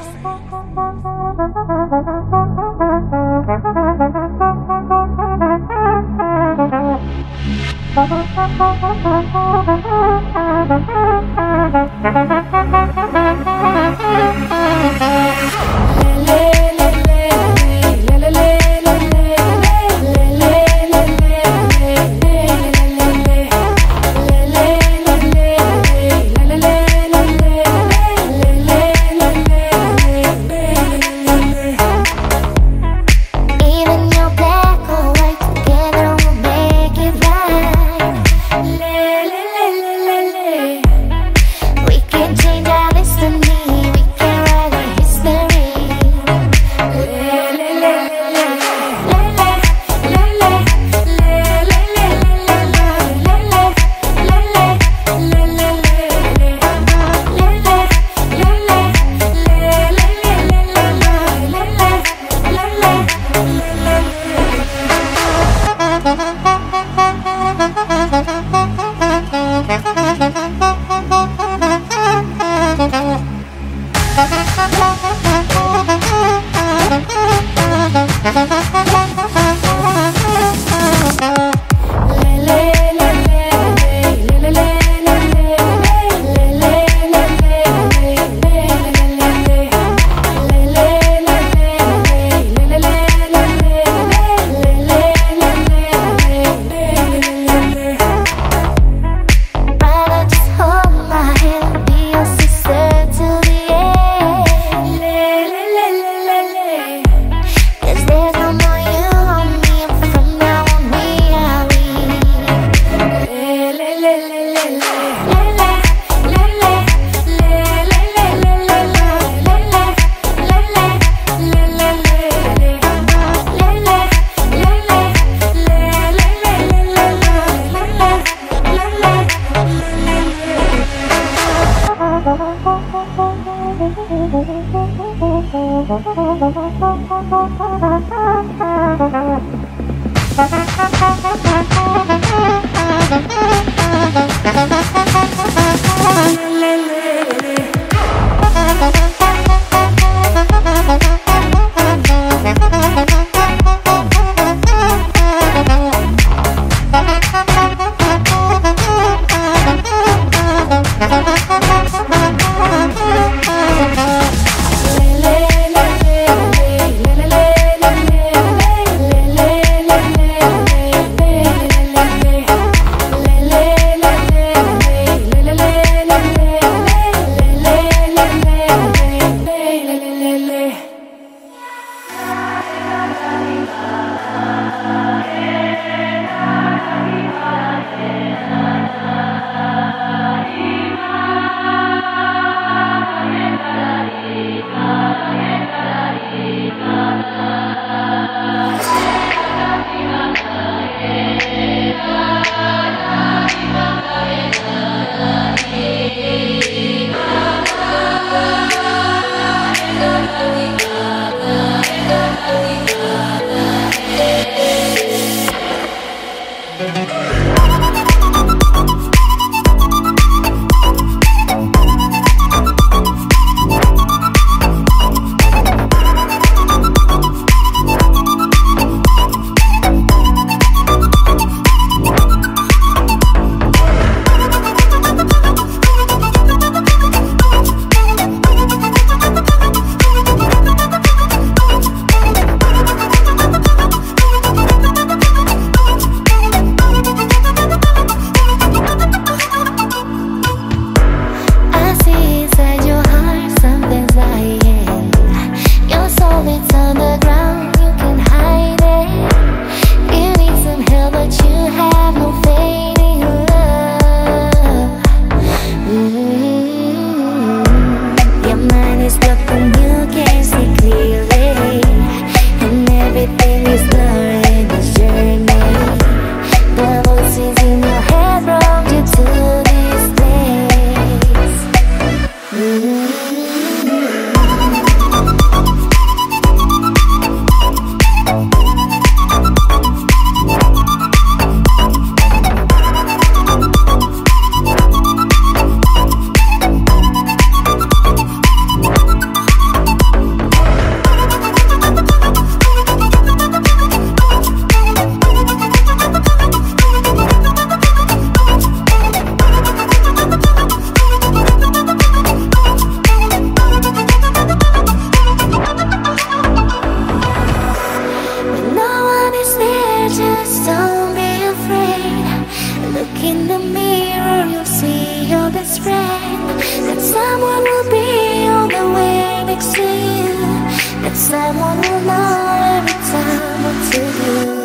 Even your black or white, together we'll make it right. We can change our destiny, we can write our history. Brother, just hold my hand, be your sister till the end. 'Cause there's no more you on me, and from now on we are we. La the ground, you can hide it. You need some help, but you have no faith in love. Mm-hmm. Your mind is blocked and you can't see clearly, and everything is blurry in this journey. The voices in your head brought you to this place. Mm-hmm. Look in the mirror, you'll see your best friend. That someone will be all the way next to you. That someone will know every time what to do.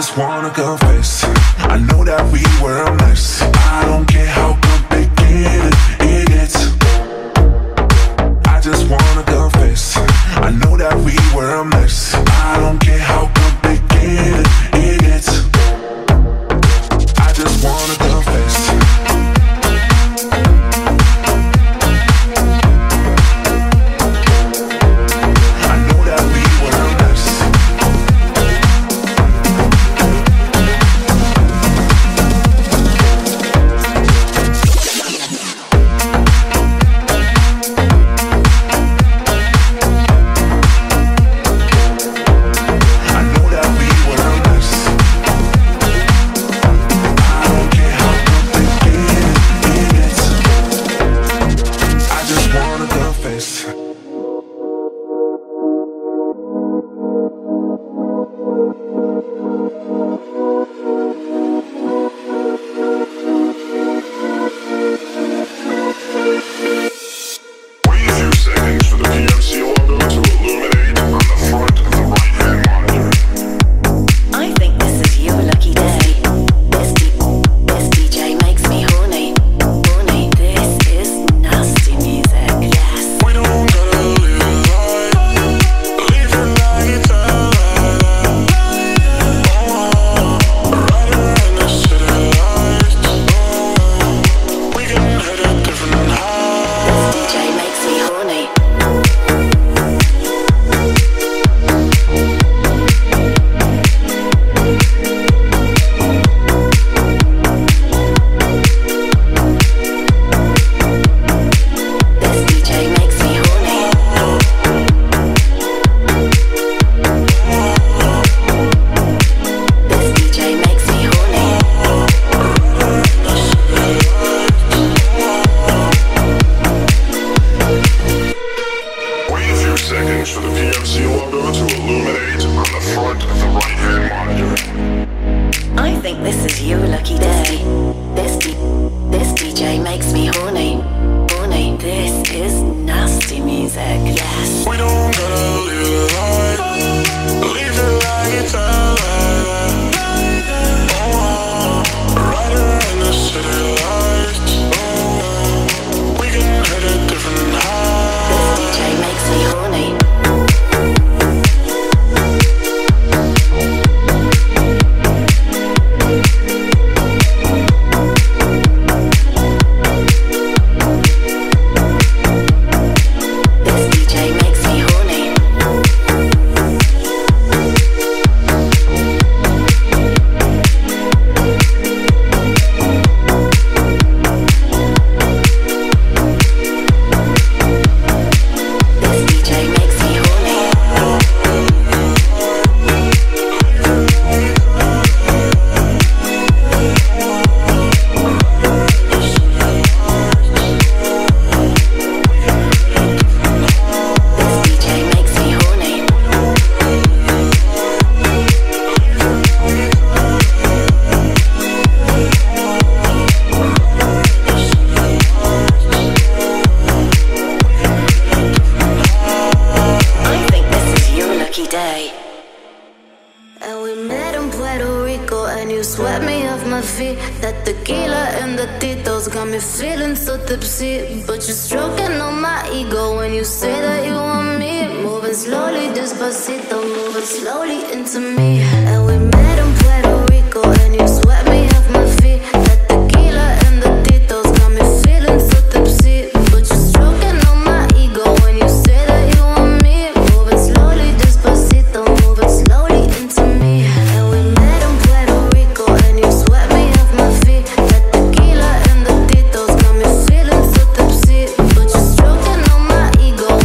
just wanna confess, I know that we were a mess. I don't care how complicated it gets. I just wanna confess, I know that we were a mess. I don't care how complicated it gets. I just wanna confess.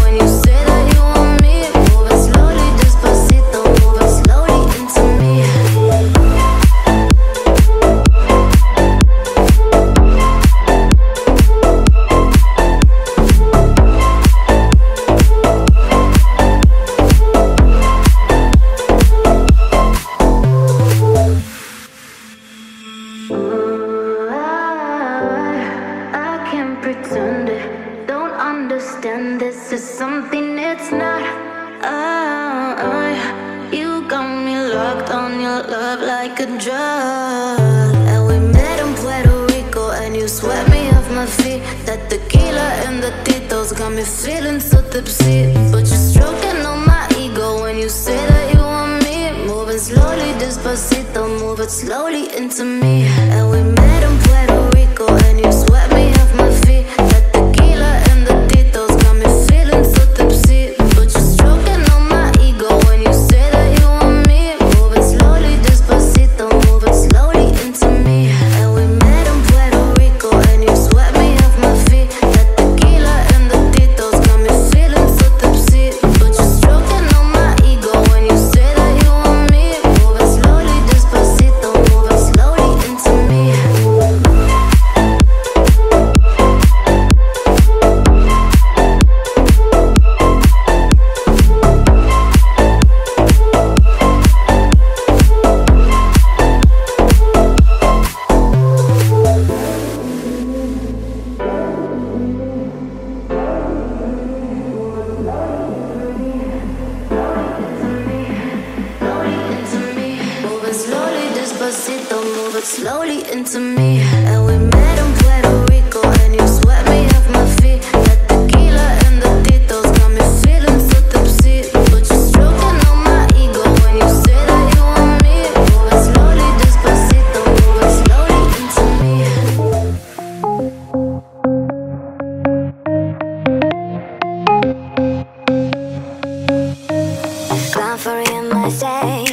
Me love like a drug. And we met in Puerto Rico, and you swept me off my feet. That tequila and the titos got me feeling so tipsy. But you're stroking on my ego when you say that you want me. Moving slowly, despacito, move it slowly into me. And we met in Puerto Rico, and you swept me off my feet. That tequila and the titos got me feeling so tipsy. But you're stroking on my ego when you say that you want me. Move it slowly, despacito, move it slowly into me. And we met in Puerto Rico, and you swept me off my feet. That tequila and the titos got me feeling so tipsy. But you're stroking on my ego when you say that you want me. Move it slowly, despacito, move it slowly into me. Move it slowly, despacito, move it slowly into me. And we met in Puerto Rico, and you swept me off my feet. That tequila and the titos got me feeling so tipsy. But you're stroking on my ego when you say that you want me. Move it slowly, despacito, move it slowly into me. Gone for real, my day.